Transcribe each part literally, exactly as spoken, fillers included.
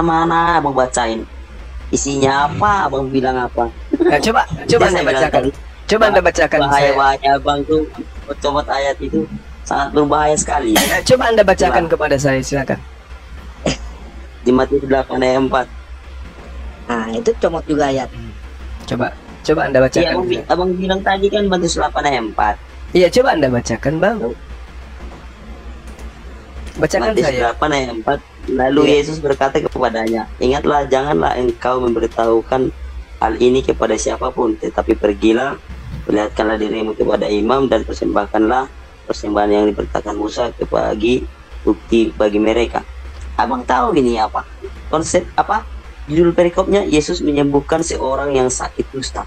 mana abang bacain isinya apa, abang bilang apa. Nah, coba coba anda bacakan, coba anda bacakan. Bahaya bahaya abang tuh comot ayat itu sangat berbahaya sekali. Nah, coba anda bacakan coba kepada saya, silakan. Di Matius delapan ayat empat. Nah itu comot juga ayat. Coba coba anda bacakan. Iya, abang, abang bilang tadi kan Matius delapan ayat empat. Iya, coba anda bacakan bang. Bacakan Matius saya. delapan ayat empat. Lalu yeah. Yesus berkata kepadanya, ingatlah, janganlah engkau memberitahukan hal ini kepada siapapun, tetapi pergilah, perlihatkanlah dirimu kepada imam dan persembahkanlah persembahan yang diperintahkan Musa bagi bukti bagi mereka. Abang tahu gini apa konsep apa judul perikopnya? Yesus menyembuhkan seorang yang sakit kusta.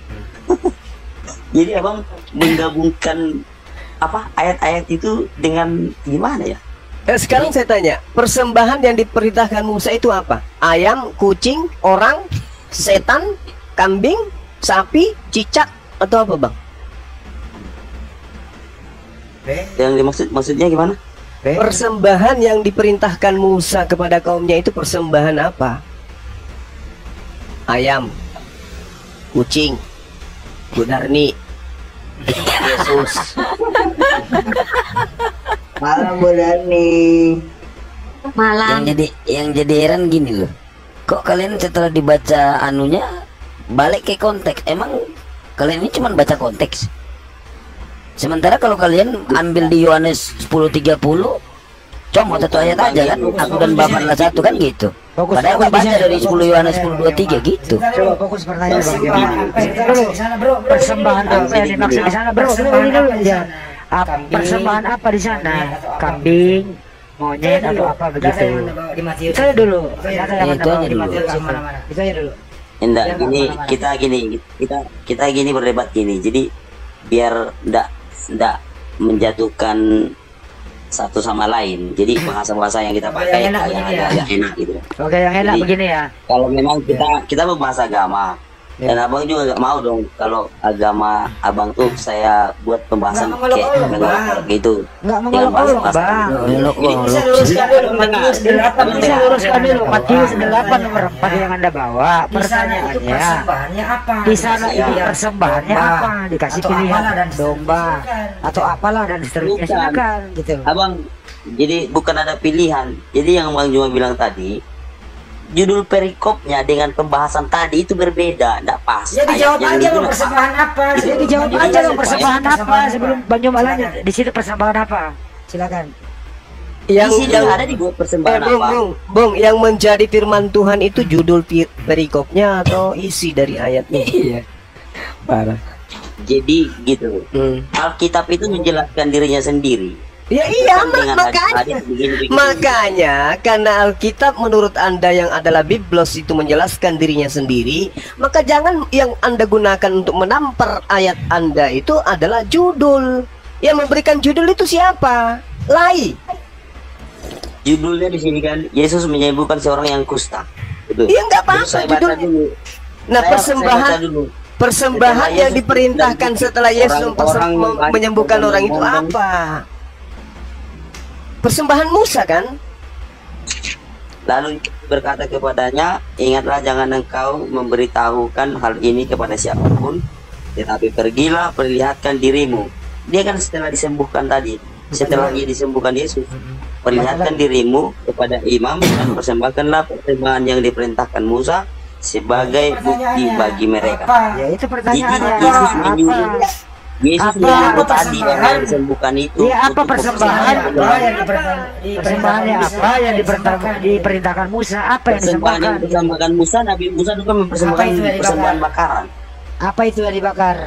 Jadi abang menggabungkan apa ayat-ayat itu dengan gimana ya? Eh, sekarang saya tanya, persembahan yang diperintahkan Musa itu apa? Ayam, kucing, orang, setan, kambing, sapi, cicak, atau apa bang? Yang dimaksud maksudnya gimana? Persembahan yang diperintahkan Musa kepada kaumnya itu persembahan apa? Ayam, kucing, Budarni, Yesus. Malam Budarni. Malam. Yang jadi yang jadi heran gini loh. Kok kalian setelah dibaca anunya balik ke konteks? Emang kalian ini cuma baca konteks? Sementara kalau kalian ambil di Yohanes sepuluh tiga puluh, cuma satu ayat aja kan, aku dan Bapaklah satu kan gitu. Padahal aku baca dari sepuluh Yohanes sepuluh dua puluh tiga gitu. Coba fokus pertanyaan bro. Persembahan apa yang dimaksud di sana bro? Ini dulu ya. Persembahan apa di sana? Kambing, monyet atau apa begitu? Itu aja dulu. Itu aja dulu. Itu aja dulu. Enggak, gini kita gini kita kita gini berdebat gini. Jadi biar ndak ndak menjatuhkan satu sama lain. Jadi bahasa-bahasa yang kita pakai yang agak enak gitu. Oke, yang enak begini ya. Kalau memang kita kita berbahasa agama, dan abang juga gak mau dong kalau agama abang tuh saya buat pembahasan kayak gitu. Nggak mengolok-olok bang. Bisa luruskan dulu Matius delapan. Bisa luruskan dulu Matius delapan nomor empat yang anda bawa. Pertanyaannya, di sana itu persembahannya apa? Dikasih pilihan dan domba atau apalah dan seterusnya, silakan gitu. Abang, jadi bukan ada pilihan. Jadi yang Bang Juma bilang tadi, judul perikopnya dengan pembahasan tadi itu berbeda, tidak pas. Ya dijawab aja lo persembahan apa? Ya dijawab aja lo persembahan apa sebelum Bang Juma lanjut. Di situ persembahan apa? Silakan. Yang di yang ada di persembahan eh, bung, apa? Bung, bung, yang menjadi firman Tuhan itu judul perikopnya atau isi dari ayatnya? Iya. Parah. Jadi gitu. Hmm. Alkitab itu menjelaskan dirinya sendiri. Ya iya, makanya makanya karena Alkitab menurut Anda yang adalah Biblos itu menjelaskan dirinya sendiri, maka jangan yang Anda gunakan untuk menampar ayat Anda itu adalah judul. Yang memberikan judul itu siapa? Lai. Judulnya di sini kan Yesus menyembuhkan seorang yang kusta. Iya nggak apa-apa judul. Nah saya, persembahan saya persembahan yang diperintahkan setelah Yesus menyembuhkan orang itu apa? Persembahan Musa kan? Lalu berkata kepadanya, ingatlah jangan engkau memberitahukan hal ini kepada siapapun, tetapi pergilah perlihatkan dirimu. Dia kan setelah disembuhkan tadi, setelah dia disembuhkan Yesus, perlihatkan dirimu kepada imam dan persembahkanlah persembahan yang diperintahkan Musa sebagai bukti bagi mereka. Ya itu pertanyaannya. Jadi Yesus menyuruh Yesus apa tadi yang disembuhkan itu. Ya apa persembahan? Persembahannya apa yang diperintahkan diperintahkan Musa? Apa yang persembahan disembahan? yang dipersembahkan Musa, Nabi Musa juga mempersembahkan persembahan bakaran. Apa itu yang dibakar?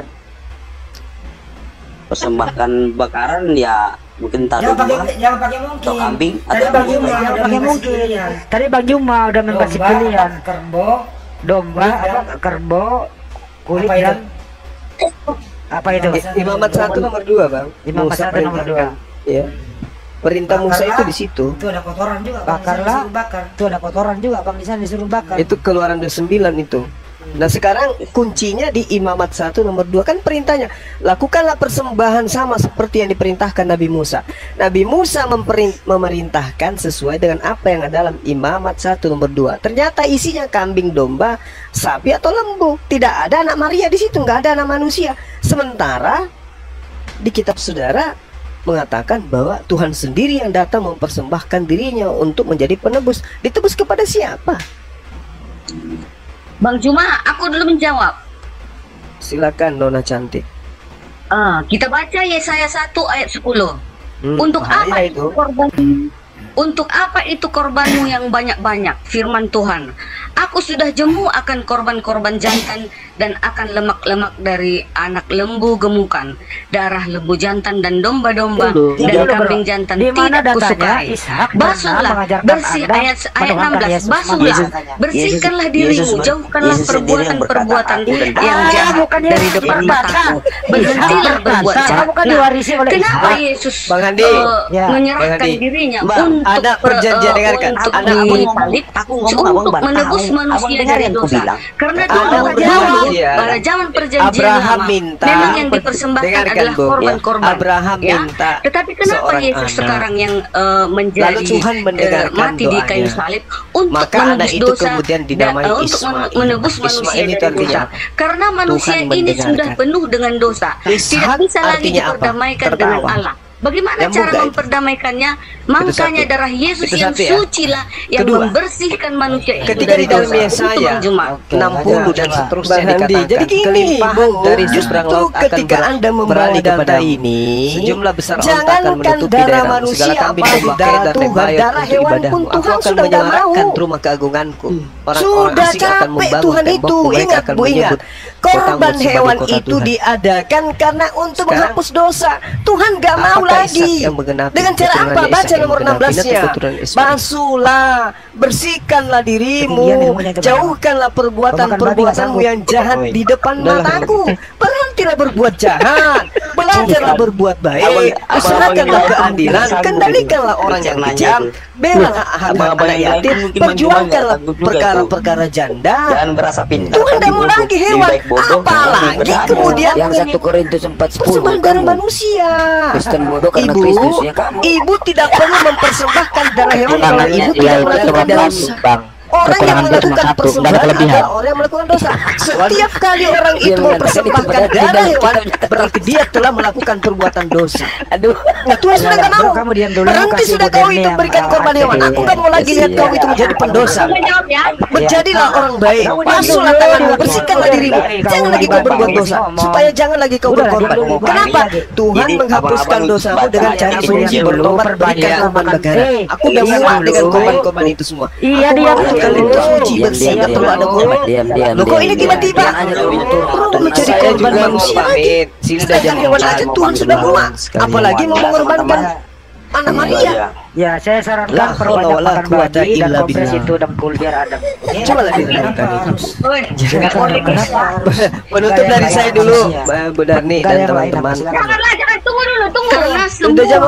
Persembahkan bakaran ya mungkin taruh jangan pakai mungkin atau kambing tadi atau Bang Juma udah pakai mungkin tadi Bang Juma udah memberi pilihan kerbau, domba, apa kerbau, kulit dan apa itu? Imamat satu nomor dua bang. Imamat satu nomor dua. Ya. Perintah Musa itu di situ. Itu ada kotoran juga. Bakarlah. Bakar. Itu ada kotoran juga bang di sana disuruh bakar. Itu keluaran dua puluh sembilan itu. Nah sekarang kuncinya di Imamat satu nomor dua kan perintahnya, lakukanlah persembahan sama seperti yang diperintahkan Nabi Musa. Nabi Musa memerintahkan sesuai dengan apa yang ada dalam Imamat satu nomor dua. Ternyata isinya kambing, domba, sapi atau lembu. Tidak ada anak Maria di situ, nggak ada anak manusia. Sementara di kitab saudara mengatakan bahwa Tuhan sendiri yang datang mempersembahkan dirinya untuk menjadi penebus. Ditebus kepada siapa? Bang Juma, aku dulu menjawab. Silakan Nona cantik. Ah, kita baca Yesaya satu ayat sepuluh. Hmm, Untuk apa itu? itu korban? Untuk apa itu korbanmu yang banyak-banyak? Firman Tuhan. Aku sudah jemu akan korban-korban jantan dan akan lemak-lemak dari anak lembu gemukan, darah lembu jantan dan domba-domba Tunggu, dan tunggu, kambing bro. jantan Di mana tidak datanya kusukai. Ishak Basuhlah, pernah mengajarkan bersih Anda ayat ayat menuhankan enam belas. Yesus? Basuhlah, Yesus- bersihkanlah Yesus- dirimu, Yesus ber- jauhkanlah Yesus sendiri yang berkata, perbuatan-perbuatan "Aku dan yang Ah, jahat bukan dari Yesus depan berkata. mataku. Ishak Berhentilah berbuat berkata, jahat." bukan Nah, diwarisi oleh kenapa Ishak. Yesus Bang Andi, eh, ya, menyerahkan Bang Andi. dirinya Bang, untuk ada per- perjanjian, eh, dengarkan. untuk Ada- aku disalib, ngomong- aku ngomong, abang untuk bantah. menebus Abang manusia dengar dari yang dosa. kubilang. Karena Ada dulu dahulu perjanjian. pada zaman perjanjian Abraham lama minta, memang yang dipersembahkan dengarkan, adalah Bu, ya. korban-korban. Abraham ya. minta Tetapi kenapa seorang Yesus anak. sekarang yang eh, menjadi Lalu Tuhan eh, mendengarkan mati di kayu doanya. salib untuk Maka anak menebus itu dosa kemudian dan, dinamai eh, untuk men- Ismail. menebus manusia Ismail itu dari artinya dosa. Karena manusia Tuhan ini sudah mendengarkan. penuh dengan dosa, Ishak tidak bisa lagi artinya apa? diperdamaikan Tertawa. dengan Allah. Bagaimana Yang cara muda itu. memperdamaikannya? Makanya satu. darah Yesus Itu yang satu ya. suci lah yang Kedua. membersihkan manusia itu Ketika dari di dalam dosa. Yesaya Itu, Bang Juma. enam puluh dan Coba. seterusnya Bang Handi, dikatakan, jadi gini, kelimpahan Bu, dari justru seberang laut akan ketika ber- Anda membawa beralih data kepadamu. ini, Sejumlah besar onta akan jangankan menutupi darah daerahmu, manusia, segala kambing apalagi domba darah dan Tuhan, lembayat darah untuk hewan ibadahmu. pun Aku Tuhan akan sudah nggak menyemarakkan mau. rumah keagunganku. Orang-orang Sudah asing akan capek membangun Tuhan itu. tembokku, mereka Ingat akan Bu, ingat. menyebut Korban kotamu sebagai hewan kota itu Tuhan. diadakan karena untuk Sekarang, menghapus dosa. Tuhan gak mau apakah lagi. Ishak yang menggenapi Dengan cara keturunannya apa? Baca Ishak yang nomor enam menggenapi belas-nya. atau keturunan Ismail? Basuhlah, bersihkanlah dirimu, Ketinggian ilmunya itu, Bang. jauhkanlah perbuatan-perbuatanmu yang jahat di depan mataku. Berhentilah berbuat jahat, belajarlah berbuat baik, Abang- usahakanlah abang- keadilan, abang- kendalikanlah orang yang Abang- kejam, bela hak Abang- anak yang yatim, lain mungkin perjuangkanlah menjual, aku juga perkara-perkara janda. Jangan berasa pintar. Tuhan tapi tidak mau bodoh. lagi Lebih hewan, baik bodoh, apalagi lebih benar. kemudian Yang satu Korintus empat sepuluh persembahan darah manusia. Kristen bodoh karena Ibu, Kristus ya kamu. ibu tidak perlu mempersembahkan darah hewan kalau Kekurangannya ibu dia tidak itu melakukan cuma dosa. satu, Bang. Orang yang Kekurangan dia cuma melakukan satu, nggak ada persembahan kelebihan. adalah orang yang melakukan dosa. Setiap kali orang Dia itu mengatakan mempersembahkan itu benar, darah tidak, hewan, kita- berarti dia telah melakukan perbuatan dosa. Aduh. Nah, Tuhan sudah Ya, nggak bro, mau. kamu diam dulu, Berhenti kasih sudah Bu kau Denny itu yang, berikan uh, korban hewan. aktif. Aku nggak mau lagi lihat kau itu menjadi pendosa. Menjawab ya. Menjadilah orang baik. Kamu diam Basuhlah dulu, tanganmu, diam bersihkanlah dulu. dirimu. Kamu Jangan lagi kau ngomong, berbuat Bang. dosa, Ngomong. supaya jangan lagi kau Udah, berkorban. diam dulu, Bang. Kenapa? Jadi, Tuhan jadi menghapuskan abang-abang dosamu baca dengan ayat cara ini suci, dulu. bertobat, Perbanyak berikan sama korban Bang. negara. Eh, Aku udah iya muak dulu. dengan korban-korban itu semua. Iya, Aku diam mau dulu. kalian itu suci, Diam, bersih, diam, nggak perlu ada diam, korban. diam, diam, Loh kok diam, ini diam. tiba-tiba Jangan hanya kau itu. perlu menjadi Saya korban juga mau manusia lagi. pamit. Sini udah jam Sedangkan hewan empat. aja Tuhan sudah muak. Apalagi mau mengorbankan anak Maria. Ya, saya sarankan La perbanyak haula wala makan quwata babi dan illa kompres billah. itu dengkul biar adem. Coba lagi dengarkan itu. Woi, nggak boleh. Penutup dari saya dulu, Mbak Bu Darni dan teman-teman. Janganlah, jangan tunggu dulu, tunggu. Karena Udah semua jam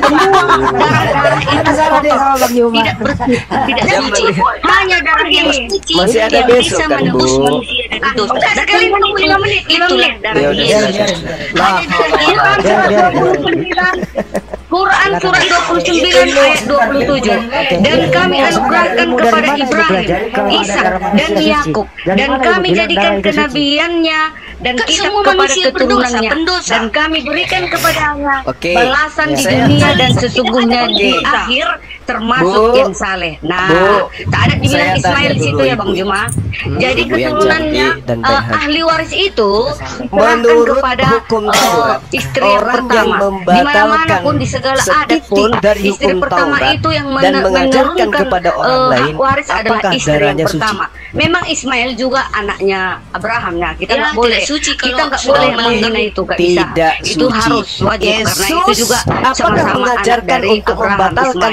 darah-darah itu Salah dia sama Bang Juma. tidak bersih, tidak suci. Hanya darah yang suci Masih ada yang besok bisa kan, menebus Bu? manusia dari dosa. Udah sekali menunggu lima menit, itulah darah Ya udah, Yesus. ya, ya. Hanya Quran surat dua puluh sembilan, Quran surat dua puluh sembilan ayat dua puluh tujuh. Dan kami anugerahkan kepada Ibrahim, Ishak dan Yakub, dan kami jadikan kenabiannya dan kitab kepada keturunannya, dan kami berikan kepadanya Oke. balasan di Saya- dunia dan sesungguhnya di Oke. akhir termasuk Bu. yang saleh. Nah, Bu. tak ada dibilang Saya Ismail tanya di situ dulu, ya Ibu. Bang Juma. Jadi Ibu yang keturunannya cantik dan eh, baik hati. ahli waris itu diserahkan Menurut kepada hukum eh, Taurat, istri yang orang pertama. yang Di mana-mana membatalkan pun di segala adat setitik pun dari istri hukum pertama Taurat itu yang dan men- mengajarkan menurunkan kepada orang eh, lain, hak waris adalah apakah istri yang darahnya suci? pertama. Memang Ismail juga anaknya Abraham ya. Kita Ya, nggak boleh tidak suci kalau kita nggak sudah boleh melanggar menghina itu, nggak bisa. Tidak Itu suci. harus wajib karena itu Yesus juga apakah sama-sama anak mengajarkan dari untuk Abraham membatalkan Ismail. hukum Taurat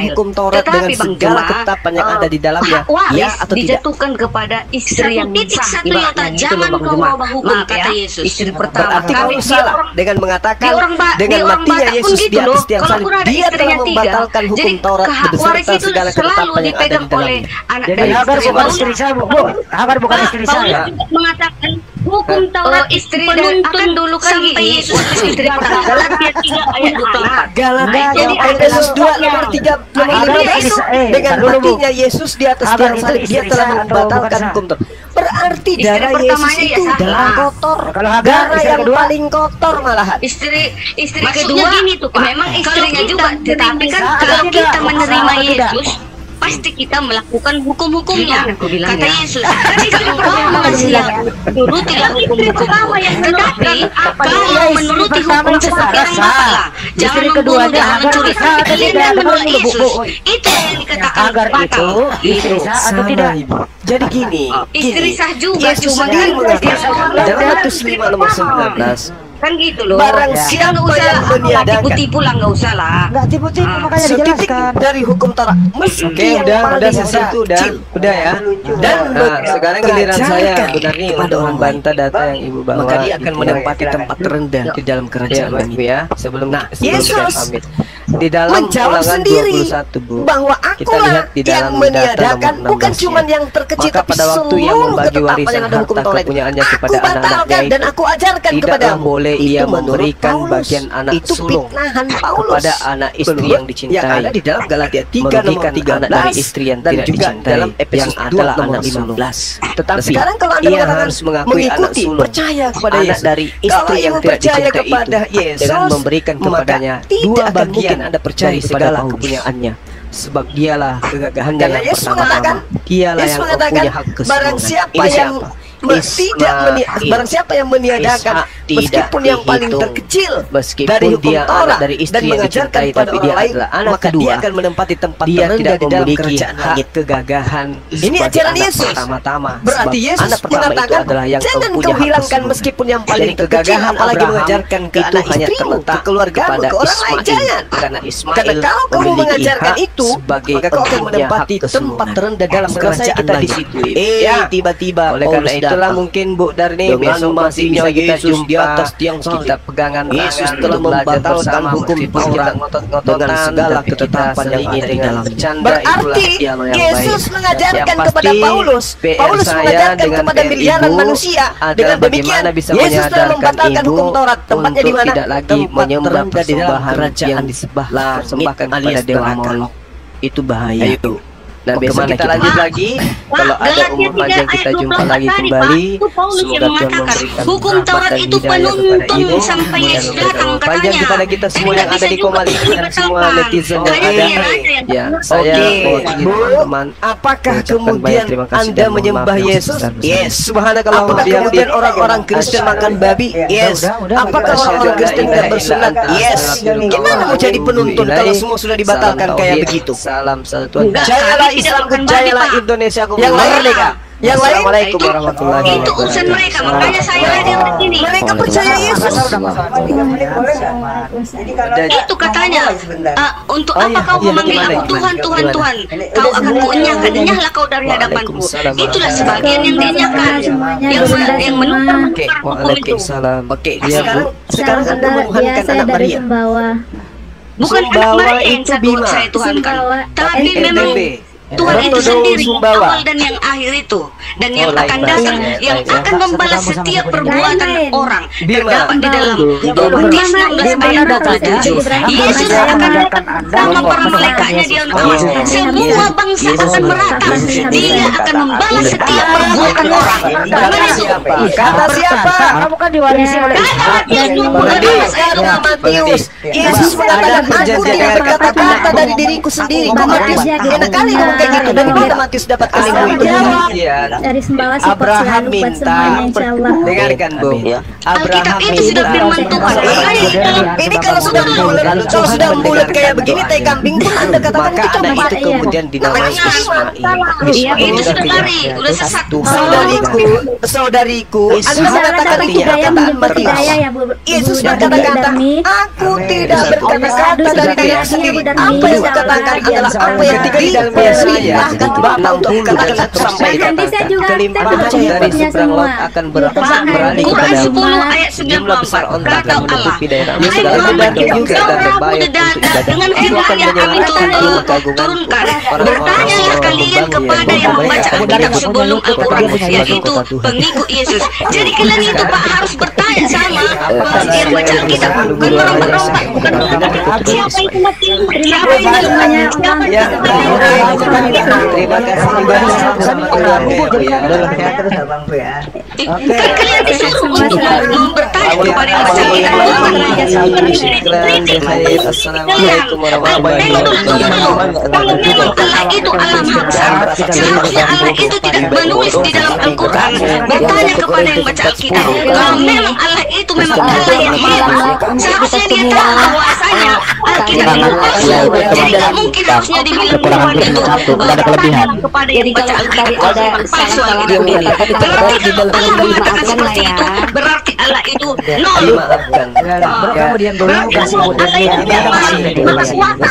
Taurat Tetapi, dengan Bang segala Jemaah, ketetapan yang uh, ada di dalamnya, hak waris ya atau tidak? dijatuhkan kepada istri yang titik sah, satu yota, ibaratnya gitu jangan loh, Bang kau Jemaah. ubah hukum, Maka kata Yesus. istri pertama Berarti kami kamu dia salah orang dengan mengatakan di orang ba dengan di orang matinya Batak pun Yesus gitu di atas loh. tiang Kalau salib, kurang ada dia telah istrinya tiga, membatalkan jadi hukum Taurat hak waris beserta itu segala selalu ketetapan yang ada di dipegang oleh dalamnya. anak Jadi dari Hagar istri. bukan Paulus istri saya, Bu. Bu, Hagar bukan istri saya. Paulus juga mengatakan hukum Oh, Taurat istri dan penuntun akan dulu kan sampai gini, Yesus waktu istri pertama Galatia tiga ayat dua puluh empat. Galatia Jadi Efesus dua nomor tiga nomor Hagar lima itu belas istri- eh, dengan bentar dulu, Bu. matinya Yesus di atas Hagar tiang itu salib dia istri telah sah atau membatalkan bukan sah? hukum Taurat. Berarti Istri darah Yesus pertamanya ya itu sah. darah kotor, Kalau Hagar darah istri yang kedua, paling kotor malahan. Istri istri Maksudnya kedua gini tuh, Pak. memang Kalau istrinya kita juga, tetapi kan Sah atau Kalau tidak? kita menerima Sah atau tidak? Yesus, pasti kita melakukan hukum-hukumnya. Gimana aku bilang Kata ya? Yesus, jika engkau mengasihi aku, turutilah hukum-hukumku. yang Tetapi kalau Ya, istri menuruti pertama hukum itu sah, seperti orang sah. Bataklah, Istri jangan membunuh, keduanya jangan Hagar mencuri. sah atau Kalian tidak? yang menolak Tunggu, Bu, Yesus, Bu. itu yang dikatakan Hagar itu batal. istri sah atau Sama, tidak? Ibu. Jadi gini, Istri gini. sah juga, Yesus cuma sendiri kan mengatakan dalam Matius lima nomor sembilan belas, kan gitu loh. barang Ya. siapa Nggak usah yang meniadakan tipu-tipu lah, nggak usah lah. Enggak tipu-tipu Ah, makanya setitik dijelaskan. dari hukum Taurat meski Oke, yang udah, paling udah selesai itu, udah, kecil udah ya. dan Nah, sekarang giliran saya belajarkan benarnya kepada untuk orang membantah data yang ibu bawa. maka dia akan gitu. menempati tempat terendah di dalam Ya, kerajaan baik, Bu langit. ya. Sebelum Nah, sebelum Yesus kita pamit. Di dalam menjawab Ulangan sendiri dua puluh satu, Bu. bahwa Kita akulah lihat di yang dalam data meniadakan nomor bukan enam belas cuma ya. yang terkecil Maka tapi pada waktu ia seluruh membagi ketetapan warisan yang ada hukum harta Taurat kepunyaannya aku kepada batalkan anak-anaknya dan aku ajarkan tidak kepadamu. boleh Itu ia menurut memberikan Paulus. bagian anak itu sulung fitnahan Paulus kepada anak istri Menurut yang dicintai, yang ada di dalam Galatia tiga nomor merugikan tiga anak belas dari istri yang dan tidak juga dicintai, dalam Efesus yang dua adalah nomor anak lima sulung. belas. Tetapi Nah, sekarang kalau Anda ia mengatakan harus mengakui mengikuti, anak sulung, percaya kepada anak Yesus. dari Kalau istri yang ingin tidak percaya dicintai kepada itu, Yesus, dengan memberikan maka kepadanya tidak dua akan bagian mungkin Anda percaya daripada kepada Paulus. kepunyaannya, sebab dialah kegagahannya Karena yang Yesus pertama-tama. mengatakan, Dialah Yesus yang mengatakan mempunyai hak kesulungan. barang siapa Ini yang siapa? me- tidak meni- Ismail. barang siapa yang meniadakan Ishak tidak meskipun yang paling dihitung. terkecil Meskipun dari hukum dia Taurat anak dari istri dan yang mengajarkan dicintai, kepada tapi orang dia lain, adalah anak maka kedua, dia akan menempati tempat dia terendah tidak di dalam memiliki kerajaan hak langit. kegagahan Ini sebagai ajaran anak Yesus. pertama-tama. Berarti Sebab Yesus anak pertama itu mengatakan adalah yang jangan mempunyai kau hak hilangkan kesulungan. meskipun yang paling Jadi terkecil, kegagahan apalagi Abraham mengajarkan ke itu anak hanya istrimu, terletak ke keluargamu, kepada ke orang lain. Ismail. Jangan. Karena Ismail Karena kalau kamu memiliki mengajarkan hak itu, sebagai maka kau akan mempunyai menempati hak kesulungan. tempat terendah dalam Selesai kerajaan kita di langit. situ. Eh, Ya. tiba-tiba Oleh karena Paulus itulah datang. mungkin Bu Darni Dengan besok masih matinya bisa kita Yesus jumpa di atas tiang salib. kita pegangan Yesus tangan telah untuk belajar membatalkan bersama hukum meskipun kita Taurat ngotot-ngototan dengan segala tapi kita ketetapan yang selingi ada di dengan dalamnya. bercanda. Berarti Itulah dialog yang Yesus baik. mengajarkan Yang kepada pasti, Paulus. P R Paulus saya mengajarkan dengan kepada P R miliaran Ibu manusia. adalah Dengan demikian bagaimana bisa Yesus telah menyadarkan membatalkan ibu hukum Taurat. Tempatnya di untuk mana? tidak lagi Tempat menyembah terendah di dalam persembahan kerajaan yang disembah langit persembahkan kepada alias dewa neraka. Molok. Itu bahaya. Ayo. Nah, besok Bagaimana kita kita- lanjut Pak, lagi. Pak, Kalau ada Galatia umur tiga panjang ayat kita dua jumpa puluh empat lagi tadi, kembali. Pak. Itu Paulus yang Semoga Tuhan mengatakan, memberikan hukum rahmat Taurat dan itu hidayah kepada penuntun ibu. sampai Dan Yesus datang, umur panjang katanya. kepada kita semua Tidak yang ada bisa di juga Komali dan semua dibatalkan. netizen yang Hanya ada. dia aja yang Ya, menurut saya Oke, mau izin Bu, teman-teman apakah mengucapkan kemudian banyak terima kasih Anda dan mohon menyembah maaf yang Yesus? sebesar-besarnya. Yes. Subhanakallahumma Apakah bihamdik. kemudian orang-orang Kristen makan babi? Yes. udah, udah, Apakah udah. orang-orang Kristen tidak bersunat? Yes. Gimana mau jadi penuntun kalau semua sudah dibatalkan Salam kayak tauhid, begitu? Salam satu Tuhan. Enggak, Jayalah kami tidak Islam, makan babi, jayalah Pak. Indonesia ku Yang lain merdeka. Yang lain? Assalamualaikum Itu- warahmatullahi Itu wabarakatuh. urusan mereka, makanya saya hadir di sini. Mereka percaya Yesus. Dan- Itu katanya, ah, untuk Oh, apa iya, kau iya, memanggil gimana, aku gimana, Tuhan, Tuhan, gimana? Tuhan? Kau akan kuenyahkan, enyahlah kau dari hadapanku. Waalaikumsalam. Itulah sebagian yang dienyahkan, yang men- yang menukar Oke, hukum itu. waalaikumsalam. Oke, Iya, sekarang Bu. sekarang Anda Saudara, menuhankan ya, saya anak dari Maria. Sumbawa. Bukan anak Sumbawa Maria yang itu satu Bima. saya Tuhankan, Sumbawa. tapi N T B. memang Tuhan itu Rotodo sendiri yang Sumbawa. awal dan yang akhir itu, dan yang lain, akan baik, datang, baik, yang baik, akan baik. membalas Satu kampus setiap sama perbuatan Lain-lain. orang. Bima. Terdapat di dalam Bima. Matius enam belas Bima. ayat dua puluh Bima. tujuh. Bima. Yesus Bima. akan Bima. datang Anda bersama untuk para menemukan malaikatnya di Yesus. atas. Iya. Semua bangsa Yesus akan merata. Bima. Dia akan membalas setiap perbuatan orang. Kata Bagaimana itu? siapa? Kata siapa? Kamu kan diwarisi oleh Kata Matius dua puluh Mengerti? dua ayat dua puluh. Matius. Yesus mengatakan, aku tidak berkata-kata dari diriku sendiri. Kok Matius enak kali ngomong kayak gitu dan otomatis dapatkan ilmu itu. Iya. Dari sembala Abraham minta, dengarkan Bu. Abraham minta. Ini kalau sudah bulat, kalau sudah bulat kayak begini tai kambing pun Anda katakan itu coba itu kemudian dinamai Ismail. Iya, itu sudah lari, udah sesat. Saudariku, saudariku, Anda mengatakan dia perkataan Matius. Yesus berkata-kata, aku tidak berkata-kata dari diri sendiri. Apa yang kukatakan adalah apa yang diperintahkan Bapa untuk kukatakan aku sampaikan. Kelimpahan dari seberang laut akan beralih kepada sepuluh ayat sembilan puluh empat. Kata Allah, hai Muhammad, kau berdada dengan firman yang kami turunkan. Bertanyalah kalian kepada yang membaca Alkitab sebelum Al-Quran, yaitu pengikut Yesus. Jadi kalian itu Pak harus bertanya sama yang baca Alkitab, bukan merompak-rompak, bukan merompak. Siapa itu mati? Siapa itu namanya? Terima kasih Kan kalian disuruh untuk bertanya kepada yang baca Alkitab. Assalamualaikum warahmatullahi wabarakatuh. Kalau memang Allah itu Allah Maha Besar, seharusnya Allah itu tidak menulis di dalam Al-Quran. Bertanya kepada yang baca Alkitab. Kalau memang Allah itu memang Allah yang maha, seharusnya dia tahu bahwasanya Alkitab itu palsu. Jadi tidak mungkin harusnya dibilang bahwa itu bertanya kepada yang baca Alkitab palsu Alkitab ini. Berarti kalau Allah mengatakan seperti itu, berarti Allah itu nol. Kamu diam dulu, kasih Allah itu masih berkuasa.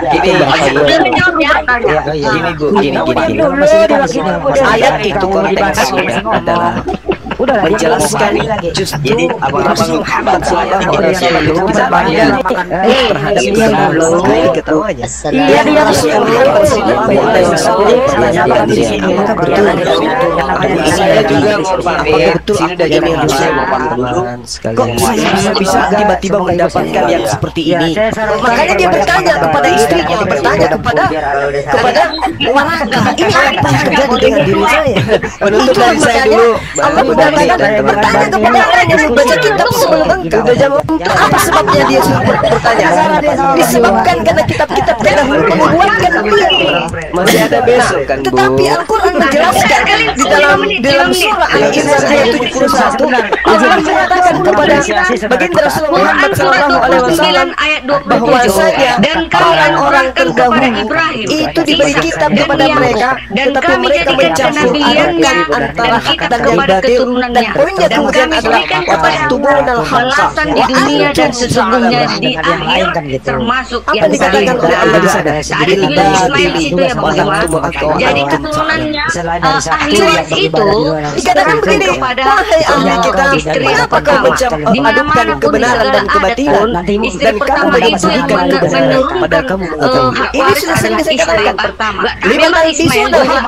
Gini Bu, gini gini. Ayat itu konteksnya adalah menjelaskan justru Rasul Muhammad shallallahu alaihi wasallam itu terhadap kebaikan ketawanya. Dia dia Rasul Muhammad shallallahu alaihi wasallam apakah betul? Saya juga mau pamit. Sini udah jam yang saya mau pamit. Kok saya bisa tiba-tiba mendapatkan yang seperti ini? Makanya dia bertanya kepada istrinya, bertanya kepada kepada wanita, ini apa yang terjadi dengan diri saya? Menuntut dari saya dulu. Allah bertanya kepada orang yang membaca kitab sebelum engkau. Apa sebabnya dia bertanya? Disebabkan karena kitab-kitab terdahulu membuatkan dia. Masih ada besok kan Bu. Tetapi Al-Quran menjelaskan di dalam dalam surah Al-Insan ayat tujuh puluh satu Allah mengatakan kepada baginda Rasul Muhammad shallallahu alaihi wasallam bahwasanya dan orang-orang terdahulu itu diberi kitab kepada mereka, tetapi mereka mencampur-adukkan antara hak dan yang batil. Dan poinnya kemudian adalah watubun al-haqqa di dunia dan sesungguhnya di akhir termasuk yang dikatakan oleh Allah di sana. Tadi dibilang Ismail itu ya Bang Juma. Jadi keturunannya ahli waris itu dikatakan begini, wahai ahli kitab, mengapa kau mencampur-adukkan kebenaran dan kebatilan dan kamu menjadikan kebenaran kepada kamu mengetahui. Ini sudah sering saya katakan pertama. Lima Ismail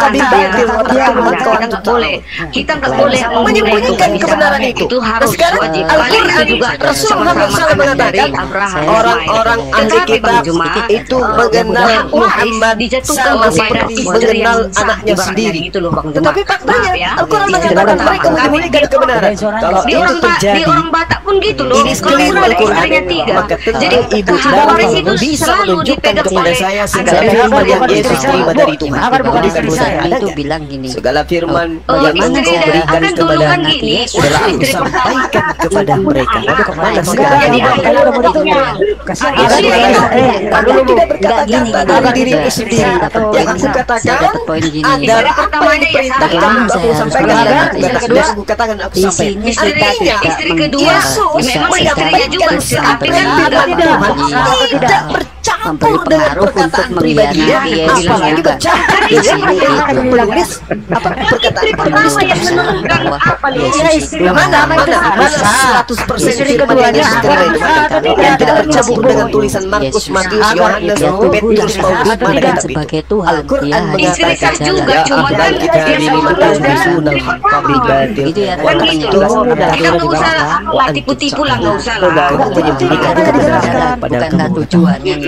kita boleh kita nggak boleh menyembunyikan kebenaran itu. Sekarang Al-Quran juga Rasul Muhammad shallallahu alaihi wasallam mengatakan orang-orang ahli kitab itu mengenal Muhammad sama seperti mengenal anaknya sendiri. Tetapi faktanya Al-Quran mengatakan mereka menyembunyikan kebenaran. Kalau itu terjadi, di orang Batak pun gitu loh. ini keliru Al-Quran. Maka jadi ibu waris itu bisa selalu menunjukkan dipegang kepada oleh saya segala firman yang Yesus terima dari Tuhan. Bukan istri saya itu bilang gini. Segala firman Oh, yang istri engkau dia berikan akan kepada duluan gini. telah aku Istri pertama sampaikan kepada mereka. Mana segala Jadi firman kalau begitu Istri itu kamu tidak berkata-kata dari dirimu sendiri. Yang aku katakan adalah apa yang diperintahkan aku sampaikan dan aku katakan aku sampaikan. Artinya istri kedua memang istrinya juga tapi kan tidak bercampur dengan perkataan pribadi dia, apalagi bercampur dengan menulis apa perkataan pertama yang menurunkan apa loh mana mana mana seratus persen firman yang Yesus terima itu yang tidak bercampur dengan tulisan Markus, Matius, Yohanes, Petrus, Paulus, mana kita sebagai Tuhan. Al-Quran istri sah mengatakan juga cuma kan kita dia ini sama tunal haqqa bil batil Itu ya, wa kan gitu taqtuluna kita nggak usah lah tipu-tipu lah nggak usah lah kamu menyembunyikan kebenaran pada bukankah kamu tujuannya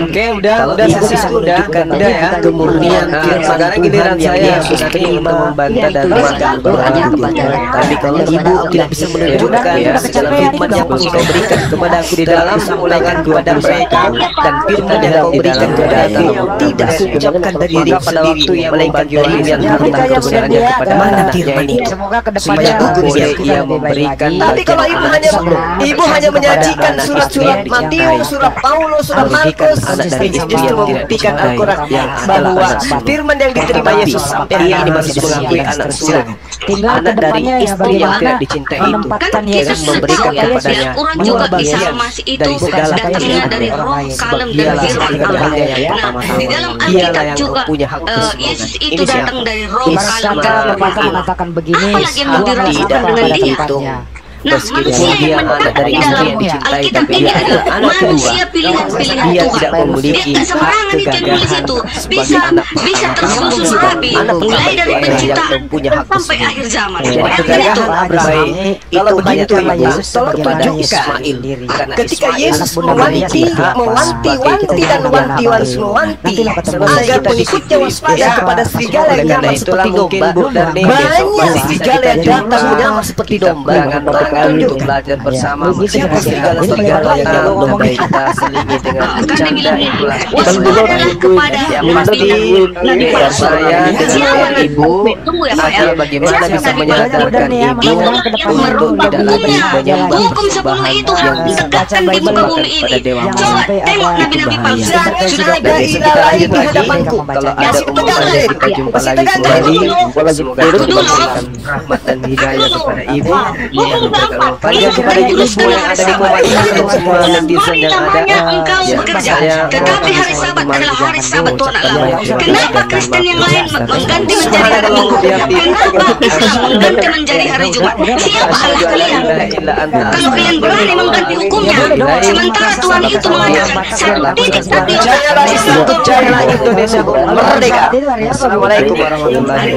Oke, udah, Kalau udah ibu selesai, bisa udah, menunjukkan udah ya. kemurnian Nah, firman sekarang Tuhan giliran yang saya Yesus nanti terima. untuk membantah dan Iya, mengatakan doanya bahwa kepada tapi kalau kepada ibu Allah. tidak bisa menunjukkan Ya, ya udah dalam firman yang engkau berikan kepada aku di dalam ulangan kepada mereka dan firman yang engkau berikan kepada aku tidak kuucapkan dari diri pada waktu yang melainkan dari yang harta kebenarannya kepada anak ini. Semoga Supaya kedepannya aku boleh ia memberikan Tapi kalau ibu hanya ibu hanya menyajikan surat-surat Matius, surat Paulus, surat Markus, justru membuktikan Al-Quran bahwa firman yang diterima Yesus sampai hari ini masih mengakui anak sulung, anak dari istri yang tidak dicintai itu, menempatkan Kita Yesus sudah memberikan tahu ya, di kepadanya Al-Quran dua juga kisah bagian Almasih itu dari segala datangnya dari kekayaan roh, orang. Sebab kalem, dan dialah firman yang Allah. berada yang Nah, pertama-tama. di dalam Dialah Alkitab yang juga punya hak eh, keseluruhan. Yesus Ini itu siapa? datang dari roh, Ibarat kalem, kata dan pepatah firman. mengatakan begini, Apalagi yang mau dua dirasakan manusia dengan pada dia. tempatnya. Nah, Meskipun manusia dia yang anak menetap dari di istri dalam yang dicintai, Alkitab tapi ini dia adalah adalah anak kedua. manusia pilihan-pilihan Dia Tuhan. tidak memiliki Dia tak hak sembarangan ditulis kegagahan itu. sebagai Bisa anak bisa pertama. tersusun rapi Anak pertama mulai itu dari adalah penciptaan yang punya hak sampai tersebut. akhir zaman. Jadi Bayangkan itu. kegagahan Abraham kalau begitu hanya Ibu, Yesus tolong sebagai tunjukkan Ismail. karena Ketika Ismail Yesus Bunda mewanti, Maria mewanti-wanti dan wanti-wanti mewanti agar pengikutnya waspada kepada serigala yang nyamar seperti domba. Banyak serigala yang datang menyamar seperti domba. Untuk belajar bersama siapa serigala-serigala yang nyamar dan kita selingi dengan Kan bercanda dibilang itulah waspadalah kepada yang nabi nabi pasti palsu. saya dengan Siapa ibu tunggu ya Pak ya. agar bagaimana Siapa bisa nabi menyadarkan palsu? ibu Itulah yang merubah tidak lagi dunia. menyembah Hukum sepuluh itu harus ditegakkan di muka bumi ini. Coba tengok nabi-nabi palsu. Sudah ada dari ilah lain di hadapanku. kalau ada Masih umuman tegak, yang kita jumpa masih lagi tegak, kembali tegak. semoga Tuhan memberikan rahmat dan hidayah kepada ibu yang berkata panjang kepada ibu yang ada di bawah dan semua netizen yang ada engkau ya, bekerja, saya tetapi hari Sabat adalah hari Sabat Tuhan Allah. Kenapa Kristen yang lain mengganti menjadi hari Minggu? Kenapa Islam mengganti menjadi hari Jumat? Siapa Allah kalian? Kalau kalian berani mengganti hukumnya, sementara Tuhan itu mengatakan satu titik satu. Jayalah Islam, jayalah Indonesia merdeka. Assalamualaikum warahmatullahi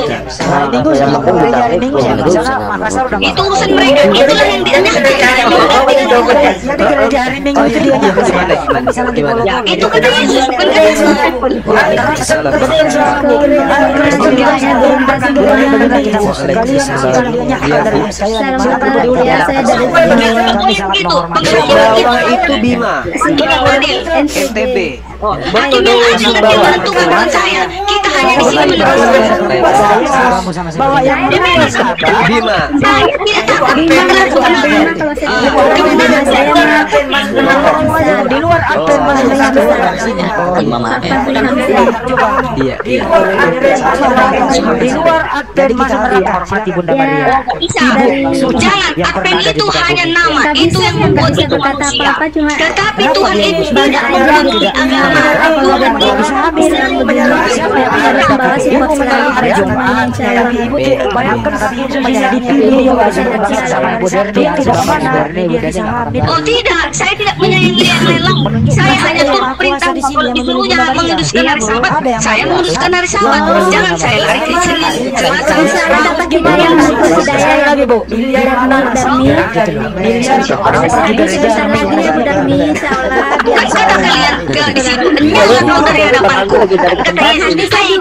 wabarakatuh. Itu urusan mereka, itulah yang diadakan. Jadi kalau di hari Minggu itu dia nggak Itu kata Yesus, bukan kata Yesus. Bawah itu Bima, N T B. Betul dong, menentukan bukan saya. Kita hanya di sini menentukan. bahwa yang Bima. Saya tidak takut menentukan. di luar apa yang masih Imam Iya, di luar di luar apa yang masih menghormati Bunda Maria. Bisa. Jangan, Advent itu hanya nama. Itu yang membuat itu manusia. Tetapi Tuhan itu tidak membenci agama. Tuhan itu Siapa yang ada bahwa ibu menaruh hari Jumat, tapi ibu tidak bayangkan ibu menjadi video sama modern dia tidak pernah dia bisa hamil. Oh tidak, saya tidak menyayangi yang lelang. Saya hanya tuh perintah kalau disuruhnya menguduskan hari Sabat, saya menguduskan hari Sabat. Jangan saya lari ke sini. Semacam dapat juga yang hidayah lagi Bu. dari Darmi Orang juga sebentar lagi ya Bu Darmi insyaallah Kan kata kalian ke di situ, jangan kau dari hadapanku. Kata Yesus, saya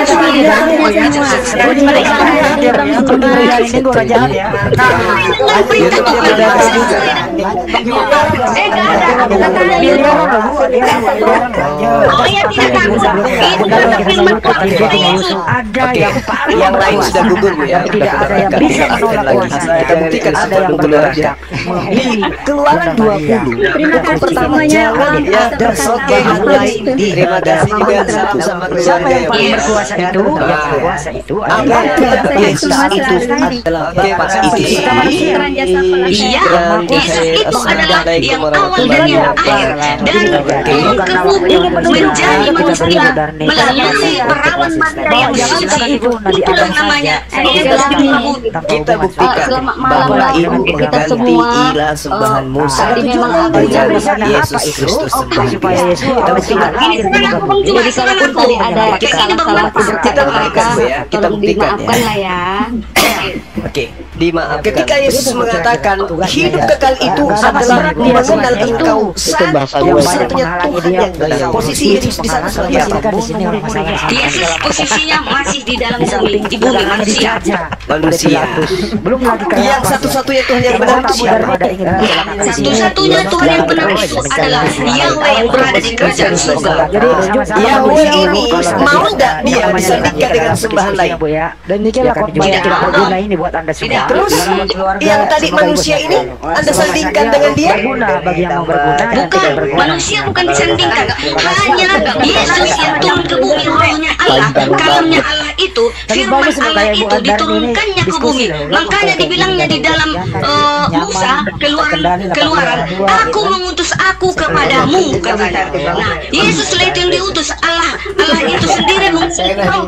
saya tidak takut. Itu kata firman Tuhan Yesus. ada yang Yang lain sudah gugur Bu ya. tidak ada yang bisa menolak kuasa. Kita buktikan Ada yang berbeda. Keluaran dua puluh. Terima kasih Pertama semuanya jangan Bang, ada atas soke mulai. Terima kasih juga salam sama Siapa yang keluarga. paling berkuasa itu? Yang berkuasa itu Apa adalah Yesus itu adalah Bapak Isi. Iya, Yesus itu adalah yang awal dan yang akhir. Dan turun ke bumi menjadi manusia melalui perawan Maria yang suci. Itulah namanya Yesus di bumi. Kita buktikan Selamat malam bahwa lah ibu untuk kita mengganti semua. ilah sembahan Musa Tadi memang aku dengan jadi Yesus apa itu? Kristus Supaya sendiri. Yesus Kita buktikan. Ini sekarang aku bang cuma sekarang aku ada kita ini salah-salah berbuat Kita buktikan Bu ya. Kita tolong buktikan dimaafkan ya. lah ya. Oke. dimaafkan. Ketika Yesus mengatakan hidup kekal itu adalah mengenal engkau satu-satunya Tuhan yang benar. Posisi Yesus di sana sebagai apa? Yesus posisinya masih di dalam bumi, di bumi manusia. Manusia. Belum lagi Yang satunya Tuhan yang benar itu siapa? Satu-satunya Tuhan yang benar itu adalah Yahweh yang berada di kerajaan surga. Yahweh ini mau tidak dia disandingkan dengan sembahan lain? Dan dikira khotbah yang tidak berguna ini buat Anda semua. Terus yang tadi manusia ini Anda sandingkan dengan dia? Berguna bagi yang mau berguna. Bukan, manusia bukan disandingkan. Hanya Yesus yang turun ke bumi, rohnya Allah. Kalamnya Allah itu, firman Allah itu diturunkannya ke bumi. Makanya dibilangnya di dalam uh, Musa, keluaran, keluaran, aku mengutus aku kepadamu, katanya. Nah, Yesus itu yang diutus Allah. Allah itu sendiri mengutus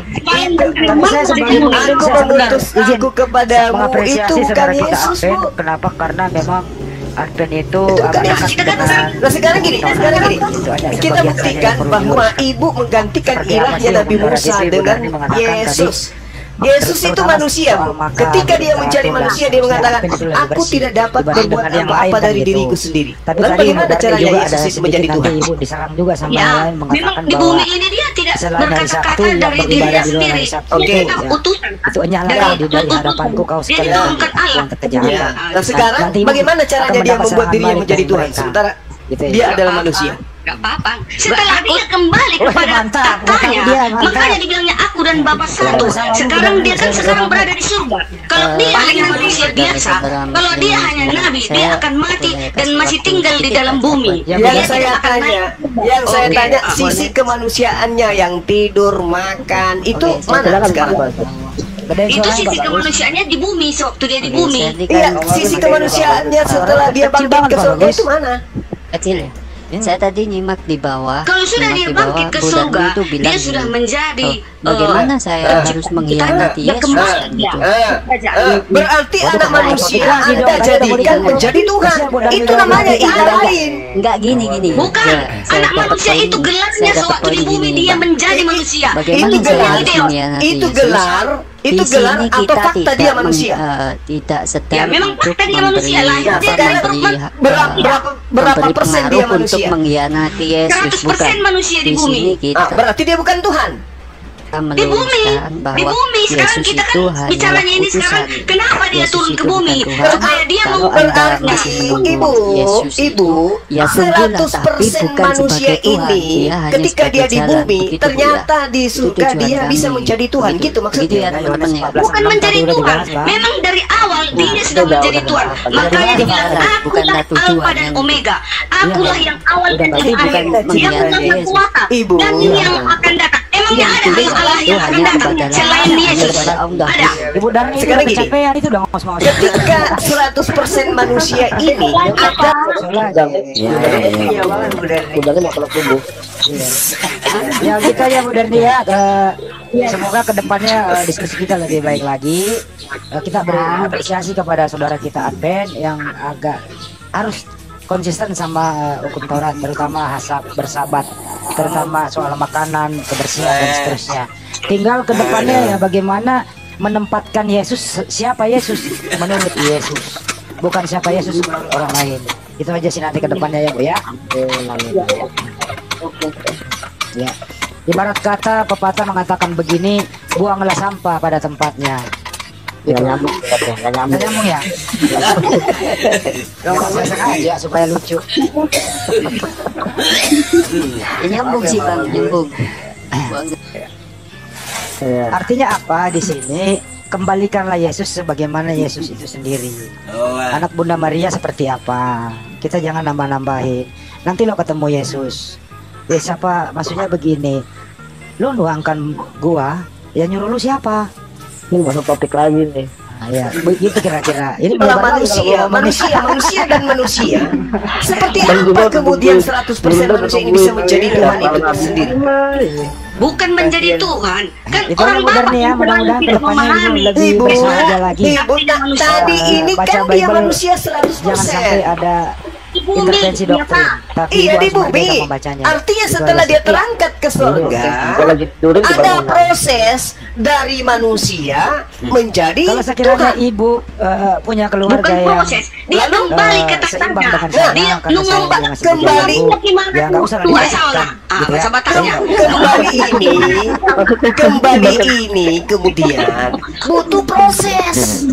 aku mengutus aku kepadamu itu bukan Yesus. Kenapa? Karena memang Advent itu nah sekarang gini, sekarang gini kita buktikan bahwa ibu menggantikan ilahnya Nabi Musa dengan Yesus. Yesus itu manusia. Ketika dia mencari manusia, dia mengatakan, aku tidak dapat berbuat apa-apa dari diriku sendiri. Lalu bagaimana caranya Yesus itu menjadi Tuhan? Ya, memang di bumi ini dia tidak berkata-kata dari dirinya sendiri. Oke, utusan itu hanyalah di hadapanku kau sekalian yang kejahatan. Nah sekarang bagaimana caranya dia membuat dirinya menjadi Tuhan sementara dia adalah manusia? Gak apa-apa. Setelah dia kembali kepada tatanya, makanya dibilangnya aku dan Bapa satu. Sekarang dia kan sekarang berada di surga. Kalau dia hanya manusia biasa, kalau dia hanya nabi, dia akan mati dan masih tinggal di dalam bumi. Yang saya tanya, yang saya tanya sisi kemanusiaannya yang tidur, makan, itu mana sekarang? Itu sisi kemanusiaannya di bumi, sewaktu dia di bumi. Iya, sisi kemanusiaannya setelah dia bangkit ke surga itu mana? Kecil ya. Saya tadi nyimak di bawah. Kalau sudah dia bangkit ke surga, dia sudah menjadi. Bagaimana saya harus mengkhianati Yesus? Berarti anak manusia Anda jadikan menjadi Tuhan. Itu namanya ilah lain. Enggak gini gini. Bukan. Anak manusia itu gelarnya sewaktu di bumi dia menjadi manusia. Itu gelar. Itu gelar. Itu gelar atau fakta dia manusia? Tidak setel. Ya memang fakta dia manusia lah. Berapa berapa persen dia manusia? Untuk mengkhianati Yesus. seratus persen manusia di bumi. Berarti dia bukan Tuhan. Di bumi, di bumi sekarang kita kan bicaranya ini sekarang kenapa dia turun ke bumi supaya dia mau berarti ibu, ibu seratus persen manusia ini ketika dia di bumi ternyata di surga dia bisa menjadi Tuhan gitu maksudnya? Bukan menjadi Tuhan, memang dari awal dia sudah menjadi Tuhan. Makanya dibilang akulah Alfa dan Omega, akulah yang awal dan akhir, yang punya kekuatan dan yang akan datang. Emangnya ada Allah yang akan datang selain Yesus? Ada. Ibu Darni sekarang gini, itu udah ngos-ngos. ketika seratus persen manusia ini ada ya kita ya Bu Darni ya, semoga kedepannya uh, diskusi kita lebih baik lagi. Uh, kita berapresiasi kepada saudara kita Advent yang agak harus konsisten sama uh, hukum Taurat, terutama hasab bersabat, terutama soal makanan, kebersihan dan seterusnya. Tinggal kedepannya ya bagaimana menempatkan Yesus, siapa Yesus menurut Yesus, bukan siapa Yesus orang lain. Itu aja sih nanti kedepannya ya Bu ya. Ya, ibarat kata pepatah mengatakan begini, buanglah sampah pada tempatnya. Gitu. Gak nyambung, gak nyambung, gak nyambung ya. Gak sengaja supaya lucu. Nyambung sih Bang, nyambung. Artinya apa di sini? Kembalikanlah Yesus sebagaimana Yesus itu sendiri. Anak Bunda Maria seperti apa? Kita jangan nambah-nambahin. Nanti lo ketemu Yesus. Ya siapa? Maksudnya begini. Lo nuangkan gua, ya nyuruh lu siapa? Ini masuk topik lagi nih. Nah, ya, begitu kira-kira. Ini malah manusia, manusia, manusia dan manusia. Seperti apa kemudian seratus persen manusia ini bisa menjadi Tuhan itu sendiri? Bukan menjadi Tuhan, kan itu orang Bapak ya, mudah-mudahan tidak memahami. Ibu, ibu tadi ini kan dia manusia seratus jangan sampai persen. ada intervensi dokter. Tapi Iya di ibu harus bumi. merdeka membacanya. Artinya Itu setelah harus- dia terangkat ke surga, ada proses dari manusia menjadi Kalau sekiranya Tuhan. ibu eh, punya keluarga Bukan yang proses, dia Lalu, kembali ke eh, seimbang tanda. dengan Dia saya, karena saya mengubah dengan seperti kembali. ibu, ya nggak usah lagi Dua dikatakan, salah. Ah, gitu ya. bahasa Bataknya. Kembali ini, kembali ini kemudian butuh proses.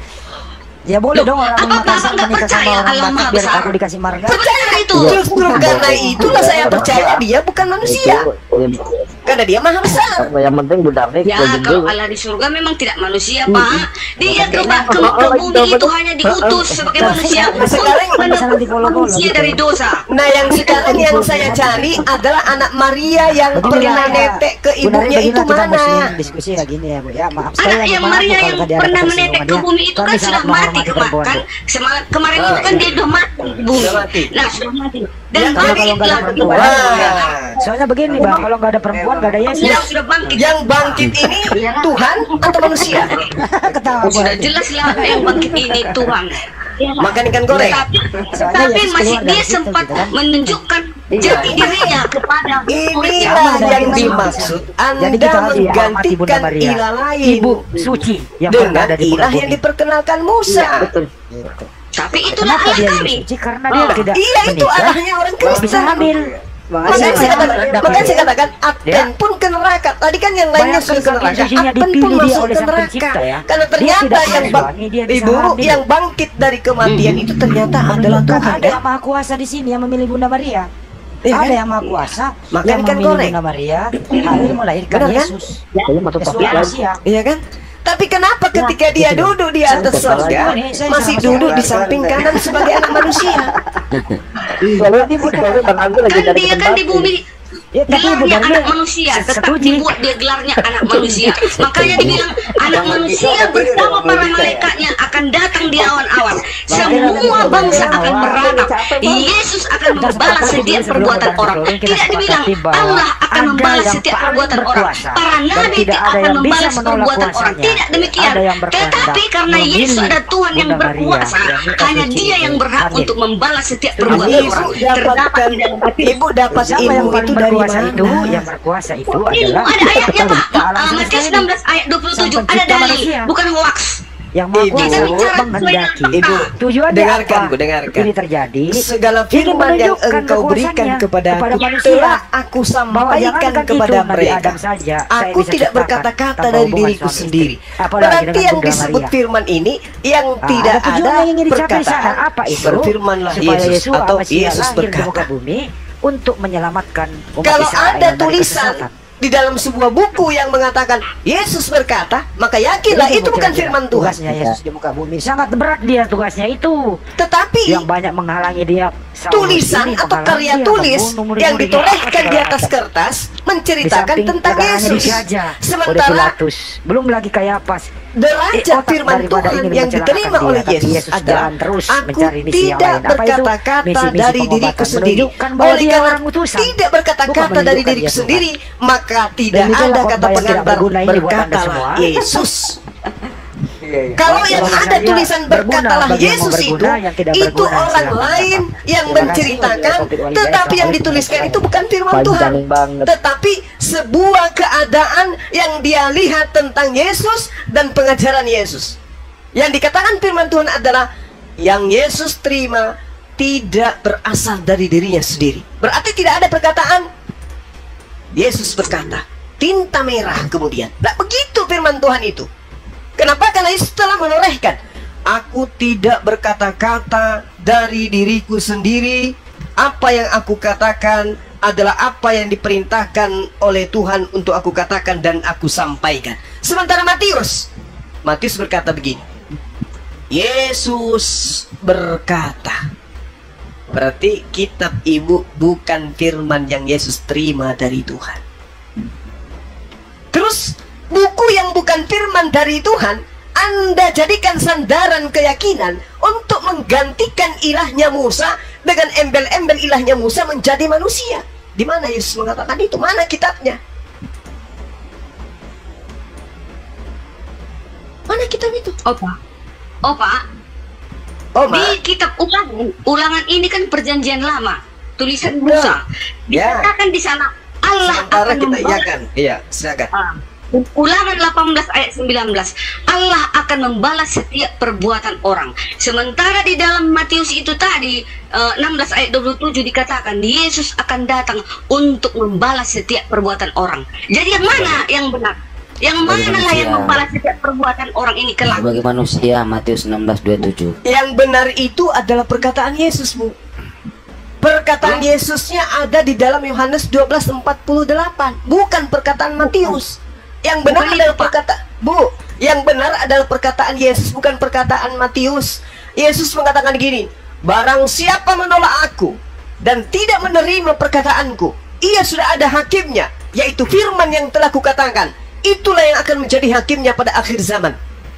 Ya boleh dong orang Apa Makassar Bapak nggak menikah sama percaya orang Allah Batak Maha biar Besar? aku dikasih marga. Sebenarnya itu. Justru karena itulah saya percaya dia bukan manusia, karena dia maha besar. Yang penting budaknya Ya, kalau Allah di surga memang tidak manusia, Pak. Dia ke, ke, ke bumi itu hanya diutus sebagai manusia. Sekarang Menebus manusia dari dosa. Nah yang sekarang yang saya cari adalah anak Maria yang pernah netek ke ibunya itu mana? Diskusi kayak gini ya Bu ya. Maaf Anak saya yang maaf Bu Maria kalau yang tadi ada pernah ketersinggungan menetek ke ya. bumi itu Kami kan sangat sudah mati menghormati kemarin perempuan, kan. Bu. Sema- Kemarin itu kan dia sudah mati di bumi. Sudah mati. Nah, sudah mati. Dan Karena kalau nggak ada bangkitlah perempuan, Wah. soalnya begini Bang, kalau nggak ada perempuan nggak ada Yesus. yang sudah bangkit. Yang bangkit ini Tuhan atau manusia? Ketawa Bu. Sudah jelas lah yang bangkit ini Tuhan. Makan ikan goreng. Tapi, Soalnya tapi Yesus masih keluar dia dari situ, sempat gitu kan. menunjukkan jati dirinya kepada Inilah yang dimaksud Anda Jadi kita harus dihormati Bunda menggantikan Maria, ilah lain Ibu suci yang pernah dengan ada di ilah muka yang bumi. diperkenalkan Musa. Tapi itulah Kenapa Allah dia kami. suci? Karena dia Oh, tidak iya itu menikah, arahnya orang bisa Kristen. hamil. Makanya saya katakan, makanya saya katakan Advent pun ke neraka. Tadi kan yang lainnya Bayangkan sudah ke kalau neraka. Yesusnya Advent pun dipilih dia masuk oleh ke Sang neraka. Pencipta ya. Karena Dia ternyata tidak yang bang, mengulangi, dia bisa ibu hamil. yang bangkit dari kematian itu ternyata adalah Menunjukkan Tuhan. ada yang maha kuasa di sini yang memilih Bunda Maria. Iya Ada kan? yang maha kuasa Makan yang ikan memilih goreng. Bunda Maria hamil melahirkan Benar kan? Yesus. Kayaknya masuk Yesus topik lagi. manusia. Iya kan? Tapi kenapa ketika dia duduk di atas surga masih duduk di samping kanan sebagai anak manusia? Soalnya soalnya Bang Agus lagi Kan cari dia kan di tempat. bumi Ya, tapi gelarnya Bunda anak Maria manusia, tetap setuju. dibuat dia gelarnya anak manusia. Makanya dibilang anak manusia bersama para malaikatnya akan datang di awan-awan. Semua bangsa akan meratap. Yesus akan membalas setiap perbuatan orang. Tidak dibilang Allah akan membalas setiap perbuatan orang. Para nabi tidak akan membalas perbuatan orang. Tidak demikian. Tetapi karena Yesus ada Tuhan yang berkuasa, hanya Dia yang berhak untuk membalas setiap perbuatan Ibu orang. Terdapat dapatkan, di dalam hati. ibu dapat Siapa yang ilmu paling itu dari berkuasa itu? mana? Yang berkuasa itu Ilmu adalah ada ayatnya Pak. pencipta alam Ah, semesta Matius ini. enam belas ayat dua puluh tujuh Sang ada pencipta dalil, manusia. bukan hoax. Yang maha Ibu, kuasa bicara menghendaki. Ibu, Tujuannya dengarkan, apa? Bu, dengarkan. Ini terjadi. Segala Ingin firman yang menunjukkan engkau berikan kekuasaannya kepada kepada aku manusia. telah aku Bahwa sampaikan jangankan kepada itu, Nabi mereka. Adam saja, saya Aku bisa tidak ciptakan berkata-kata tanpa dari hubungan diriku suami sendiri. istri. Apalagi Berarti dengan yang Bunda disebut Maria. firman ini yang Ah, tidak ada tujuan ada yang ingin dicapai di sana. perkataan. Apa itu? Berfirmanlah Supaya Yesus Yesua atau Mesias Yesus lahir di muka berkata. bumi untuk menyelamatkan umat Kalau Israel ada dari tulisan kesesatan. di dalam sebuah buku yang mengatakan Yesus berkata, maka yakinlah Jadi itu bukan kira-kira firman Tuhan. Tugasnya Yesus di muka bumi sangat berat dia tugasnya itu. Tetapi Yang banyak menghalangi dia. Saulus tulisan ini atau menghalangi karya dia, tulis membunuh murid-muridnya, yang ditorehkan di segala atas macam. kertas Di menceritakan samping tentang pegangannya Yesus. dijajah oleh Sementara Pilatus, belum lagi Kayapas. derajat otak firman daripada Tuhan ingin yang mencelakakan diterima dia, oleh tapi Yesus Yesus adalah jalan terus aku mencari misi yang tidak lain. Apa itu? berkata-kata Misi-misi dari pengobatan, diriku sendiri. menunjukkan bahwa Oleh dia karena orang utusan. tidak berkata-kata Bukan dari menunjukkan diriku dia Tuhan. sendiri, maka tidak Dan itulah ada khotbah kata yang tidak pengantar berguna ini buat Anda semua. berkatalah Yesus. Kalau yang Tulisan ada dia tulisan berguna berkatalah bagi yang Yesus mau itu, berguna, yang tidak itu berguna, orang silakan. lain yang Terima kasih. menceritakan, tetapi yang dituliskan itu bukan firman Tuhan, Panjang banget. tetapi sebuah keadaan yang dia lihat tentang Yesus dan pengajaran Yesus. Yang dikatakan firman Tuhan adalah yang Yesus terima tidak berasal dari dirinya sendiri. Berarti tidak ada perkataan Yesus berkata tinta merah kemudian. Nah, begitu firman Tuhan itu. Kenapa? Karena Yesus telah menorehkan, aku tidak berkata-kata dari diriku sendiri. Apa yang aku katakan adalah apa yang diperintahkan oleh Tuhan untuk aku katakan dan aku sampaikan. Sementara Matius, Matius berkata begini, Yesus berkata. Berarti kitab ibu bukan firman yang Yesus terima dari Tuhan. Terus buku yang bukan firman dari Tuhan Anda jadikan sandaran keyakinan untuk menggantikan ilahnya Musa dengan embel-embel ilahnya Musa menjadi manusia. Di mana Yesus mengatakan itu? Mana kitabnya? Mana kitab itu? Oh Pak, oh Pak, Oh, di kitab ulangan, ulangan ini kan perjanjian lama, tulisan Musa. Ya. Dikatakan di sana Allah Sementara akan kita membalas. iakan. Iya, silakan. Ah, Ulangan delapan belas ayat sembilan belas, Allah akan membalas setiap perbuatan orang. Sementara di dalam Matius itu tadi eh, enam belas ayat dua puluh tujuh dikatakan Yesus akan datang untuk membalas setiap perbuatan orang. Jadi yang mana yang benar? Yang mana Bagi lah yang manusia. membalas setiap perbuatan orang ini kelak? Sebagai manusia, Matius enam belas dua puluh tujuh. Yang benar itu adalah perkataan Yesus, Bu. Perkataan Yesusnya ada di dalam Yohanes dua belas empat puluh delapan, bukan perkataan Matius. Yang benar Bukan adalah itu, Pak. perkataan Bu, yang benar adalah perkataan Yesus, bukan perkataan Matius. Yesus mengatakan gini, barang siapa menolak aku dan tidak menerima perkataanku, ia sudah ada hakimnya, yaitu firman yang telah kukatakan. Itulah yang akan menjadi hakimnya pada akhir zaman.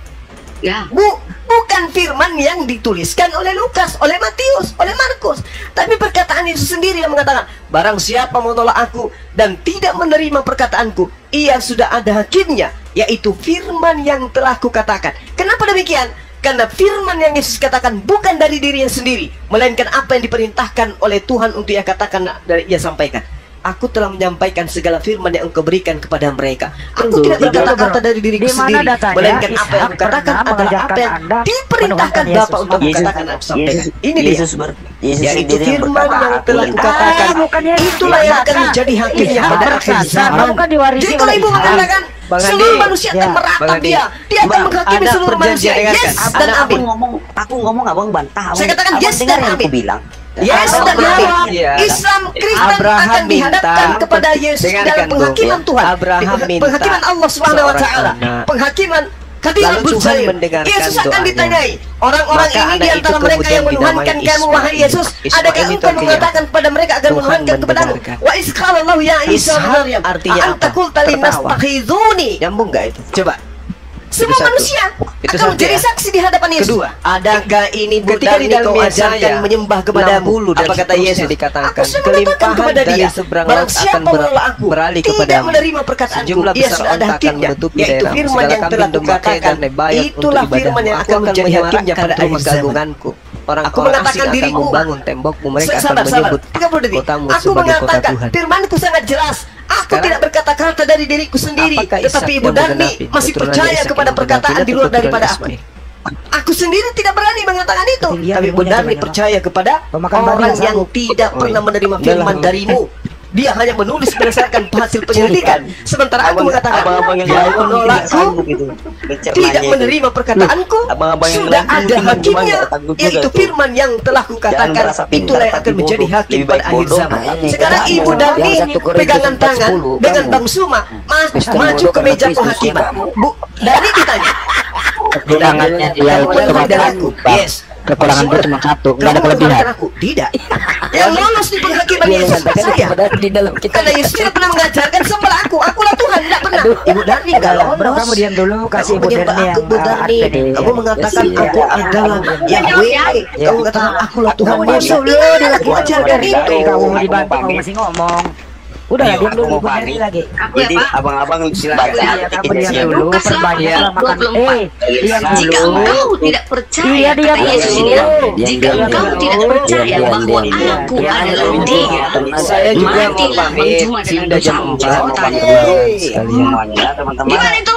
Ya. Bu, bukan firman yang dituliskan oleh Lukas, oleh Matius, oleh Markus, tapi perkataan Yesus sendiri yang mengatakan, barang siapa menolak aku dan tidak menerima perkataanku, ia sudah ada hakimnya, yaitu firman yang telah kukatakan. Kenapa demikian? Karena firman yang Yesus katakan bukan dari dirinya sendiri, melainkan apa yang diperintahkan oleh Tuhan untuk ia katakan dan ia sampaikan. Aku telah menyampaikan segala firman yang engkau berikan kepada mereka. Aku Tunggu, tidak berkata-kata dari diriku di mana sendiri, datanya melainkan apa yang Ishak kukatakan pernah adalah apa mengajarkan yang Anda diperintahkan menuhankan Bapa Yesus? untuk Yesus- kukatakan dan sampaikan. Yesus, Ini dia, Yesus ber, Yesus yaitu sendiri yang firman berkata, yang "Aku telah yang kukatakan. Ah, bukan Yesus Itulah yang akan berkata. menjadi hakimnya Ishak pada akhir berkata, zaman." kamu kan diwarisi Jadi kalau oleh ibu Ishak. mengatakan Bang seluruh Andi, manusia ya, akan meratap Bang Andi. dia, dia akan Bang, menghakimi ada seluruh manusia. perjanjian, Yes kan? dan Ada aku amin. ngomong, aku ngomong abang bantah. Saya katakan Abang yes dengar dan yang aku amin. bilang. Yes Abang dan amin. Iya. Islam Kristen Abraham akan dihadapkan minta- kepada Yesus dengarkan, dalam Bu. penghakiman Tuhan. Abraham Di- minta penghakiman Allah Subhanahu wa seorang taala. anak. Penghakiman Kadirat Lalu Tuhan Burzaim. mendengarkan Yesus akan doanya. ditanyai, orang-orang Maka ini anak di antara itu mereka yang kemudian menuhankan dinamai kamu wahai Ismail. Yesus, Ismail adakah itu engkau artinya mengatakan kepada mereka agar Tuhan menuhankan kepadamu? mendengarkan. Wa iskhalallahu ya Isa Ishak Maryam, artinya anta apa? qulta linnas Tertawa. takhizuni. Nyambung nggak itu? Coba. Semua Itu satu. manusia Itu akan satu menjadi ya. saksi di hadapan Yesus. Kedua, Adakah ini ketika di budak dalam kau Yesaya ajarkan menyembah kepadamu? enam puluh dan Apa kata seterusnya Yesus? dikatakan, Aku sudah kelimpahan mengatakan kepada dari dia, seberang barang laut siapa akan ber- menolak aku, beralih tidak kepadamu. menerima perkataanku, Sejumlah ia besar sudah ada onta akan hakimnya, menutupi yaitu daerahmu. firman Segala yang telah kambing domba kukatakan. dan nebayat untuk Itulah ibadahmu. firman yang Aku akan akan menjadi menghakimnya hakimnya pada pada akhir zaman. keagunganku. Aku Orang-orang mengatakan asing akan diriku, membangun tembokmu, mereka akan sabar, sabar. menyebut tiga puluh detik. kotamu Aku sebagai kota mengatakan Tuhan. firmanku sangat jelas. Aku Sekarang, tidak berkata-kata dari diriku sendiri, apakah tetapi Ishak Ibu yang Darni menggenapi masih keturunan percaya Ishak kepada yang perkataan menggenapi di luar keturunan daripada aku. Ismail? Aku sendiri tidak berani mengatakan itu, Ketinggian tapi ilmunya Benar sebenarnya, percaya kepada Pemakan orang babi yang sanggup. tidak Oh, pernah iya. menerima Udah firman lah. darimu. Dia hanya menulis berdasarkan hasil penyelidikan. Sementara aku Abang- mengatakan, abang-abang yang dia lain pun tidak menolakku, sanggup itu tidak mencernanya itu. menerima perkataanku, Abang-abang yang sudah lain pun ada cuma- cuma hakimnya, nggak takut juga yaitu tuh. firman yang telah Jangan kukatakan. merasa pintar, Itulah yang akan tapi menjadi bodoh. hakim Lebih pada baik akhir bodoh. zaman. Nah, ini Sekarang kamu. Ibu Yang Darni satu Korintus pegangan empat tangan sepuluh, dengan kamu. Bang Suma, Mas, Kristen maju bodoh ke karena meja Kristus penghakiman. kamu. Bu, Darni ditanya. Kekurangannya dia Kamu itu menuhankan cuma aku? satu. Yes. Kekurangan gue cuma satu, nggak ada Kamu kelebihan. menuhankan aku? Tidak. Yang lolos di penghakiman Dia Yesus mengatakan saya. kepada di dalam kitab. Karena Yesus tidak pernah mengajarkan sembah aku. Akulah Tuhan, tidak pernah. Ibu Darni nggak Bro, lolos. kamu diam dulu, kasih Kamu Ibu menyembah Darni aku, yang Bu uh, Darni. admin ini. Kamu mengatakan Yes, aku ya. adalah Yahweh. Kamu mengatakan akulah Tuhan. Kamu diam dulu, dia lagi Aku ajarkan ngomong. itu. Eh, kamu mau dibantu, kamu masih ngomong. Udah lah, Ayo, diam aku dulu, mau Ibu Darni panik. lagi. Aku ya Jadi Pak. abang-abang Baca. silakan Iya, kamu sedikit diam siap. dulu, Lukas perbanyak delapan, makan. dua puluh empat. Eh, diam Jika dulu. engkau tidak percaya, Iya, diam kata Yesus dulu. ini, Diam, jika diam, engkau diam. tidak Diam, percaya diam, bahwa diam, diam. aku Diam, adalah diam. dia, Saya juga mau matilah pamit. berjumpa dengan Sudah jam dosamu. empat. Ceritanya. Sekalian. Semuanya teman-teman. Gimana itu?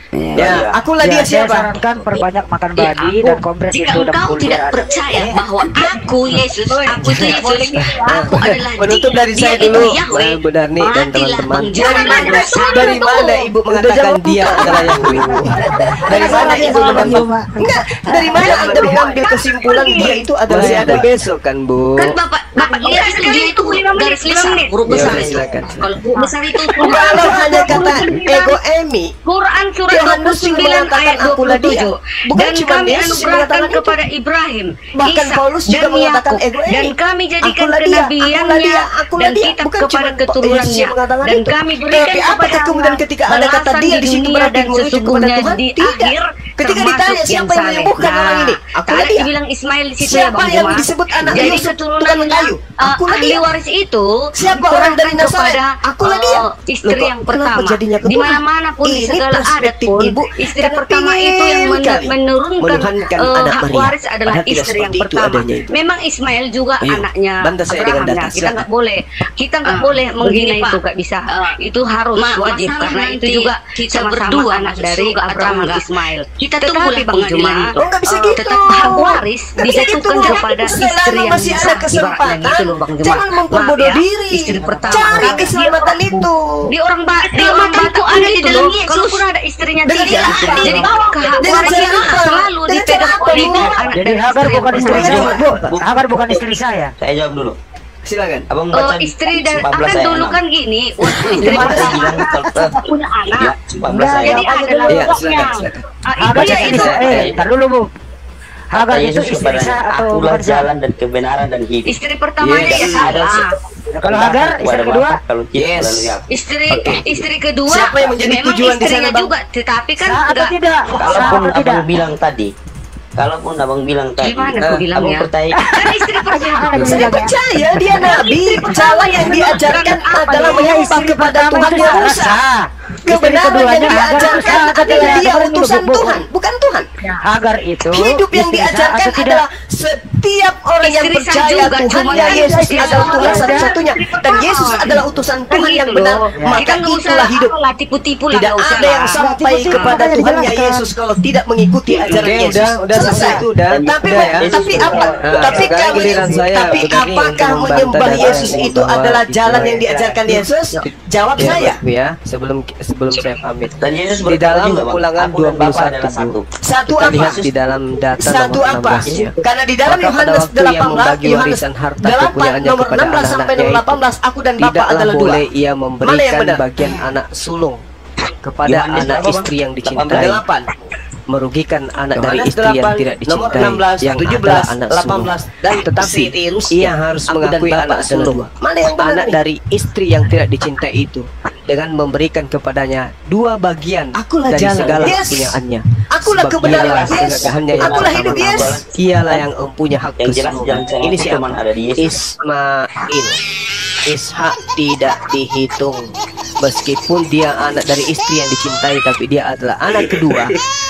Ya, akulah Ya, dia saya siapa? sarankan perbanyak makan Ya, babi aku, dan kompres jika itu dan engkau pulsa tidak ada. percaya bahwa aku Yesus, aku itu Yesus, aku adalah Penutup dia, dari dia saya itu dulu. Yahweh, Bu Darni dan matilah teman-teman. berjumpa Dari dengan mana? dosamu. Dari mana Ibu mengatakan dia adalah Yahweh? Dari mana Ibu mengambil? Enggak. Dari mana Anda mengambil kesimpulan dia itu adalah Masih ada Yahweh? besok kan, Bu? Kan bapak bapak lihat itu dia itu garis besar, huruf Ya, besar udah, itu. silakan. Kalau huruf besar itu Kalau hanya kata ego Emi, Quran surat dua puluh Yohanes juga sembilan mengatakan ayat dua akulah puluh dia. tujuh. Bukan Dan cuma kami Yesus yang anugerahkan mengatakan itu. kepada Ibrahim, Bahkan Ishak, Paulus juga dan mengatakan Yakub, ego dan ini. kami jadikan Akulah dia, akulah kenabiannya dia, akulah dan dia. kitab Bukan kepada cuma Yesus keturunannya, yang mengatakan dan itu. kami berikan Tapi kepada apakah kemudian ketika ada kata balasan dia di situ dunia berarti dan merujuk kepada sesungguhnya Tuhan? di Tidak. akhir Ketika termasuk ditanya siapa yang saleh. menyembuhkan Nah, orang ini, akulah tadi dia. bilang Ismail di situ ya Siapa Bang yang Juma. disebut anak Jadi Yusuf, keturunan tukang kayu? uh, Akulah ahli dia. waris itu Siapa orang dari diserahkan Nazaret? kepada Akulah dia. uh, istri Loh, kok yang kenapa pertama. jadinya kedua. Di mana-mana pun, di Ini segala adat perspektif pun, ibu. istri Karena pertama pengen itu yang men- kali menurunkan menuhankan eh, anak hak Maria. waris adalah Padahal tidak istri yang seperti itu pertama. adanya itu. Memang Ismail juga Ayo, anaknya bantu saya dengan Abraham. data, Nah, kita silakan. nggak boleh, kita nggak Ah, boleh menghina begini, itu, Pak. nggak bisa. Ah, Itu harus Ma- wajib masalah karena itu nanti juga kita sama-sama berdua anak masuk dari surga atau Abraham enggak. Ismail. Kita Tetapi tunggulah Bang pengadilan Juma, itu. Oh, nggak bisa eh, gitu. tetap hak waris Nggak bisa dijatuhkan gitu. kepada Selama istri yang masih ada sah, kesempatan, ibaratnya gitu loh Bang Juma. jangan memperbodoh Maaf ya, diri. istri pertama. Cari Karena keselamatan dia- itu. Di orang ba di Keselamatan orang Batak itu ada di gitu dalam loh. Yesus. Kalaupun ada istrinya Dengan tiga, cara jadi apa? hak Dengan waris cara itu apa? selalu Dengan dipegang cara apa, oleh Bu? anak Jadi dari Hagar istri bukan yang istri pertama. saya, Bu. Hagar bukan istri saya. Saya jawab dulu. Silakan. Abang Oh, baca istri dari empat belas akan ayat dulu enam. kan gini, waktu istri Dia pertama bilang kalau punya anak, ya, empat belas ayat. jadi adalah Iya, pokoknya. silakan, silakan. Ah, itu Hagar ya istri itu. saya. Eh, tar dulu, Bu. Hagar Kata itu Yesus istri kepada saya atau akulah bukan saya? jalan dan kebenaran dan hidup. Istri pertamanya Yes. ya Ada salah. Kalau Hagar, istri kepada kedua? Bapa, kalau tidak Yes. melalui aku. Istri Oke. istri kedua Siapa yang menjadi memang tujuan di istrinya sana, Bang? juga, tetapi kan Sah atau enggak. tidak? Sah Kalaupun atau tidak? abang bilang tadi, kalaupun abang bilang tadi, Gimana Eh, aku bilangnya? abang percaya Kan istri pertama. Saya percaya dia nabi. Jalan yang diajarkan adalah menyembah kepada Tuhan yang Musa. Kebenaran yang diajarkan adalah dia utusan Tuhan, bukan Tuhan. Hagar itu Hidup yang istri sah diajarkan atau tidak? adalah setiap orang yang Istri sah percaya juga, Tuhan cuma ya kan Yesus istri adalah sah Tuhan juga. satu-satunya dan Yesus adalah utusan Kan Tuhan yang gitu benar, loh. maka Kita nggak usah itulah hidup. apalah, tipu-tipu lah, Tidak nggak usah ada yang lah. sampai Tipu-tipu kepada makanya Tuhannya dijelaskan. Yesus kalau tidak mengikuti ajaran Oke, Yesus. udah, udah selesai itu, udah. Tapi Udah ya. tapi apa? Nah, Tapi sekarang kami- giliran saya, tapi Bu Dani, apakah untuk membantah menyembah data Yesus yang itu bahwa adalah itu jalan yang ya. diajarkan Yesus? Jawab Ya, saya. Bu, ya, sebelum sebelum saya pamit. dan Yesus Di berkata dalam juga, Bang, Ulangan aku dan Bapa dua puluh satu, adalah satu. Satu kita apa? lihat di dalam data Satu nomor apa? enam belas-nya. Karena di dalam Maka pada Yohanes waktu ia delapan belas, membagi Yohanes warisan harta delapan kepunyaannya nomor kepada enam belas sampai anak-anaknya nomor itu, delapan belas, aku dan Bapa tidaklah adalah dua. boleh ia Mana yang memberikan benar? bagian anak sulung kepada Yohanes anak berapa, Bang? istri yang delapan belas. dicintai, Delapan. merugikan anak dari Yohanes istri yang delapan, tidak nomor dicintai enam belas, yang tujuh adalah belas, anak delapan sulung. belas, dan Tetapi seterusnya. ia harus Aku dan mengakui Bapa anak adalah sulung, dua. Mana yang benar anak nih? dari istri yang tidak dicintai itu, dengan memberikan kepadanya dua bagian Akulah dari jalan. segala Yes. kepunyaannya. Akulah Sebab kebenaran. dialah Yes. kegagahannya yang Akulah hidup. pertama-tama. Yes. Ialah yang mempunyai hak Yang jelas keseluruhan. jalan sama Ini aku siapa? cuman ada di Yesus. Ismail. Ishak tidak dihitung. Meskipun dia anak dari istri yang dicintai, tapi dia adalah anak kedua.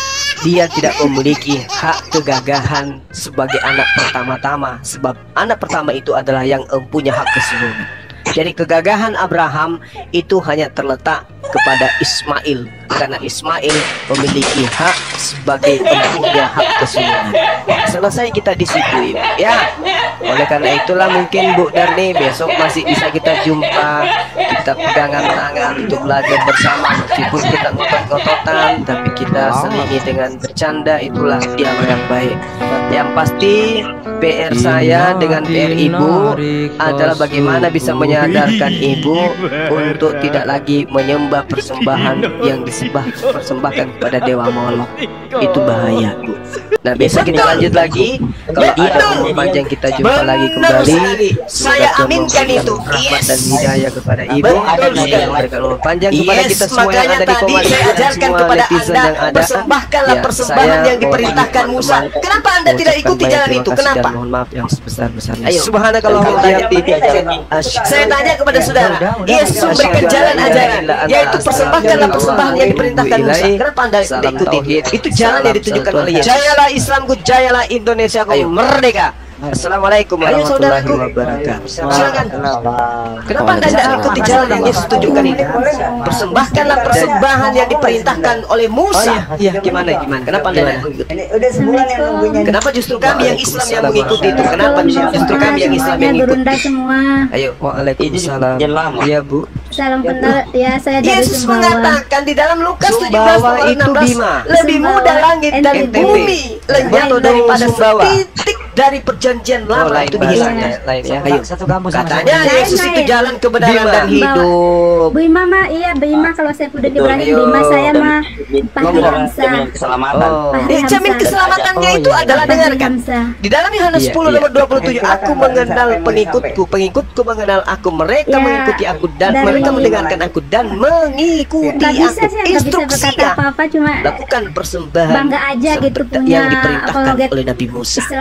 Dia tidak memiliki hak kegagahan sebagai anak pertama-tama, sebab anak pertama itu adalah yang mempunyai hak keseluruhan. Jadi kegagahan Abraham itu hanya terletak kepada Ismail, karena Ismail memiliki hak sebagai empunya hak keseluruhan. Selesai kita di situ, Ibu. Ya. Oleh karena itulah mungkin Bu Darni besok masih bisa kita jumpa, kita pegangan tangan untuk belajar bersama, meskipun kita ngotot-ngototan, tapi kita selingi dengan bercanda. Itulah dialog yang baik. Yang pasti P R saya dengan P R Ibu adalah bagaimana bisa menyadarkan Ibu untuk tidak lagi menyembah persembahan yang disembah persembahkan kepada Dewa Molok. Itu bahaya, Bu. Nah, besok kita lanjut lagi. Kalau ada umur panjang kita jumpa lagi Benar kembali. sekali. Saya Semoga aminkan memberikan itu. rahmat Yes. dan hidayah kepada Ibu. Betul Semoga sekali. memberikan umur panjang kepada Yes, kita semua yang makanya ada di tadi Komando saya dan ajarkan semua kepada netizen Anda, yang ada. persembahkanlah Ya, persembahan saya yang diperintahkan mohon Musa. maaf. Kenapa Anda tidak Mengucapkan ikuti banyak jalan terima itu? kasih Kenapa? dan mohon maaf yang sebesar-besarnya. Ayo. Subhanakallahumma wa bihamdika. Saya tanya kepada saudara, Yesus memberikan jalan ajaran, yaitu persembahkanlah persembahan yang diperintahkan Musa. Kenapa Anda tidak ikuti? Itu jalan yang ditunjukkan oleh Yesus. Jayalah Islamku, jayalah Indonesiaku, merdeka. Assalamualaikum warahmatullahi wabarakatuh. Silakan. Kenapa Anda tidak ikuti jalan yang Yesus tunjukkan itu? Persembahkanlah persembahan yang diperintahkan oleh Musa. Iya, gimana gimana? Kenapa Anda tidak mengikuti? Udah sebulan yang nunggunya. Kenapa justru kami yang Islam yang mengikuti itu? Kenapa justru kami yang Islam yang Gurunda mengikuti? semua. Ayo, waalaikumsalam. Jangan lama. Iya, Bu. Salam kenal ya, saya dari Yesus Sumbawa. mengatakan di dalam Lukas tujuh belas Sumbawa nomor itu enam belas, Bima. lebih Sumbawa, mudah langit dan N T B. bumi lenyap Atau daripada Sumbawa. setitik dari perjanjian Oh, lama. lain Itu bahasanya, Yesus. lain ya. Ayo. Satu kampus sama Katanya Lain, Yesus itu lain. jalan kebenaran Bima. dan hidup. Bu Ima mah, iya Bu Ima kalau saya udah Ibrahim Ayo. Bima saya mah Fahri Ngomong Hamzah. jaminan keselamatan. Oh. Fahri Eh, jamin Hamzah. keselamatannya Oh, itu iya. adalah Fahri dengarkan. Hamzah. Di dalam Yohanes Iya, sepuluh iya. nomor dua puluh tujuh, aku mengenal pengikutku, pengikutku mengenal aku, mereka Ya, mengikuti aku dan dari- mereka mendengarkan aku dan mengikuti Nggak bisa aku. sih, nggak bisa berkata Instruksinya apa-apa, cuma lakukan persembahan Bangga aja gitu seperti punya yang diperintahkan apologet oleh Nabi Musa. Islam begini. Kamu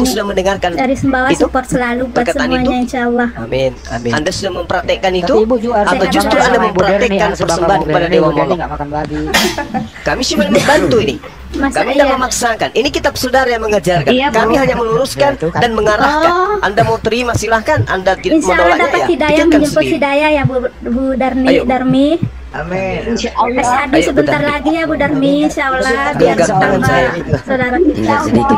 Ibu sudah mendengarkan Dari Sumbawa itu? support selalu buat Perkataan semuanya itu? insya Allah. Amin, amin. Anda sudah mempraktekkan itu? Tapi Ibu juga harus Atau justru sama Anda Ibu mempraktekkan Derni, harus persembahan Ibu kepada Derni, Dewa Ibu Derni Molok? nggak makan babi. Kami cuma membantu ini. Masa Kami tidak iya? memaksakan. Ini kitab saudara yang mengajarkan. Iya, Kami Bu. hanya meluruskan Ya, itu kan. dan mengarahkan. Oh. Anda mau terima silahkan. Anda tidak Insya Allah menolaknya dapat ya. hidayah, Pikirkan menjemput sendiri. hidayah ya Bu, Bu Darmi, Ayo. Darmi. Amin. Insya Kasih Allah. Adi Ayo, Bu sebentar Darmi. lagi ya Bu Darmi, insya Allah biar Genggam tangan tambah saya. saudara kita. Tinggal sedikit.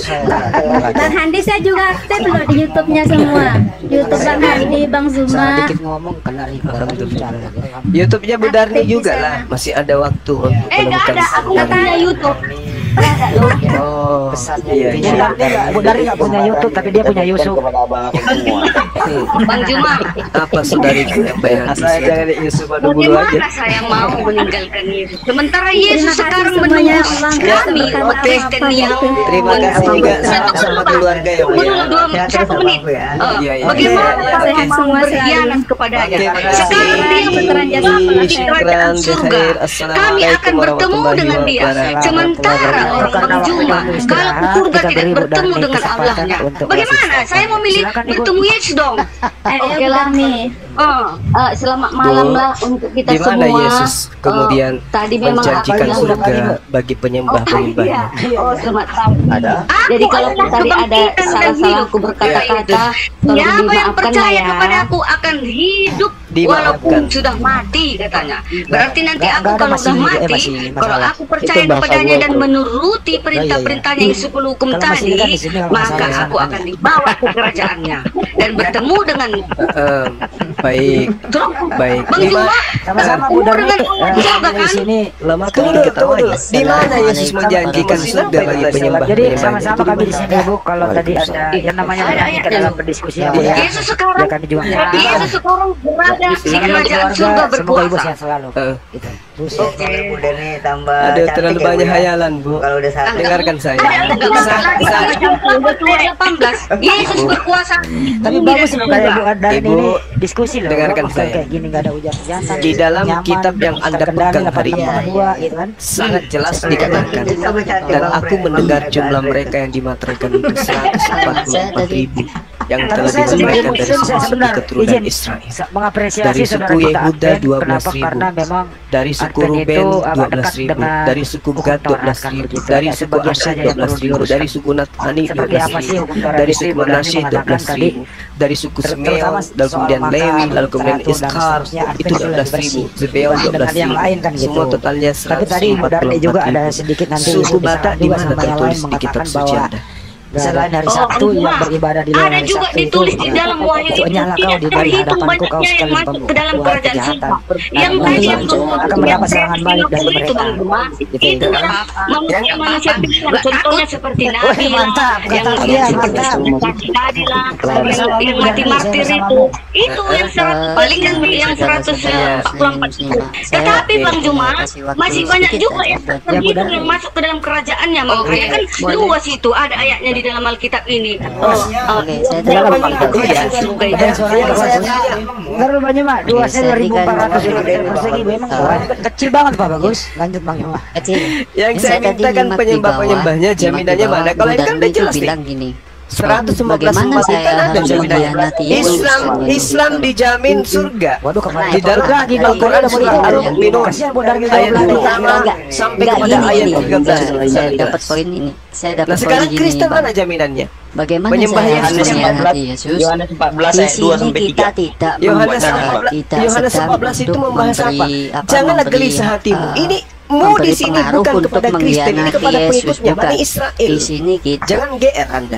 Bang Handi saya juga aktif loh di YouTube-nya semua. YouTube Bang Handi, Bang Zuma. Sedikit ngomong kena ribu orang bicara. YouTube-nya Bu Darni Aktif di juga sana. lah. Masih ada waktu untuk Eh, nggak ada. Aku nggak punya YouTube. Nggak ada loh. Oh, Pesannya iya, intinya iya. dia nggak- Bu Dari nggak punya YouTube tapi dia punya Yusuf. kepada abang-abang semua. Bang Juma, Apa saudariku yang baik hati? Saya jangan Yusuf adu dulu aja. bagaimana saya mau meninggalkan Yesus? Sementara Yesus Terima kasih sekarang semuanya, menunggu Allah. kami, Ya, umat oke. Kristen yang Terima kasih juga sama-sama keluarga ya, Bu, ya. menunggu dua satu menit. Eh, Iya, iya. Bagaimana Oke. saya Sehat mau semua berkhianat selalu. kepadanya? Oke, makasih. Sekarang dia Berperan jasa berada di Syukran, kerajaan surga. Jazair. Kami Assalamualaikum akan bertemu warahmatullahi dengan dia. wabarakatuh. Sementara orang Bang Juma, kalau ke surga kita tidak beri Bu bertemu Darni dengan kesempatan Allahnya. untuk Bagaimana? kasih Saya mau milih Silakan, Ibu. bertemu Yesus dong. Eh, Oke Bu lah. Darmi. Oh, eh, selamat malam Bu, lah untuk kita di mana semua. Yesus kemudian Eh, tadi memang menjanjikan aku surga bilang- bagi Oh, penyembah-penyembahnya? iya. Oh, selamat tahu. Ada? Jadi kalau tadi ada salah-salahku berkata-kata, tolong Siapa yang dimaafkan lah percaya ya. kepada aku akan hidup Dimaafkan. walaupun sudah mati katanya. Berarti nanti Nggak- aku nggak ada kalau sudah masih- eh, mati, masih kalau masalah. aku percaya Itu bahasa kepadanya gua, dan bro. menuruti perintah-perintahnya yang sepuluh hukum Kalau masih tadi, kan di sini, kalau maka masalah aku sana akan kan. dibawa ke kerajaannya dan bertemu dengan Em, baik, baik. Bang Di Juma. ma- Sama-sama Bu Umur Darni. dengan Allah Eh, surga di kan? sini Lama tunggu dulu, tunggu dulu. Di mana Yesus menjanjikan surga bagi penyembah? Jadi sama-sama kami di sini Bu, kalau tadi ada yang namanya Ada kita ayatnya, dalam Bu. berdiskusi Iya. Bu ya. Yesus sekarang Ya kami juga Yesus mendengarkan. sekarang berada di Selamat kerajaan keluarga, surga semoga Ibu berkuasa. sehat selalu. Eh, Gitu. Terus Oke. Bu Derni tambah Aduh, cantik terlalu ya, Bu, banyak ya. hayalan, Bu. Kalau udah sakit. Dengarkan saya. Ada enggak Sa- masalah lagi sa- udah tua delapan belas. Yesus berkuasa. tapi Bumi bagus dan loh kayak surga. Bu Darni Ibu, ini diskusi loh. dengarkan Bukan saya. kayak gini nggak ada hujan-hujanan. Di dalam nyaman, kitab yang Anda terkendali pegang delapan hari ini, tambah dua, gitu kan. sangat jelas dikatakan, dan aku mendengar jumlah mereka yang dimateraikan itu seratus empat puluh empat ribu yang Tapi telah saya sebagai dimateraikan dari muslim saya semua suku sebenarnya keturunan izin Israel. sa- mengapresiasi Dari saudara suku kita Yehuda Advent. dua belas Kenapa? ribu, Karena memang dari suku Advent Ruben itu dua agak belas dekat ribu, dengan dari suku hukum Gad dua Taurat belas kan ribu, begitu. dari Ada suku sebagian Asyad saja dua yang belas perlu ribu, diluruskan. dari suku Natani dua Seperti belas apa sih ribu, hukum Taurat dari itu suku Ibu Darni Manasye dua belas mengatakan tadi, ribu, dari suku terutama Simeon, lalu soal kemudian makan, Lewi, lalu kemudian teratur, dan Iskar, seterusnya, Advent itu dua belas lebih ribu, bersih Zebeon dua dibanding belas dengan yang ribu, lain kan gitu. semua totalnya Tapi tadi Ibu Darni juga ada sedikit nanti suku bisa Batak di juga mana sama yang lain tertulis di kitab mengatakan suci bahwa Anda? selain hari Oh, Sabtu Bang yang Juma, beribadah di luar ada hari juga Sabtu itu ditulis di dalam wahyu itu nyala kau tidak di balik terhitung hadapanku kau banyaknya yang sekalian masuk ke dalam pembuat kerajaan kejahatan. surga. Nah, Yang nanti tadi yang akan dua puluh mendapat serangan balik dari itu mereka. Bang Juma. Gitu. Itu manusia-manusia pilihan. Contohnya seperti Wah, Nabi lah, mantap, yang kata yang dia, seperti mantap. tadi lah, Sama-sama, yang Bu mati Darni, martir sama-sama, itu, Bu. itu yang seratus paling yang yang seratus empat puluh empat itu. Tetapi Bang Juma masih banyak juga yang terhitung yang masuk ke dalam kerajaannya. Makanya kan luas itu ada ayatnya di dalam Alkitab ini. Oh, Oke, saya Dalam tidak Alkitab ya, surga ya. itu suaranya bagus. Enggak banyak Mak, dua sen dua ribu empat ratus meter persegi memang suaranya kecil banget Pak Bagus. Lanjut Bang Yoma. kecil. Yang saya tadi mintakan nyimak di penyembah-penyembahnya bawah, nyimak jaminannya di bawah, mana? Kalau Bu ini kan Darni udah itu jelas nih. bilang gini. seratus lima belas Bagaimana umat saya itu kan ada harus jaminannya. mengkhianati Yesus? Islam Islam dijamin surga. Waduh kemana? Di dalam lagi dong Al-Quran surah Al-Mu'minun Kasihan Bu Darni ayat jawab lagi. pertama sampai Enggak, kepada gini, ayat gini. tiga belas. Enggak, saya dapat poin ini. Saya dapat Nah poin sekarang gini. Kristen Bang. mana jaminannya? Bagaimana Penyembah saya Yesus harus yang mengkhianati Yesus? Yohanes empat belas Di ayat dua sini sampai kita tiga. tidak Yohanes membuat empat belas kita Yohanes sedang empat belas itu untuk membahas apa? memberi, apa, Janganlah memberi, gelisah hatimu. uh, Ini mu memberi di sini pengaruh bukan untuk kepada Kristen, ini mengkhianati kepada Yesus pengikutnya juga. Bani Israel. Di sini kita Jangan G R Anda.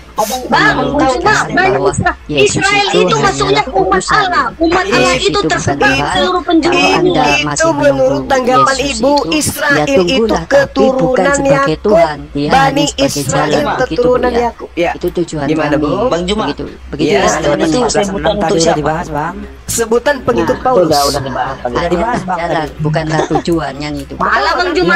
Bang, Tahu Bang, kan Bang, bahwa Yesus Israel itu itu maksudnya hanyalah umat utusan. Allah. Umat Allah Yesus itu itu tersebar bukan di Tuhan. seluruh penjuru Kalau dunia. Anda Itu masih menurut menunggu tanggapan Yesus Ibu, itu, Israel ya itu tunggulah, tapi bukan keturunan sebagai Yakub. Tuhan. Dia Bani hanya sebagai Israel jalan, begitu, keturunan Bu, ya. Yakub. Ya. Itu tujuan Gimana, kami. Bu? Bang Juma. Begitu. Begitu Ya, ya, Tuhan teman-teman. itu sebutan untuk Tadi udah siapa? dibahas Bang. sebutan pengikut Paulus. Udah udah dibahas. Udah dibahas Bang. Ada, bukanlah tujuan yang itu. Malah Bang Juma.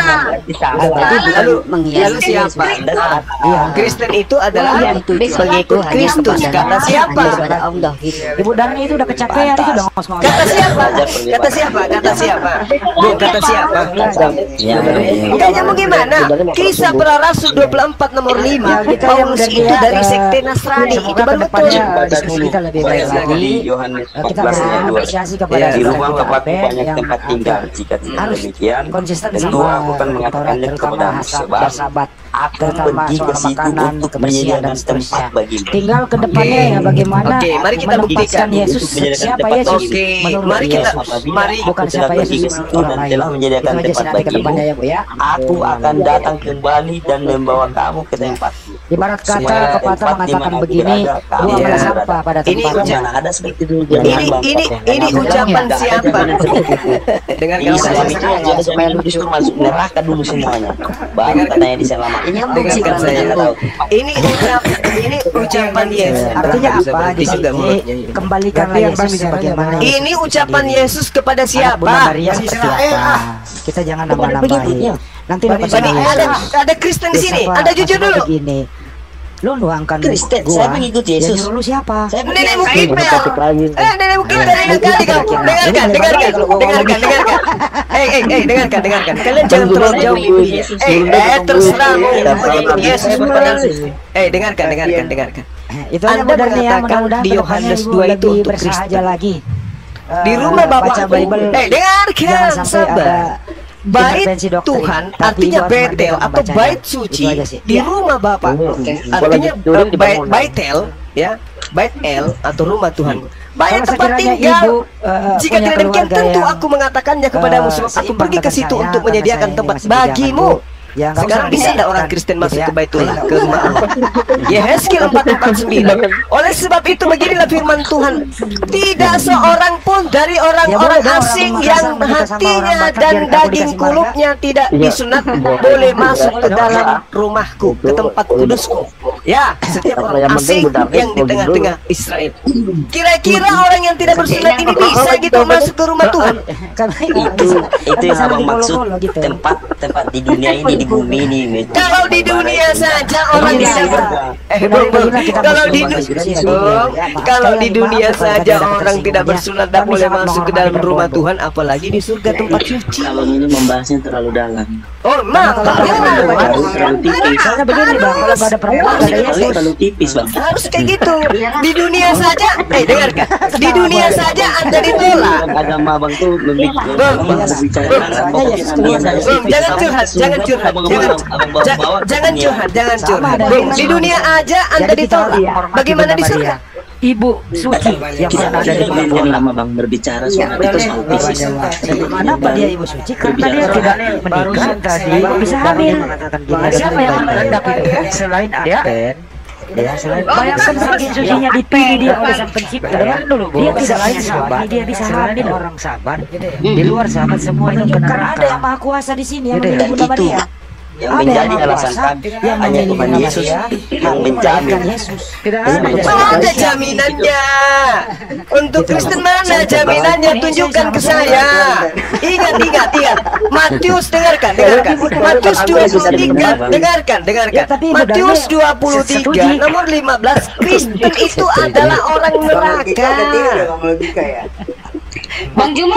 Lalu Menghias lalu siapa? Iya. Kristen itu adalah Yang tujuan pengikut itu hanya Kristus. kepada- Kata siapa? kepada Allah gitu. Ibu Dani itu udah kecapean itu udah ngos-ngos. Kata siapa? Kata siapa? Kata siapa? Bu, kata siapa? Ya, Enggak nyambung gimana? Kisah para Rasul dua puluh empat nomor lima. Paulus itu dari sekte Nasrani. Itu baru betul. Diskusi kita lebih baik lagi. di Yohanes Eh, kita empat belas ayat dua. berapresiasi kepada Di rumah saudara Bapakku kita banyak yang tempat tinggal. Jika tidak harus demikian, konsisten tentu sama aku akan mengatakannya terutama kepadamu hasrat sebab bersahabat, aku terutama pergi ke soal situ makanan, untuk kebersihan dan menyediakan seterusnya. tempat bagimu. Tinggal ke depannya ya bagaimana Oke, mari kita buktikan. menempatkan Yesus. Siapa Yesus? Oke, Menurut mari kita Yesus. mari Bukan Aku siapa telah pergi Yesus ke menurut situ orang dan lain. telah menyediakan Itu aja tempat nanti ke bagimu. depannya ya Bu ya. Aku akan datang kembali dan membawa kamu ke tempatku. Ibarat kata Supaya pepatah tempat di mengatakan mana aku begini, berada, dua kamu belas berada. sampah pada Ini tempatnya. Jangan ada seperti itu. Ini ini ini ucapan siapa? Dengarkan Islam saya. itu yang ada supaya lu justru masuk neraka dulu semuanya. Baru katanya diselamatkan. Dengarkan saya. Ini ucap ini ucapan Yesus. Artinya apa di sini? Kembalikanlah Yesus sebagaimana Yesus. Ini ucapan Yesus kepada Anak Bunda siapa? Maria seperti apa? Kita jangan nambah-nambahin. Nanti dapat Bani, ada ada Kristen di sini. Anda jujur dulu. Begini. Lu nuangkan Kristen, gua. saya mengikut Yesus. Yang nyuruh lu siapa? Nenek mungkin Eh, nenek mungkin dengarkan kali kau. Dengarkan, dengarkan, dengarkan, dengarkan. Eh, eh, eh, dengarkan, dengarkan. Kalian jangan terlalu jauh. Eh, eh, terserah mau mengikut Yesus. Eh, dengarkan, dengarkan, dengarkan. Itu aja Anda benar nih ya, mengatakan mudah-mudahan di Yohanes Ibu dua itu lebih untuk bersahaja Kristen. lagi. Di rumah Eh, Bapak. baca Bible. Eh, dengarkan, Jangan sampai sabar. ada Bait intervensi doktrin, Tuhan tapi artinya Ibu harus betel merdeka atau membacanya. bait suci Itu aja sih. di rumah Bapak. Artinya eh, bait baitel ya, bait el atau rumah Tuhan. Banyak Kalau tempat sekiranya tinggal. Ibu, eh, Jika punya tidak demikian keluarga tentu yang, aku mengatakannya kepadamu eh, sebab aku seimbang pergi ke dengan situ saya, untuk karena menyediakan saya ini tempat masih bujangan, bagimu. Bu. Ya, nggak Sekarang usah bisa ada orang disebutkan, Kristen gitu masuk ya. ke Baitullah, ke rumah Allah. Yehezkiel empat empat sembilan. Oleh sebab itu beginilah firman Tuhan. Tidak seorang pun dari orang-orang Ya, boleh dong, asing orang yang Makassar menikah sama orang hatinya Batak, dan biar kamu daging dikasih kulupnya tidak disunat boleh masuk ke dalam rumahku, ke tempat kudusku. Ya, setiap orang asing yang di tengah-tengah Israel. Kira-kira orang yang tidak bersunat ini bisa gitu masuk ke rumah Tuhan? Itu itu yang abang maksud tempat tempat di dunia ini, di bumi ini. Kalau di dunia saja orang tidak ber eh bung, bung. kalau di du- Bung, kalau di dunia saja orang tidak bersunat dan boleh masuk ke dalam rumah Tuhan, apalagi di surga tempat suci. Kalau ini membahasnya terlalu dalam. Oh, maaf, Terlalu tipis. Soalnya begini Bang, kalau nggak ada perempuan ada Yesus. Terlalu tipis, Bang. harus kayak gitu. Di dunia saja, eh dengarkan, di dunia saja Anda ditolak. Agama abang tuh lebih Bang, berbicara Bang, tentang soalnya Yesus keluar dari Bung, jangan curhat, jangan curhat, jangan, ja- jangan curhat, jangan curhat. Bung, di dunia aja Anda ditolak. Bagaimana di surga? Ibu suci yang pernah ada di Biar lama bang berbicara soal itu soal fisik. Kenapa dia ibu suci? Karena dia tidak menikah tadi bisa hamil. Siapa yang menghendaki itu? Selain Aden, ya selain bayangkan saking sucinya dipilih dia oleh sang pencipta. Dengar dulu, dia tidak lain suami, dia bisa hamil orang sabar. Di luar sahabat semua itu karena ada yang maha kuasa di sini yang memilih Bunda Maria. Yang menjadi alasan kami yang hanya memilih Tuhan Bunda Yesus Maria, yang menjamin. Yesus. Oh, ada jaminannya. Untuk Kristen mana jaminannya? Tunjukkan ke saya. Ingat, ingat, ingat. Matius, dengarkan, dengarkan. Matius dua puluh tiga, dengarkan, dengarkan. Matius dua puluh tiga nomor lima belas. Kristen itu adalah orang neraka. Bang Juma.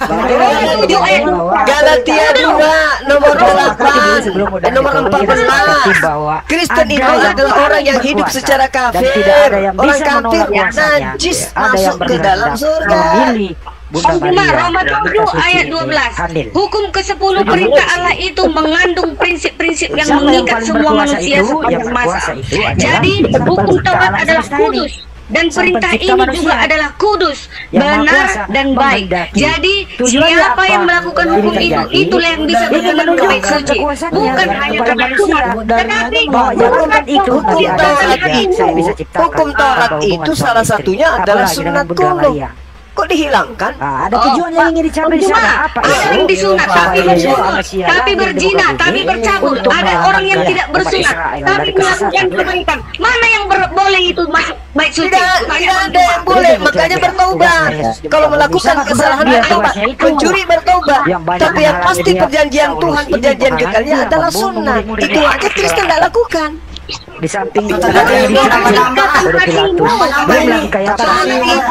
Galatia dua nomor delapan dan nomor empat belas. Kristen itu adalah orang yang hidup secara kafir. Orang kafir najis masuk ke dalam surga. Bang Juma, Roma tujuh ayat dua belas. Hukum kesepuluh perintah Allah itu mengandung prinsip-prinsip yang mengikat semua manusia sepanjang masa. Jadi hukum Taurat adalah kudus. Dan perintah ini juga adalah kudus, benar dan baik. Jadi siapa yang melakukan hukum itu, itulah yang bisa berjalan ke bait suci. Bukan hanya karena Tuhan, tetapi Hukum itu, hukum Taurat itu, hukum Taurat itu salah satunya adalah sunat kuno. Kok kok dihilangkan? Ah, ada tujuan yang ingin dicapai di sana. Apa ada yang disunat tapi bersunat, tapi berzina, tapi bercabul. Ada orang yang tidak bersunat tapi melakukan kebaikan. Mana yang boleh itu masuk baik suci? Tidak, tidak ada yang boleh, makanya bertaubat. Kalau melakukan kesalahan bertaubat, mencuri bertaubat. Tapi yang pasti perjanjian Tuhan, perjanjian kekalnya adalah sunat. Itu aja Kristen tidak lakukan. Di samping itu ada yang dicampur udah Pilatus belum lagi kayak apa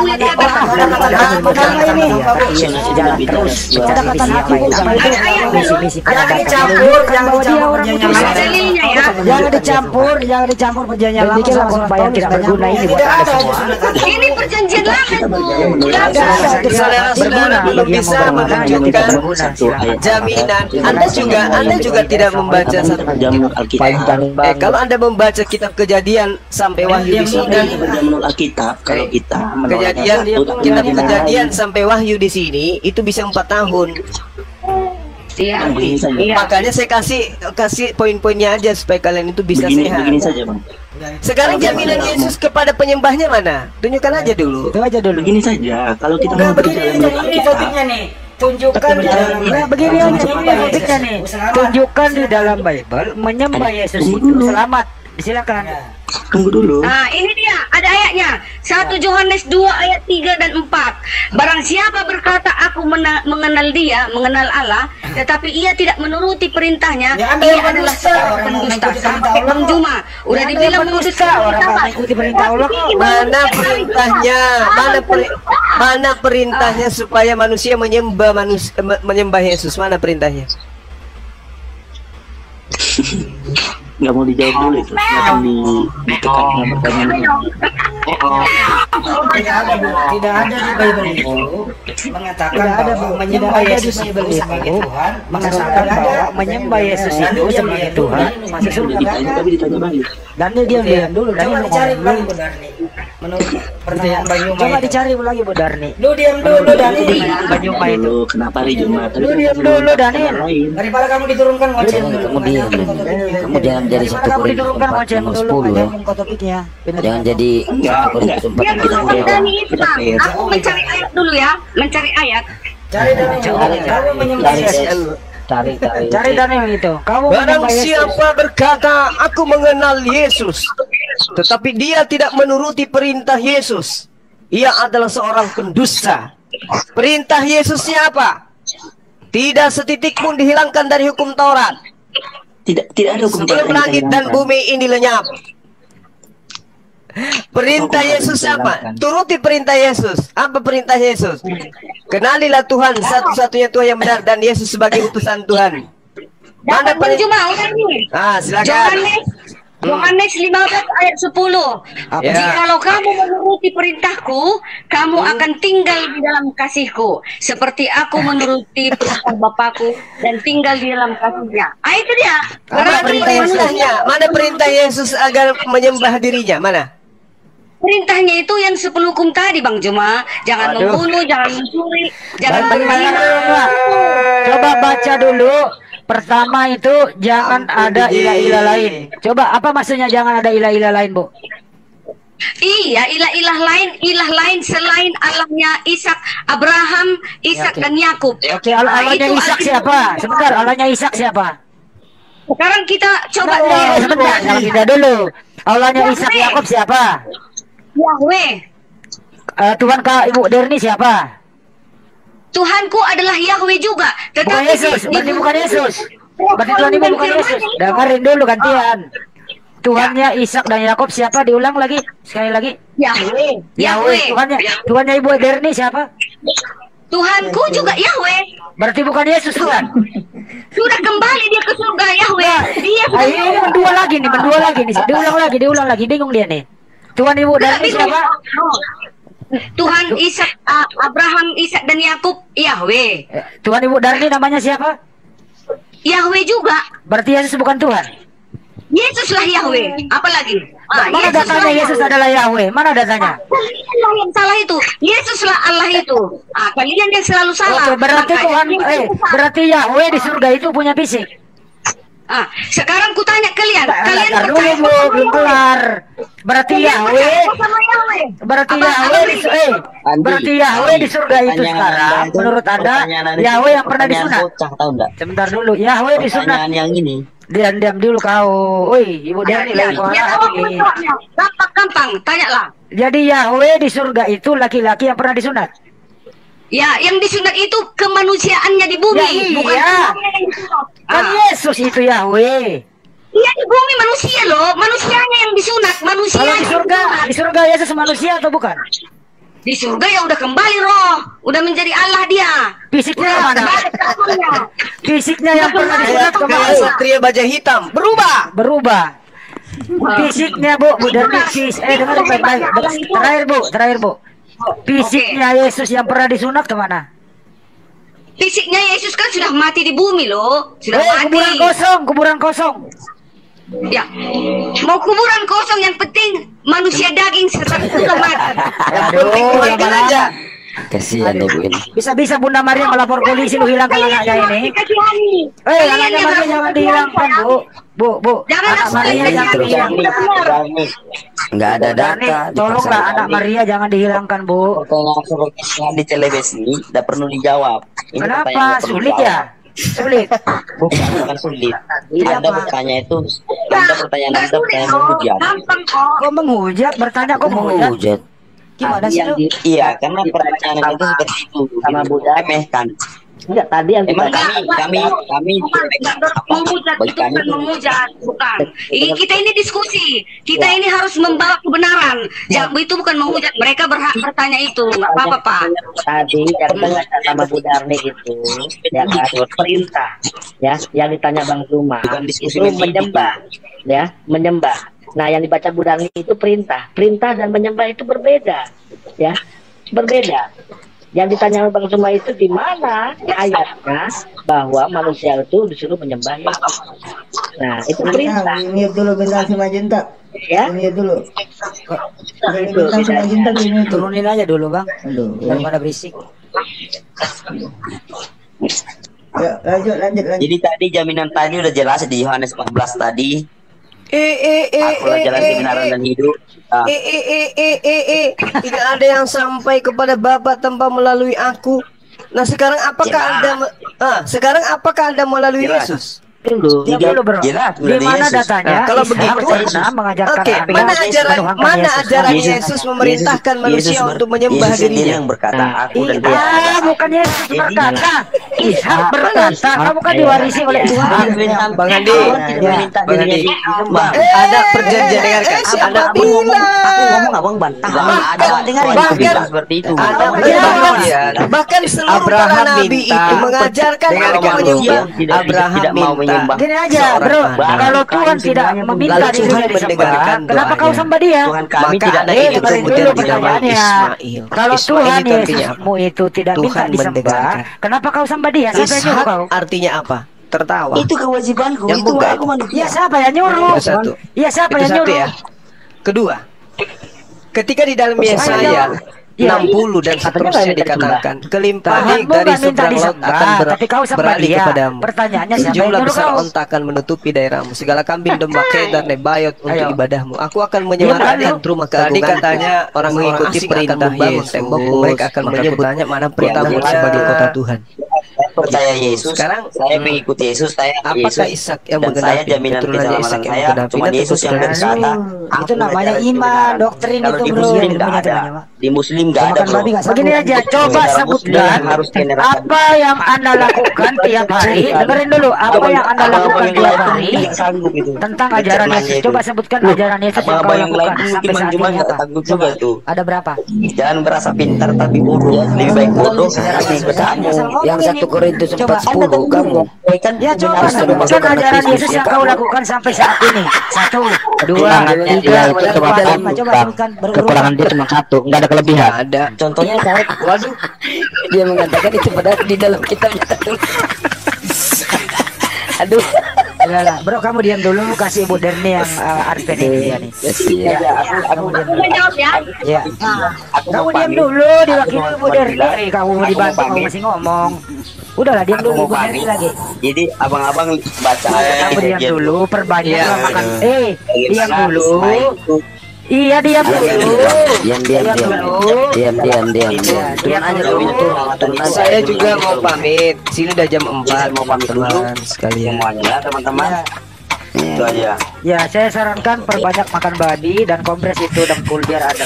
ini jalan terus kedekatan hati sama itu misi-misi Jangan dicampur, jangan dicampur jangan dicampur jangan dicampur perjanjian lama sama supaya tidak berguna ini buat anda semua. Ini perjanjian lama tuh. Saudara-saudara belum bisa menunjukkan jaminan. Anda juga, Anda juga tidak membaca satu Eh, kalau Anda membaca kitab Kejadian sampai Wahyu di sini, Alkitab, kalau kita Kejadian, kitab Kejadian sampai Wahyu di sini itu bisa empat tahun. Iya. Makanya saya kasih kasih poin-poinnya aja supaya kalian itu bisa begini, sehat. begini saja bang. Sekarang jaminan Yesus kepada penyembahnya mana? Tunjukkan aja dulu. Itu aja dulu. Begini saja, kalau kita mau berjalan menurut Alkitab, nih. Tunjukkan di dalam nah, begini aja topiknya nih. Tunjukkan di dalam Bible menyembah Yesus itu selamat. Silakan. Tunggu dulu. Nah, ini dia, ada ayatnya. satu Yohanes dua ayat tiga dan empat. Barang siapa berkata aku mengenal dia, mengenal Allah, tetapi ia tidak menuruti perintahnya, ya, ia adalah seorang pendusta. Sampai Bang Juma udah dibilang pendusta. Mengikuti perintah Allah. Mana perintahnya? Mana peri mana perintahnya supaya manusia menyembah manusia menyembah Yesus? Mana perintahnya? Nggak mau dijawab dulu itu, akan ditekan dengan pertanyaan. Tidak ada, tidak ada di Bible itu mengatakan bahwa menyembah Yesus sebagai Tuhan, mengatakan bahwa menyembah Yesus itu sebagai Tuhan masih surga. Tapi ditanya balik. Dan dia diam dulu. Coba dicari lagi Bu Darni. Menurut pertanyaan Bang Yuma. Coba dicari lagi Bu Darni. Lu diam dulu Darni. Bang Yuma itu. Kenapa hari Jumat? Lu diam dulu Dani. Daripada kamu diturunkan ngoceh dulu. Kamu diam. Kamu jangan jadi satu Korintus empat nomor sepuluh ya. Jangan jadi satu Korintus empat Dia bilang Dani Islam. Aku mencari ayat dulu ya, mencari ayat. Cari Dani. Kamu menyembah Yesus. Cari cari cari Dani itu. Kamu Barang siapa berkata aku mengenal Yesus, tetapi dia tidak menuruti perintah Yesus, ia adalah seorang pendusta. Perintah Yesusnya apa? Tidak setitik pun dihilangkan dari hukum Taurat. Tidak, tidak ada hukum Sebelum langit dan bumi ini lenyap. Perintah Yesus apa? Turuti perintah Yesus. Apa perintah Yesus? Kenalilah Tuhan satu-satunya Tuhan yang benar dan Yesus sebagai utusan Tuhan. Mana perintah? Ah, silakan. Yohanes Yohanes lima belas ayat sepuluh. Ya. Jikalau kamu menuruti perintahku, kamu akan tinggal di dalam kasihku, seperti aku menuruti perintah Bapakku dan tinggal di dalam kasihnya. Ah, itu dia. Mana perintah Yesusnya? Mana perintah Yesus agar menyembah dirinya? Mana? Perintahnya itu yang sepuluh hukum tadi, Bang Juma. Jangan Aduh. membunuh, jangan mencuri, jangan Bang, berzina. coba baca dulu. Pertama itu jangan ada ilah-ilah lain. Coba apa maksudnya jangan ada ilah-ilah lain, Bu? Iya, ilah-ilah lain, ilah lain selain Allahnya Ishak, Abraham, Ishak Ya, oke. dan Yakub. Oke, Allah, Nah, Allahnya itu Ishak artinya- siapa? Sebentar, Allahnya Ishak siapa? Sekarang kita coba Sebentar, lihat. sebentar, jangan tidak dulu. Allahnya Ishak Yakub siapa? Yahweh. Eh, Tuhan Kak Ibu Derni siapa? Tuhanku adalah Yahweh juga. Bukan Tetapi Yesus, di- berarti di- bukan Yesus. Berarti Tuhan Ibu Dan bukan Yesus. firman-Nya itu- Dengerin dulu gantian. Tuhannya Ishak dan Yakub siapa? Diulang lagi, sekali lagi. Yahweh. Yahweh. Yahweh. Tuhannya, Tuhannya Ibu Derni siapa? Tuhanku juga Yahweh. Berarti bukan Yesus Tuhan. Sudah kembali dia ke surga Yahweh. Dia Ah, ini ini mendua lagi nih, mendua lagi nih. Diulang lagi, diulang lagi. Bingung dia nih. Tuhan Ibu Derni siapa? Tuhan Ishak, uh, Abraham, Ishak dan Yakub Yahweh. Eh, Tuhan Ibu Darni namanya siapa? Yahweh juga. Berarti Yesus bukan Tuhan. Yesuslah Yahweh. Apalagi? Ah, Mana Yesuslah datanya Yesus Yahweh. adalah Yahweh? Mana datanya? Kalian yang salah itu. Yesuslah Allah itu. Ah, kalian yang selalu salah. Oke, berarti Makanya Tuhan, Yesus eh, itu salah. berarti Yahweh di surga itu punya fisik. Ah, sekarang kutanya kalian, Nggak, kalian nggak, dulu percaya Bu, sama belum kelar. Berarti Kalian Yahweh, percaya sama Yahweh? berarti Apa- Yahweh apa di, itu? eh, Andi, berarti Yahweh Andi, di surga itu pertanyaan sekarang, Anda itu- menurut Anda, pertanyaan Anda itu Yahweh yang pernah pertanyaan disunat. bocah, tahu enggak? Sebentar dulu, Yahweh disunat. Pertanyaan yang ini. Diam, diam dulu kau. Woi, Ibu Dani Ya, lagi kemana ya, jawab lagi? pertanyaannya. Gampang-gampang, tanyalah. Jadi Yahweh di surga itu laki-laki yang pernah disunat. Ya, yang disunat itu kemanusiaannya di bumi, Ya, iya. bukan Tuhannya yang disunat. Kan Ah. Yesus itu Yahweh. Iya, di bumi manusia loh, manusianya yang disunat, manusia Kalau di yang surga, disunat. di surga Yesus manusia atau bukan? Di surga ya udah kembali roh, udah menjadi Allah dia. Fisiknya Udah mana? kembali ke asalnya. Fisiknya yang pernah disunat Kayak kemana? satria baja hitam berubah. Berubah. Fisiknya Bu, Bu Darmi, fis- eh dengar baik-baik. Terakhir Bu, terakhir Bu. Fisiknya Yesus yang pernah disunat kemana? Fisiknya Yesus kan sudah mati di bumi loh, sudah Eh, mati. kuburan kosong, kuburan kosong. Ya, mau kuburan kosong yang penting manusia daging serta sudah mati. Aduh, Kuburan aja. Kasihan ibu ini. bisa-bisa Bunda Maria melapor polisi lu hilangkan anaknya ini. Kasihani. Eh, anaknya Maria jangan dihilangkan, Bu. Bu, Bu. Jangan Anak Maria asal jangan terus. dihilangkan. Nggak ada Dani, data. tolonglah anak Maria jangan dihilangkan, Bu. Pertanyaan suruh di televisi tidak perlu dijawab. Ini pertanyaan Kenapa? nggak perlu Sulit dijawab. ya? Sulit. Bukan, bukan sulit. Iya, Anda Pak. bertanya itu, Anda pertanyaan Anda pertanyaan menghujat. Gampang kok. Kok menghujat? Bertanya kok menghujat? Menghujat. Gimana sih lu? Iya, karena pertanyaan Anda itu seperti itu. Sama Buddha kan. Enggak, tadi yang Emang kita kami kami kami Menghujat bagi itu kami bukan menghujat, bukan. Ini kita ini diskusi. Kita ini harus membawa kebenaran. Jangan itu bukan menghujat. Mereka berhak bertanya itu. Nggak apa-apa, Pak. tadi yang ditanya sama Bu Darni itu ya kan perintah ya yang ditanya Bang Zuma Bukan diskusi itu mendidik. menyembah ya menyembah. Nah yang dibaca Bu Darni itu perintah perintah dan menyembah itu berbeda ya berbeda. Yang ditanya Bang Zuma itu di mana ayatnya bahwa manusia itu disuruh menyembah ya. Nah itu perintah Ini dulu bentar si Majenta. ya. Ini dulu. Itu Bentar si Majenta ini dulu. Turunin aja dulu, Bang. Aduh. Daripada berisik. Ya, lanjut lanjut lanjut. Jadi tadi jaminan tadi udah jelas di Yohanes empat belas tadi. Eh eh eh Akulah eh jalan eh kebenaran eh dan hidup. Ah, eh eh eh eh eh eh tidak ada yang sampai kepada Bapa tanpa melalui aku. Nah sekarang apakah Jelas. Anda me- ah, sekarang apakah Anda melalui Jelas. Yesus? dulu Diam Jelas, dulu, Bro. jelas, Di melalui mana Yesus. datanya? Nah, kalau Ishak begitu, pernah mengajarkan Oke, Anda mana ajaran menuhankan mana Yesus. ajaran Yesus- Yesus memerintahkan Yesus- manusia Yesus ber- untuk menyembah Yesus sendiri dirinya? yang berkata, aku dan dia. Ah, bukan Yesus Jadi- berkata. Ishak berkata, kamu kan diwarisi oleh Tuhan. Bang Andi, Allah tidak meminta Bang dirinya Andi. disembah. Ada perjanjian dengan Apa siapa aku ngomong, bilang? aku ngomong abang bantah. Ada dengar bahkan- aku bilang seperti itu. Ada Bahkan- perjanjian. Bahkan seluruh Abraham para nabi minta. itu mengajarkan Dengar untuk manusia menyembah. tidak, Abraham tidak mau minta. menyembah. Gini aja, Seorang Bro. anak. Kalau Tuhan tidak meminta Lalu dirinya Tuhan disembah, mendengarkan kenapa kau doanya. sembah dia? Tuhan kami Maka tidak ada ada Eh, itu dengerin kemudian dulu dinamakan pertanyaannya. Ismail. Kalau Ismail Tuhan itu artinya apa? Yesusmu itu tidak minta Tuhan disembah, mendengarkan. kenapa kau sembah dia? Siapa yang nyuruh Ishak kau? artinya apa? Tertawa. Itu kewajibanku, Yang itu bukan. aku manusia. Iya, siapa yang nyuruh? Itu satu. Iya, siapa Itu yang satu nyuruh? ya. Kedua, ketika di dalam Yesaya Iya. enam puluh dan seterusnya dikatakan kelimpahan Tuhanmu dari nggak minta seberang laut disembah, akan ber- tapi kau sembah beralih dia. kepadamu. Pertanyaannya siapa yang Jumlah nyuruh besar kau? onta akan menutupi daerahmu, segala kambing domba kedan nebayot untuk Ayo. ibadahmu. Aku akan Diam, menyemarakan Bro. rumah keagungan. Tadi katanya orang mengikuti perintah membangun tembok, mereka akan menyebutnya mana perintahmu Yang sebagai jelas. kota Tuhan. Percaya Yesus. Sekarang, saya hmm, mengikuti Yesus. Saya apakah Yesus. Ishak yang Dan saya menggenapi jaminan keturunan keselamatan Ishak yang saya menggenapi cuma dan Yesus yang keturunan berkata. Itu "Akulah namanya jalan iman, kebenaran." doktrin Kalau itu, di Bro, Muslim yang nggak punya ada. teman-teman. Di Muslim nggak ada, Makan bro. babi nggak sanggup. Begini aja, coba Saudara sebutkan Muslim harus generasi. apa yang Anda lakukan tiap hari. Dengerin dulu, apa yang Anda Abang-abang lakukan yang tiap lain hari nggak sanggup itu. tentang ajaran Cermannya Yesus. itu. Coba sebutkan ajaran Yesus yang kau Abang-abang yang lain lakukan mungkin sampai saat cuma ini nggak apa? sanggup juga tuh. Ada berapa? Jangan berasa pintar tapi bodoh. Lebih baik bodoh. Kamu yang satu Korintus Coba, empat sepuluh kamu. Ya coba sebutkan ajaran Yesus yang kau lakukan sampai saat ini. Satu, dua, Kekurangannya tiga, dia itu cuma empat, satu, lima. Coba Bang. sebutkan berurutan. Kekurangan dia cuma satu, nggak ada kelebihan. Nggak ada. Contohnya saya, waduh, Dia mengatakan itu padahal di dalam kitabnya tertulis. Aduh. Udah lah, Bro, kamu diam dulu, kasih Ibu Derni yang uh, Arifin ini dia nih. Iya. Ya, kamu diam dulu. Menjawab ya. Ya. aku Kamu mau diam pamit. dulu, diwakili mau- Ibu mau Derni. bilang, Eh, kamu mau aku dibantu, mau kamu pamit. masih ngomong. Udahlah, diam Aku dulu mau Ibu Derni pamit. lagi. Jadi abang-abang baca Kamu diam dulu, perbanyak Iya. makan. Eh, diam Bagaimana dulu. Ismail itu Iya, diam dulu. Diam diam diam diam diam diam diam. Turun aja turun turun turun aja. Saya juga mau pamit. Sini udah jam empat. mau pamit dulu Teman sekalian. semuanya ya, teman-teman. Itu aja. Ya, saya sarankan perbanyak makan babi dan kompres itu dengkul biar ada.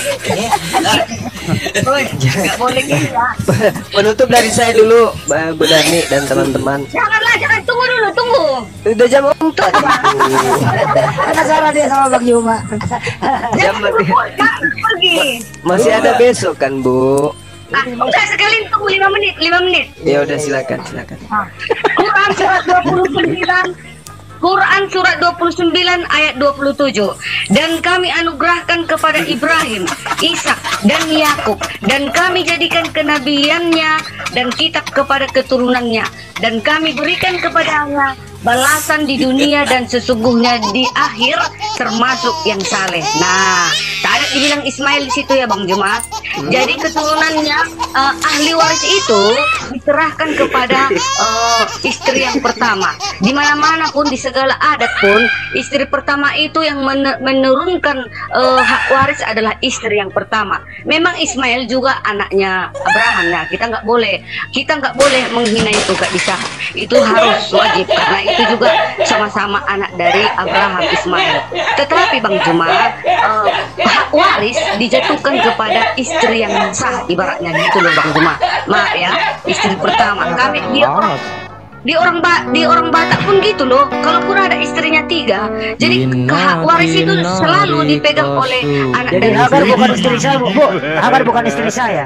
Nggak boleh gitu ya. Penutup dari saya dulu, Mbak Bu Dani dan teman-teman. Janganlah, jangan tunggu dulu, tunggu. Udah jam empat. Penasaran dia sama Bang Yuma. Jam Pergi. masih ada besok kan, Bu? Ah, udah sekali tunggu lima menit, lima menit. Ya udah silakan, silakan. Quran surat dua puluh sembilan Quran surat dua puluh sembilan ayat dua puluh tujuh. Dan kami anugerahkan kepada Ibrahim, Ishak dan Yakub, dan kami jadikan kenabiannya dan kitab kepada keturunannya, dan kami berikan kepadanya balasan di dunia dan sesungguhnya di akhir termasuk yang saleh. Nah, tak ada dibilang Ismail di situ ya Bang Jumat. Jadi keturunannya uh, ahli waris itu diserahkan kepada uh, istri yang pertama. Di mana-mana pun, di segala adat pun, istri pertama itu yang men menurunkan uh, hak waris adalah istri yang pertama. Memang Ismail juga anaknya Abraham. Nah, kita nggak boleh, kita nggak boleh menghina itu, nggak bisa. Itu harus wajib karena itu juga sama-sama anak dari Abraham Ismail. Tetapi Bang Jumat, uh, hak waris dijatuhkan kepada istri yang sah, ibaratnya gitu loh Bang Jumat. Maaf ya, istri pertama. Kami dia orang di orang ba di orang Batak pun gitu loh. Kalaupun ada istrinya tiga, jadi hak waris itu selalu dipegang oleh anak Jadi dari Hagar istri. bukan istri saya, Bu. Bu. Hagar bukan istri saya.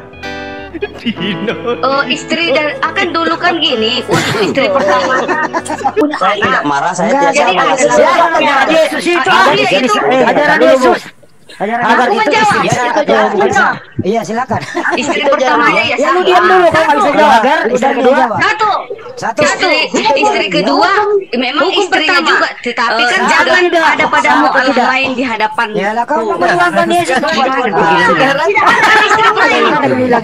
Oh, istri dan akan dulu kan gini, untuk istri pertama punya Saya tidak anak. marah, saya Enggak, tidak Jadi marah. ada Ajaran Yesus itu, Ah, ajaran iya, Yesus. itu. Eh, ajaran Yesus. Ajaran Hagar Aku itu menjawab, istri saya itu atau jawab, bukan menjawab. saya? Iya, silakan. Istri pertamanya ya Ya lu sama. diam dulu, kau nggak bisa jawab Hagar. Satu. Istri kedua. Satu. Satu. Satu. Istri kedua memang istrinya juga, tetapi kan Eh, jangan tidak. ada padamu Sama, Allah tidak. lain di hadapan. Ya lah, kau memperjuangkan Yesus. Tidak ada istri lain. Ada bilang.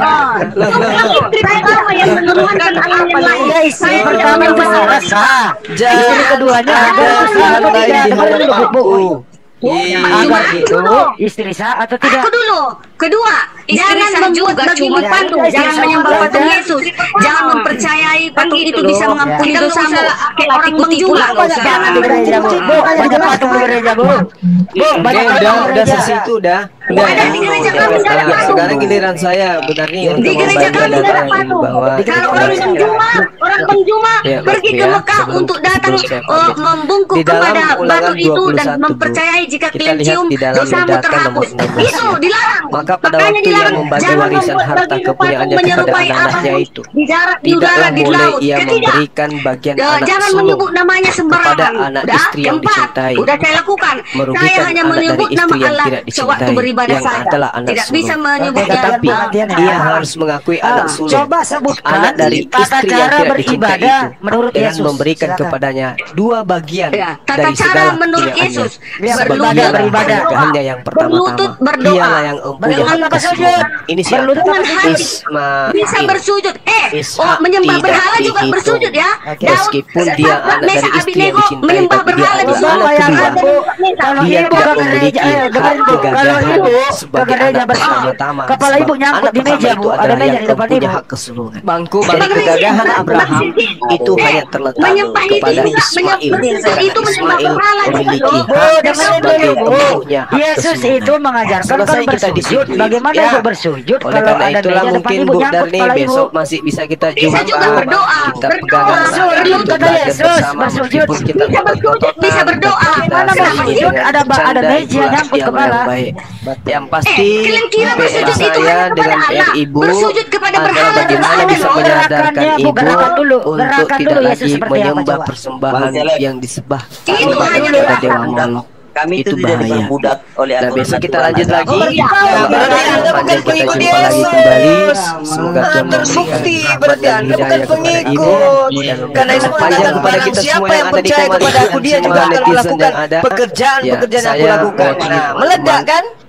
Istri pertama yang menurunkan Allah yang lain. Ya, istri Saya pertama tidak itu masalah. sah. Jangan Istri keduanya ada ada Tuhan atau lain tidak? di Dengar dulu, hadapanku. Bu. Iya. Hagar Cuma itu dulu. istri sah atau tidak? Aku dulu. Kedua, istri Jangan sah membuat juga bagi cuma dia. pandu, Ya, jangan istri menyembah sah patung saja. Yesus. Jangan mempercayai patung itu loh. bisa mengampuni Ya. dosamu. Kayak orang tipu-tipu lah, nggak usah. Jangan di gereja, Bu. Bu, banyak patung di gereja, Bu. Bu, Oke, banyak udah, patung di udah gereja. sesitu udah. Nggak ada di gereja kami, nggak ada Sekarang, patung. sekarang giliran saya, Bu Dani, untuk Di gereja membaca kami nggak data ada ini patung. bahwa Kalau orang penjuma, orang penjuma Ya, pergi ke ya, Mekah sebelum- untuk datang sebelum saya uh, pamit. membungkuk Di dalam kepada Ulangan batu itu dua puluh dan satu, Bu, mempercayai jika kita kalian lihat cium di dalam dosamu data terhapus. nomor enam belas. Itu dilarang. Maka pada Makanya waktu ia dilarang. membagi Jangan warisan membuat harta bagi kepunyaannya patung kepada menyerupai anak-anaknya apapun. itu, Di darat, di udara, tidaklah di boleh laut. ia Ketiga, memberikan bagian Ya, anak jangan sulung menyebut namanya sembarangan. kepada anak Udah, istri yang keempat, dicintai, udah saya lakukan. Saya merugikan hanya anak menyebut dari nama istri yang Allah tidak sewaktu dicintai, beribadah yang saja. adalah anak Tidak sulung. bisa menyebutnya. Tetapi Perhatian ya. ia harus mengakui anak Ah. sulung, Coba sebutkan anak dari tata istri yang cara tidak dicintai beribadah itu, menurut dengan Yesus. memberikan Silakan. kepadanya dua bagian Ya, tata dari cara segala menurut kepunyaannya. Yesus. Ya, Sebagai beribadah, ia beribadah. pernikahannya yang Berlutut pertama-tama, berdoa. dialah yang mempunyai Berlutut hak apa keseluruhan. sujud? Ini siapa? Berlutut apa sujud? Ismail. Bisa bersujud. Eh, Ishak oh, menyembah tidak berhala juga dihitung. bersujud ya. Oke. Daud, Meskipun Sadraq, dia anak Meshach, dari istri yang Abednego dicintai, menyembah tapi dia berhala adalah juga. anak Bayangkan, kedua. Bu, kalau Dia ibu tidak ke memiliki gereja, eh, hak dengerin, Bu. Kalau kegagahan ibu ke sebagai gereja anak bersama, pertama-tama. kepala ibu Sebab nyangkut anak di meja, pertama Bu. itu Ada adalah meja yang di depan mempunyai ibu. hak keseluruhan. Bangku dari Bang Rizky, kegagahan Bang Abraham Rizky. itu Eh, hanya terletak menyembah itu kepada juga, Ismail, menyembah itu karena menyembah Ismail berhala juga memiliki loh. Bu, hak dengerin sebagai dulu, Bu. pempunyai hak Yesus keseluruhan. itu mengajarkan Selesai kan kita di bersujud. sini. Bagaimana Ya. ibu bersujud Oleh kalau karena ada itulah meja depan mungkin ibu Bu nyangkut Darni kepala ibu? besok masih bisa kita Bisa jumpa, juga berdoa, kita berdoa, pegangan bersujud, untuk kata belajar Yesus, bersama, bersujud. meskipun kita Bisa bersujud, bisa berdoa. Bagaimana bersujud? Ada ba- ada meja nyangkut kepala. Yang pasti Eh, kalian kira P R bersujud itu saya hanya kepada dengan P R Allah? Ibu Bersujud kepada adalah berhala bagaimana dan bisa Allah. menyadarkan Gerakannya, Bu, Ibu gerakan dulu. untuk Gerakan tidak dulu Yesus lagi seperti apa, menyembah coba? persembahan Bang Celeb. yang disembah Itu hanya kepada gerakan. Dewa Molok. Kami Itu itu tidak bahaya. diperbudak oleh Nah, aturan besok kita aturan lanjut agama. lagi. Oh, iya. Ya, berarti Anda bukan pengikut Yesus. Kembali. Semoga Tuhan Terbukti memberikan berarti rahmat dan Anda bukan hidayah kepada pengikut. Ibu. Dan Karena itu panjang mengatakan kepada barang kita siapa semua yang yang ada di percaya Komando kepada aku, dia dan juga semua akan netizen melakukan yang ada. pekerjaan-pekerjaan Ya, yang aku saya lakukan. mewakili Nah, teman-teman meledak kan?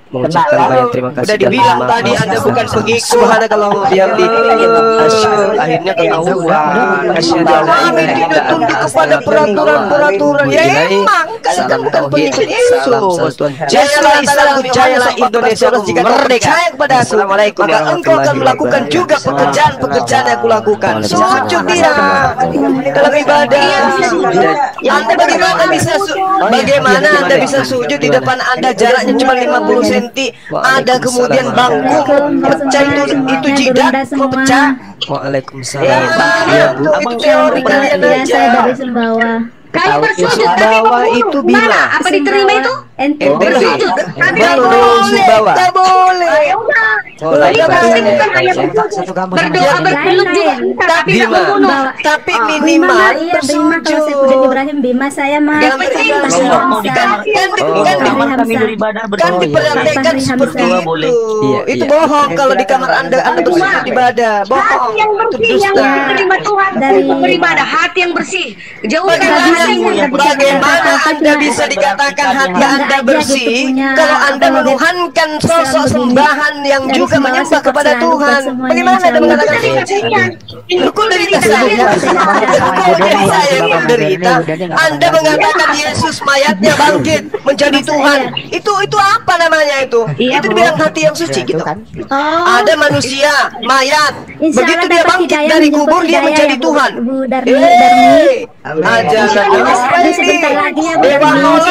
Mengucapkan banyak terima kasih. Udah dibilang tadi Anda bukan pengikut, Anda kalau mau diam di akhirnya ketahuan. Kami tidak tunduk kepada peraturan-peraturan. Ya emang kalian kan bukan pengikut Yesus. Jayalah Islam, jayalah Indonesia jika merdeka kepada aku, maka engkau akan melakukan juga pekerjaan-pekerjaan yang aku lakukan. Sujud dia dalam ibadah. Anda bagaimana bisa bagaimana Anda bisa sujud di depan Anda jaraknya cuma lima puluh sentimeter, ada kemudian bangku pecah, itu itu jidat mau pecah. Waalaikumsalam. Ya, itu teori kalian Ya, aja. saya dari Sumbawa. Kamu bersujud tapi Sumbawa itu Bima. mana? Apa diterima itu? Ente Bersujud. Kami Enggak boleh, Sumbawa. enggak boleh. Jadi pasti bukan hanya berdoa berkelut juga, tapi tidak Bima, membunuh. tapi Bima minimal mah iya Bima, kalau saya udah Ibrahim Bima saya mah Jangan bertingkah Fahri sombong. Hamzah. Kan kan Oh, kan kamar kami Hamzah. beribadah kan betul. diperhatikan Fahri seperti Hamzah. itu. Boleh. Iya, Itu iya. bohong kalau di kamar Anda Anda bersujud ibadah. Bohong. Hati yang Itu bersih yang dusta. diterima Tuhan Dari- untuk beribadah, hati yang bersih. Jauhkan Bagaimana, hati yang bagaimana Anda bisa dikatakan hati Anda bersih kalau Anda menuhankan sosok sembahan yang juga menyembah kepada Tuhan? Bagaimana Anda mengatakan suci? Hukum derita saya, hukum dari saya yang menderita. Anda mengatakan Yesus mayatnya bangkit menjadi Tuhan. Itu itu apa namanya itu? Iya, Itu Bu. dibilang hati yang suci gitu. Oh, Ada manusia mayat, Insya begitu Allah dia dapat bangkit hidayah, dari menjemput kubur dia hidayah menjadi ya, Bu. Tuhan. Bu Darmi, Eh, Darmi. aja Ada sebentar lagi ya Bu Dewa Darmi, Mola.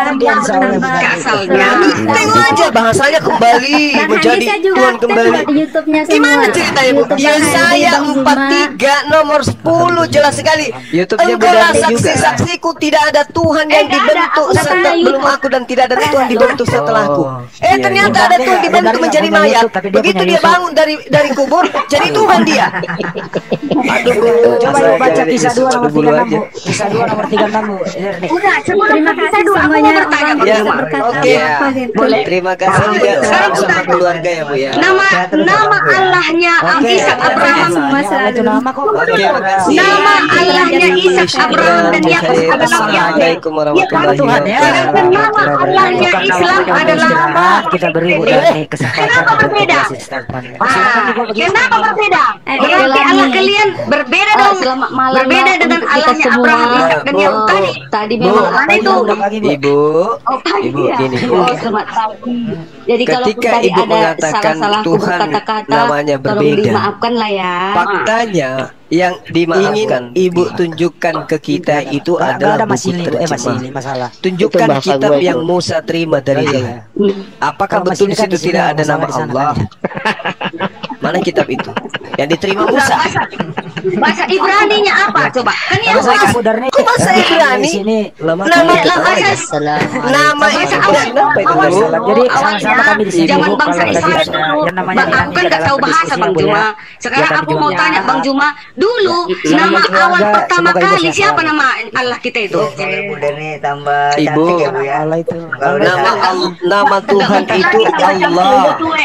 sabar. Asalnya. Tengok aja bahasanya kembali Bang menjadi Handi saya juga Tuhan aktif kembali. loh di YouTube-nya semua. Gimana ceritanya Bu? YouTube Ya Bang Handi, saya Bang empat Zuma. tiga nomor sepuluh jelas sekali. YouTube-nya Bu Engkau lah Darmi juga. saksi-saksiku, tidak ada Tuhan yang Eh, nggak ada. dibentuk Aku setelah datang belum YouTube. aku dan tidak ada Tuhan dibentuk setelahku. Eh iya, ternyata iya. ada Tuhan Dia- dibentuk dia menjadi punya mayat. YouTube, tapi dia Begitu punya dia YouTube. bangun dari dari kubur jadi Tuhan dia. Aduh, Bu, coba Saya Ibu baca jadi kisah dua nomor dulu tiga enam aja. Bu. Kisah dua nomor tiga enam Bu. Ini nih. Udah, sebelum Terima kita kasih dulu, aku mau semuanya bertanya orang Bang Ya, yang Zuma. berkata oke. apa gitu. Terima kasih juga salam sama keluarga ya Bu ya. Nama nama Allahnya Oke. Ishak Abraham. Semua Itu selalu. nama kok. Oke, makasih. Nama Allahnya Ishak Abraham dan Yakub adalah Yahweh. Assalamualaikum warahmatullahi Tuhan ya. wabarakatuh. Nama Allahnya Islam adalah Nama kita beri Bu Darmi kesempatan Kenapa untuk berbeda? kasih statement. Ah, kenapa berbeda? Eh, Berarti ulangi. Allah kalian berbeda Ah, dong. selamat malam, Berbeda Mbak, dengan untuk kita Allahnya semua. Abraham, Ishak dan Bu, Yakub tadi. Tadi Bu, memang Mana itu? Ibu, Oh, pagi Ibu, ya. gini. Oh, selamat pagi. Jadi kalau Ketika tadi Ibu ada mengatakan salah-salahku Tuhan berkata-kata, namanya tolong berbeda. dimaafkan lah ya. faktanya yang ingin Ibu tunjukkan ke kita itu Nggak adalah ada buku masih Bu, eh masih ini terjemah. masalah. Tunjukkan Itu bahasa kitab gua, yang Bro. Musa terima dari dia. Apakah Kalau betul masih di situ kan di sini tidak ada ada nama masalah di sana Allah? Mana kitab itu yang diterima Musa? Bahasa, bahasa Ibraninya apa? Coba. Kan yang Bahasa bahasa Bu Darmi. Kok bahasa Ibrani? Di sini. Lama Nama kali bahasa nama itu Bahasa awal, kenapa itu awal, Bu? Jadi sama-sama kami di sini, zaman Bu, bangsa kalau tadi Israel ada dulu. yang namanya Bang, aku nanti kan nggak dalam tahu bahasa diskusi Bang Bu, ya. Juma. Sekarang Ya, tapi aku mau jawabnya tanya Bang Juma. Dulu Selamat nama keluarga, awal pertama semoga Ibu kali sehat siapa selalu. nama Allah kita itu? Bu Darmi tambah Ibu. cantik ya Bu ya. Allah itu. Kalau udah Nama cantik. Al- nama Tuhan itu Allah.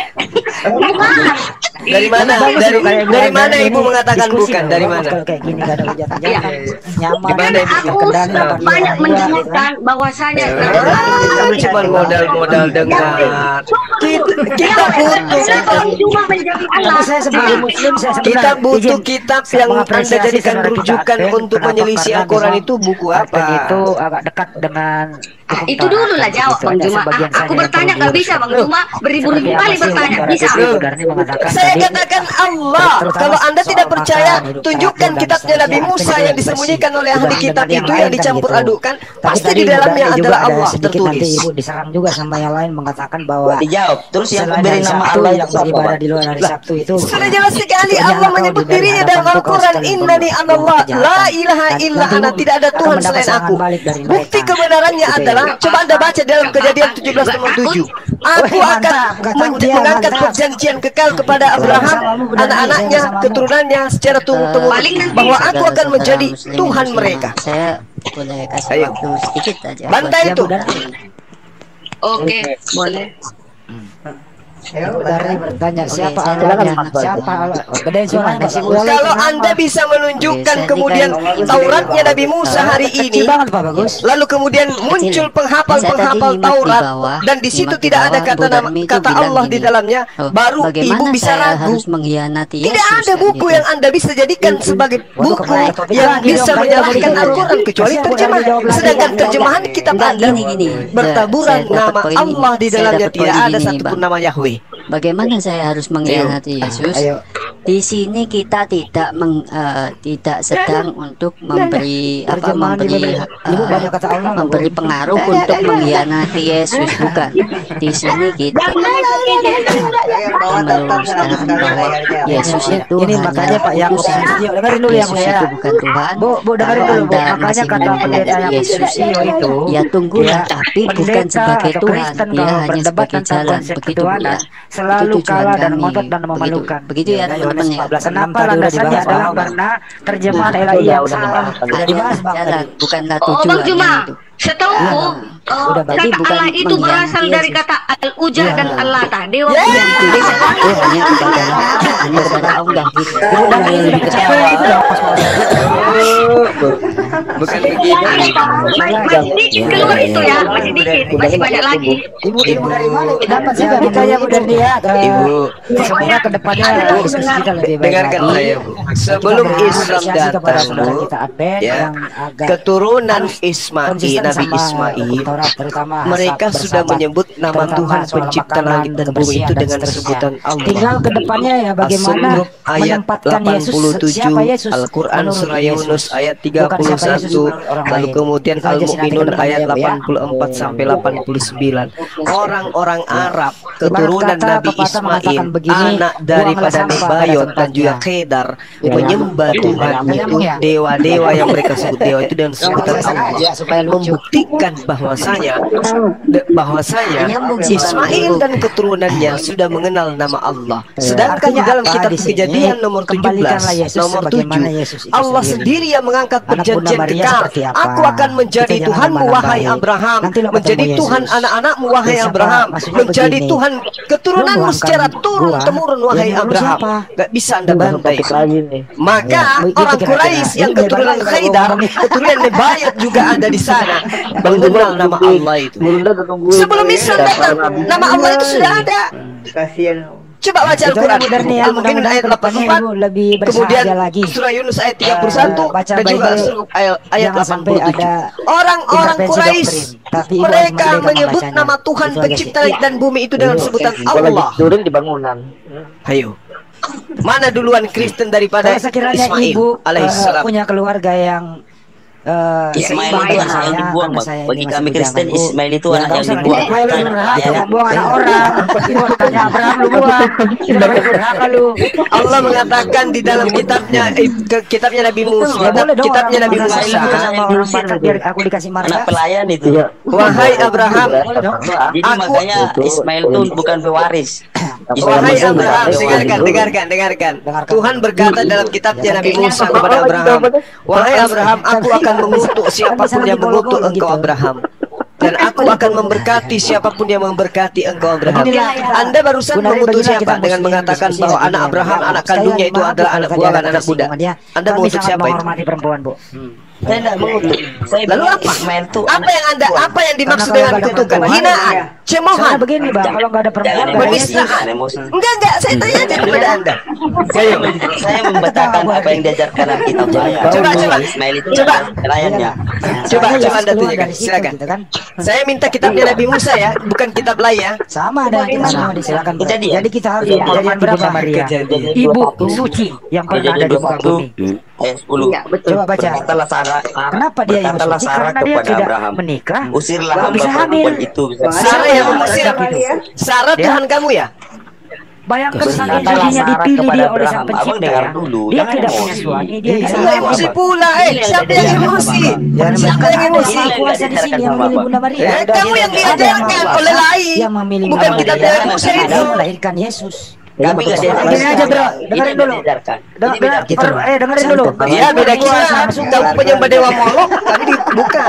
Bukan. Dari mana? Bagus Dari Bu, kayak dari gini. mana Ini Ibu mengatakan diskusi, bukan? Bu. Dari Bagus mana? kalau kayak gini gak ada hujatan Iya. nyaman. Gimana, Dan Ibu? aku Kendali apa dia? banyak Dua, menyebutkan bahwasanya Ah, cuma modal-modal dengar. Kita, kita butuh cuma menjadi Allah. Tapi saya sebagai muslim saya kita sebenarnya butuh izin. kitab Saya yang Anda mengapresiasi jadikan saudara kita rujukan Aten. untuk Kenapa? menyelisih Karena Al-Quran memang itu buku Aten apa? itu agak dekat dengan Ah, itu dulu lah jawab Bang Juma. Ah, aku bertanya nggak bisa Bang Juma. Beribu-ribu kali bertanya. Bisa. Saya katakan Allah. Kalau Anda tidak percaya, tunjukkan kitabnya Nabi Musa yang disembunyikan oleh ahli kitab itu yang dicampur adukkan. Pasti di dalamnya adalah Allah tertulis. Nanti Ibu diserang juga sama yang lain mengatakan bahwa Dijawab. Terus yang selain beri hari nama Sabtu Allah yang itu apa, beribadah Pak? di luar hari Sabtu itu Sudah jelas sekali Jangan Allah kau menyebut di dari dirinya dalam hadapanku kau Al-Quran, sekali Innani pembunuh anallah, yang la kejahatan. ilaha Dan illa nanti ana, Ibu tidak ada akan Tuhan mendapat selain serangan aku. balik dari Bukti mereka. kebenarannya Gitu ya. adalah, coba Anda baca dalam Kejadian tujuh belas nomor tujuh. Aku Wih, akan mantap. Nggak tahu men- dia, mengangkat mantap. perjanjian kekal kepada Abraham, anak-anaknya, keturunannya secara turun-temurun, Paling nanti bahwa aku akan menjadi Tuhan mereka. Saya boleh kasih Ayo. waktu sedikit aja. Bantai Ya, itu. Bu Darmi. Oke, boleh. Dari bertanya siapa saya Allahnya? silakan, Mas. Siapa Allah? Gedein suaranya. Kalau Anda bisa menunjukkan kemudian Tauratnya Nabi Musa hari ini, lalu kemudian muncul penghafal-penghafal Taurat dan di situ tidak ada kata nama kata Allah di dalamnya, baru ibu bisa ragu. Tidak ada buku yang Anda bisa jadikan sebagai buku yang bisa menyalahkan Al-Quran kecuali terjemahan. Sedangkan terjemahan kitab Anda bertaburan nama Allah di dalamnya, tidak ada satupun nama Yahweh. Bagaimana saya harus mengkhianati Yesus? Ayo. Di sini kita tidak meng, uh, tidak sedang untuk memberi apa memberi uh, memberi pengaruh untuk mengkhianati Yesus, bukan. Di sini kita meluruskan bahwa Yesus itu ini makanya Pak Yakub dengerin dulu yang saya. Itu bukan Tuhan. Bu, Bu dengerin dulu Bu. Makanya kata pendeta yang Yesus itu ya tunggulah, tapi bukan sebagai Tuhan, dia hanya sebagai jalan, begitu ya. Selalu kalah dan ngotot dan memalukan. Begitu ya teman-teman ya. Kenapa landasannya adalah karena terjemahan L A I yang salah. Sudah dibahas Bang. Bukanlah Oh tujuan. Bang Juma, setahu oh, kata Allah itu berasal dari kata Al-Uja dan Al-Lata, dewa yang Hanya kepada hanya kepada Allah gitu. Bukan begitu. Masih dikit keluar itu ya, masih dikit, masih banyak lagi. Ibu ibu dari mana? Dapat sih ditanya Bu dari dia. Ibu, semoga kedepannya diskusi kita lebih baik. dengarkan saya Bu. Sebelum Islam datang Bu, ya, keturunan Ismail, Nabi Ismail, mereka sudah menyebut nama Tuhan pencipta langit dan bumi itu dengan sebutan Allah. Tinggal kedepannya ya bagaimana ayat delapan puluh tujuh, Al-Quran surah Yunus ayat tiga puluh satu, lalu kemudian Al-Mu'minun ayat delapan puluh empat sampai delapan puluh sembilan. Orang-orang Arab keturunan Nabi Ismail, anak daripada Nebayot dan juga Kedar, menyembah Tuhan itu dewa-dewa yang mereka sebut dewa itu dengan sebutan Allah, membuktikan bahwasanya bahwasanya Ismail dan keturunannya sudah mengenal nama Allah. Sedangkan di dalam kitab Kejadian nomor tujuh belas nomor tujuh, Allah sendiri yang mengangkat perjanjian kekal. Aku akan menjadi Tuhanmu wahai Abraham, menjadi Tuhan anak-anakmu wahai Abraham, menjadi Tuhan keturunanmu secara turun temurun wahai Abraham. Gak bisa Anda bantai. Maka orang Quraisy yang keturunan Khaidar, keturunan Nebayat juga ada di sana, mengenal nama Allah itu. Sebelum Islam datang, nama Allah itu sudah ada. Kasihan. Coba baca Al-Quran, Al-Mu'minun ayat delapan puluh empat, kemudian surah Yunus ayat tiga puluh satu, dan juga surah ayat delapan puluh tujuh. Orang-orang Quraisy mereka menyebut nama Tuhan pencipta langit dan bumi itu dengan sebutan Allah. Turun di bangunan. Ayo, mana duluan Kristen daripada Ismail alaihissalam? Punya keluarga yang Uh, Ismail itu anak yang dibuang Bang. Bagi kami Kristen Ismail itu anak yang dibuang. Yang buang anak orang. Tanya Abraham lu buang. Lu. Allah mengatakan di dalam kitabnya eh, ke, kitabnya Nabi Musa, kitabnya Nabi Musa. Biar aku dikasih marah. Anak pelayan itu. Wahai Abraham, jadi makanya Ismail itu bukan pewaris. Wahai Abraham, dengarkan, dengarkan, dengarkan. Tuhan berkata dalam kitabnya Nabi Musa kepada Abraham, wahai Abraham, aku akan mengutuk siapapun yang mengutuk engkau Abraham, dan aku akan memberkati siapapun yang memberkati engkau Abraham. Anda barusan mengutuk siapa dengan mengatakan bahwa anak Abraham, anak kandungnya itu adalah anak buangan anak budak. Anda mengutuk siapa itu? Saya tidak mengutuk. Saya Lalu apa? Ismail itu Apa yang Anda apa yang dimaksud dengan kutukan? Hinaan, cemoohan. Begini Bang, kalau nggak ada perempuan penistaan. Enggak, enggak, saya tanya aja kepada Anda. Saya saya membacakan apa yang diajarkan dalam kitab saya. Coba, coba. Ismail itu Coba. pelayannya. Coba, coba Anda tunjukkan, silakan. Saya minta kitabnya Nabi Musa ya, bukan kitab lain ya. Sama ada kita silakan. Kejadian. Jadi kita harus kejadian berapa Maria? Ibu suci yang pernah ada di muka bumi. Ayat sepuluh. Coba baca. Berkatalah Sarah, Kenapa dia yang berkatalah suci? Sarah Karena dia kepada tidak Abraham, menikah. usirlah Nggak hamba bisa hamil. perempuan itu. Sarah yang mengusir Sarah Tuhan kamu ya? Bayangkan Terus saking katalah sucinya Sarah dipilih kepada dia oleh sang Abraham. Abang pencipta dengar ya. dulu, Dia jangan tidak emosi. punya suami, dia bisa Enggak emosi pula, eh. Siapa yang emosi? Siapa yang emosi? Maha Kuasa di sini yang memilih Bunda Maria. Eh, kamu yang diajarkan oleh lain. Yang memilih Bukan Bunda kitab Maria. Nabi Musa itu. Dia melahirkan Yesus. Kami nggak diajarkan. Gini aja bro, dengerin dulu. Ini beda kita. Eh dengerin dulu. Iya, beda kita. Kamu penyembah dewa Molok, kami di- bukan.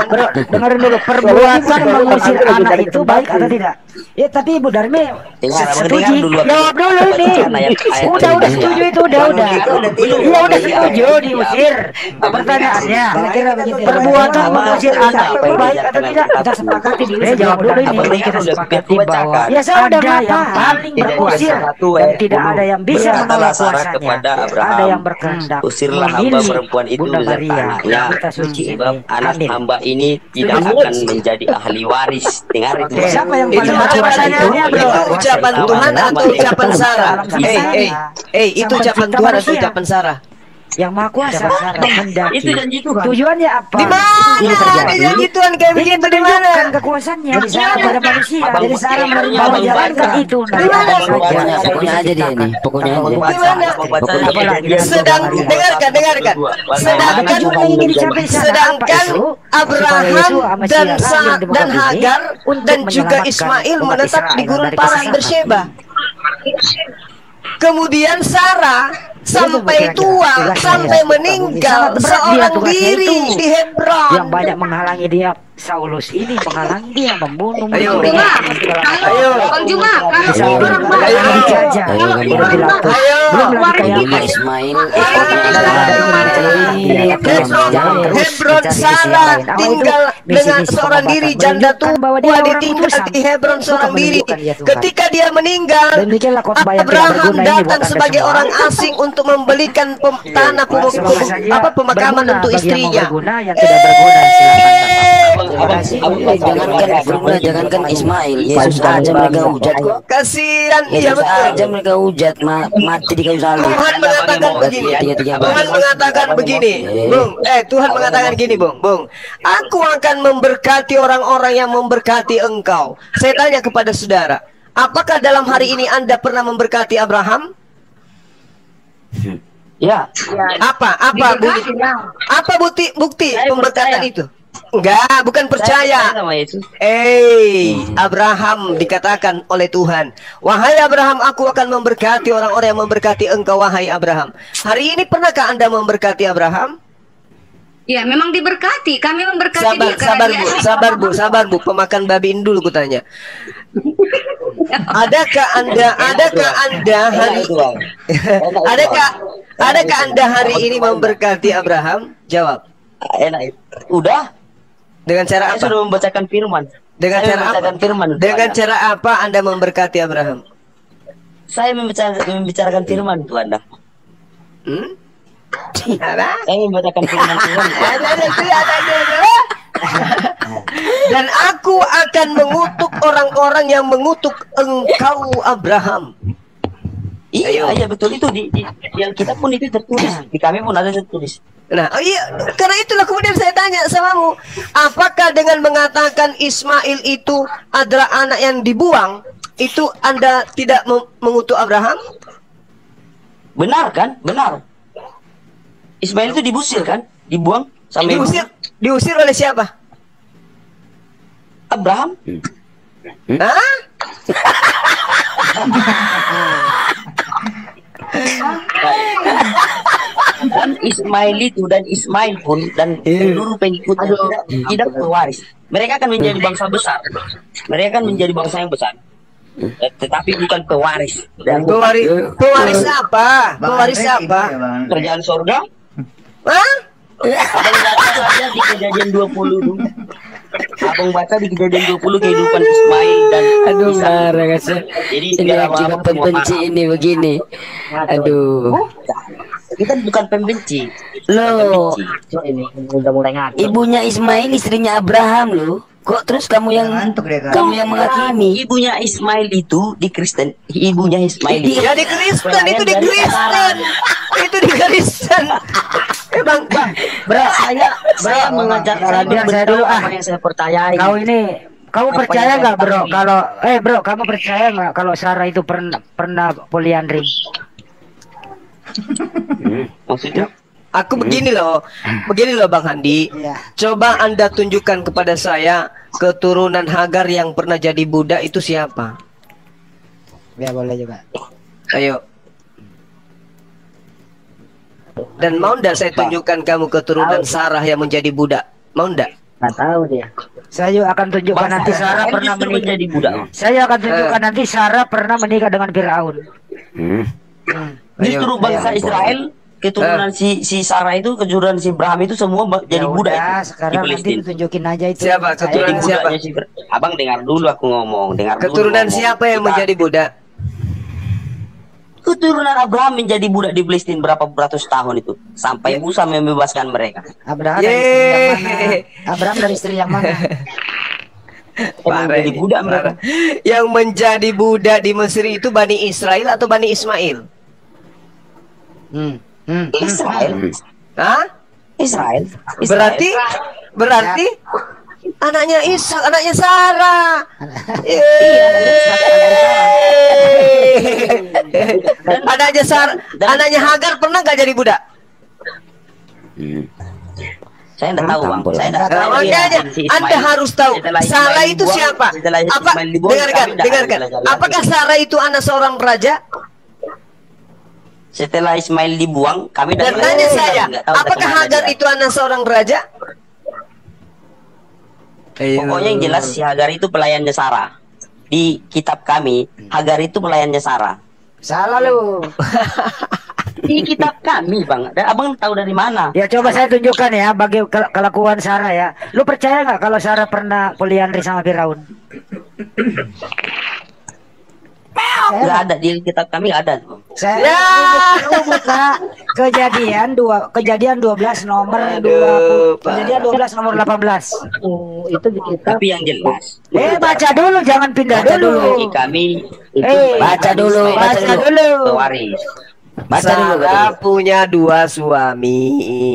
kan? Bro, dengerin dulu, perbuatan mengusir anak itu baik atau tidak? Ya tapi Ibu Darmi setuju. Jawab dulu ini. Udah udah setuju itu, udah udah. Iya udah setuju diusir. Pertanyaannya, perbuatan mengusir anak itu baik atau tidak? Kita sepakati dulu. Eh jawab dulu ini. Kita sepakati bahwa ya sudah yang paling berusir dan tidak ada yang bisa menolak kuasanya. Ada yang berkehendak usirlah hamba perempuan itu beserta anaknya, sebab anak hamba ini tidak akan menjadi ahli waris. Dengar itu. Siapa yang paling pertanyaannya bro? Ucapan Tuhan atau ucapan Sarah? Eh eh eh itu ucapan Tuhan atau ucapan Sarah? Yang maha kuasa menghendaki. Itu janji Tuhan. Tujuannya apa? Di mana? Janji Tuhan kayak begitu di mana? Kekuasaannya dari Sarah pada manusia. Dari Sarah menerima menjalankan itu. Di mana? Pokoknya, pokoknya aja dia nih. Pokoknya aja. Di mana? Sedang dengarkan, dengarkan. Sedangkan sedangkan Abraham dan Sarah dan Hagar dan juga Ismail menetap di gurun Paran Berseba. Kemudian Sarah sampai tua, sampai meninggal seorang diri di Hebron. Yang banyak menghalangi dia, Saulus ini menghalangi dia, membunuh. Ayo, ayo, Bang Juma, kalau orang saja, udah dilakukan. Belum lagi kayak Ismail. Hebron Sarah tinggal dengan seorang diri, janda tua ditinggal di Hebron seorang diri. Ketika dia meninggal, Abraham datang sebagai orang asing untuk membelikan pem, tanah pem, pem, apa pemakaman untuk istrinya. Jangankan Bruna, jangankan Ismail, Yesus aja mereka hujat kok. Kasihan, iya Yesus betul. aja mereka hujat, ma mati di kayu salib. Tuhan mengatakan begini. Tuhan mengatakan begini, Bung. Eh, Tuhan mengatakan gini, Bung. Bung, aku akan memberkati orang-orang yang memberkati engkau. Saya tanya kepada saudara, apakah dalam hari ini Anda pernah memberkati Abraham? Ya. Apa? Apa bukti? Apa bukti bukti pemberkatan itu? Enggak, bukan percaya. Eh, Abraham dikatakan oleh Tuhan, wahai Abraham, aku akan memberkati orang-orang yang memberkati engkau, wahai Abraham. Hari ini pernahkah Anda memberkati Abraham? Ya, memang diberkati. Kami memberkati sabar, dia. Sabar, Bu, sabar, Bu, sabar, Bu. Pemakan babi ini dulu kutanya. Adakah Anda, adakah Anda hari Adakah adakah Anda hari ini memberkati Abraham? Jawab. Enak. Udah. Dengan cara apa? Saya sudah membacakan firman. Dengan saya cara apa? Firman Dengan Anda. Cara apa Anda memberkati Abraham? Saya membicarakan, membicarakan firman itu Anda. Hmm? Saya membacakan firman Tuhan. Dan aku akan mengutuk orang-orang yang mengutuk engkau Abraham. Iya, iya betul itu di, di yang kita pun itu tertulis. Di kami pun ada tertulis. Nah, oh iya, karena itulah kemudian saya tanya samamu, apakah dengan mengatakan Ismail itu adalah anak yang dibuang, itu Anda tidak mengutuk Abraham? Benar kan? Benar. Ismail itu dibusir kan? Dibuang sampai diusir, diusir oleh siapa? Abraham. Hah? Dan Ismail itu dan Ismail pun dan seluruh pengikutnya tidak, tidak pewaris. Mereka akan menjadi bangsa besar. Mereka akan menjadi bangsa yang besar. Tetapi bukan pewaris. Dan pewaris, pewaris apa? Pewaris apa? Kerjaan surga. Hah? Abang baca saja di Kejadian dua puluh dulu. Abang baca di Kejadian dua puluh kehidupan Ismail dan aduh Isa. marah kasih. Jadi ini juga pembenci ini begini. Aduh. Kita bukan pembenci. Loh. Ini udah mulai ngatur. Ibunya Ismail istrinya Abraham loh. Kok terus kamu yang kamu yang menghakimi? Ibunya Ismail itu di Kristen. Ibunya Ismail. Ya di Kristen itu di Kristen. Itu di Kristen. Eh bang, bang, bro, saya saya mengajar dia saya dulu ah. Yang saya percayai. Kau ini, kamu percaya nggak bro? Kalau eh bro, kamu percaya nggak kalau Sarah itu pernah pernah poliandri? Maksudnya? Aku begini loh, begini loh Bang Handi. Coba Anda tunjukkan kepada saya keturunan Hagar yang pernah jadi budak itu siapa? Ya boleh juga. Ayo. Dan mau ndak saya tunjukkan kamu keturunan Sarah yang menjadi budak? Mau ndak? Nggak tahu dia. Saya akan tunjukkan nanti Sarah pernah menikah jadi budak. Saya akan tunjukkan nanti Sarah pernah menikah dengan Firaun. Hmm. Hmm. Justru bangsa ayo, Israel keturunan si si Sarah itu, keturunan si Abraham itu semua ba- jadi Ya budak udah, itu, sekarang di nanti Palestina. tunjukin aja itu. Siapa? Saya- Keturunan Jadi siapa? budaknya si Ber- Abang dengar dulu aku ngomong, dengar dulu Keturunan ngomong. siapa yang Kita- menjadi budak? Keturunan Abraham menjadi budak di Palestina berapa ratus tahun itu sampai Musa membebaskan mereka. Abraham dari istri yang mana? Abraham dari istri yang mana? Emang Parah jadi ini, budak mereka. parah. Yang menjadi budak di Mesir itu Bani Israel atau Bani Ismail? Hmm. Hmm. Israel, Hah? Israel. Berarti berarti anaknya Ishak, anaknya Sarah. Yeay. Anaknya Sarah, anaknya Hagar pernah nggak jadi budak? Hmm. Saya tidak tahu bang. Tampol. Saya tidak Nah, tahu. makanya Si Ismail- Anda harus tahu setelah Ismail Sarah itu dibuang, siapa? setelah Apa? Ismail dibuang, Dengarkan, kami tidak dengarkan. akan belajar Apakah lagi. Sarah itu anak seorang raja? Setelah Ismail dibuang, kami Dan tidak tanya belajar. saya, Nggak tahu apakah kemana Hagar dia. itu anak seorang raja? Pokoknya yang jelas si Hagar itu pelayannya Sarah. Di kitab kami, Hagar itu pelayannya Sarah. Salah lu. Di kitab kami bang. Dan abang tahu dari mana? Ya coba saya tunjukkan ya bagi ke- kelakuan Sarah ya. Lu percaya nggak kalau Sarah pernah poliandri sama Firaun? Nggak ada di kitab kami, nggak ada. Saya Ya. lu buka kejadian dua kejadian dua belas nomor Aduh, dua Pak. kejadian dua belas nomor delapan belas. Oh, itu di kitab. Tapi yang jelas, Eh baca dulu jangan pindah Baca dulu. bagi kami Eh Baca dulu, baca baca dulu. dulu. pewaris. Baca dulu, baca Sarah dulu. punya dua suami.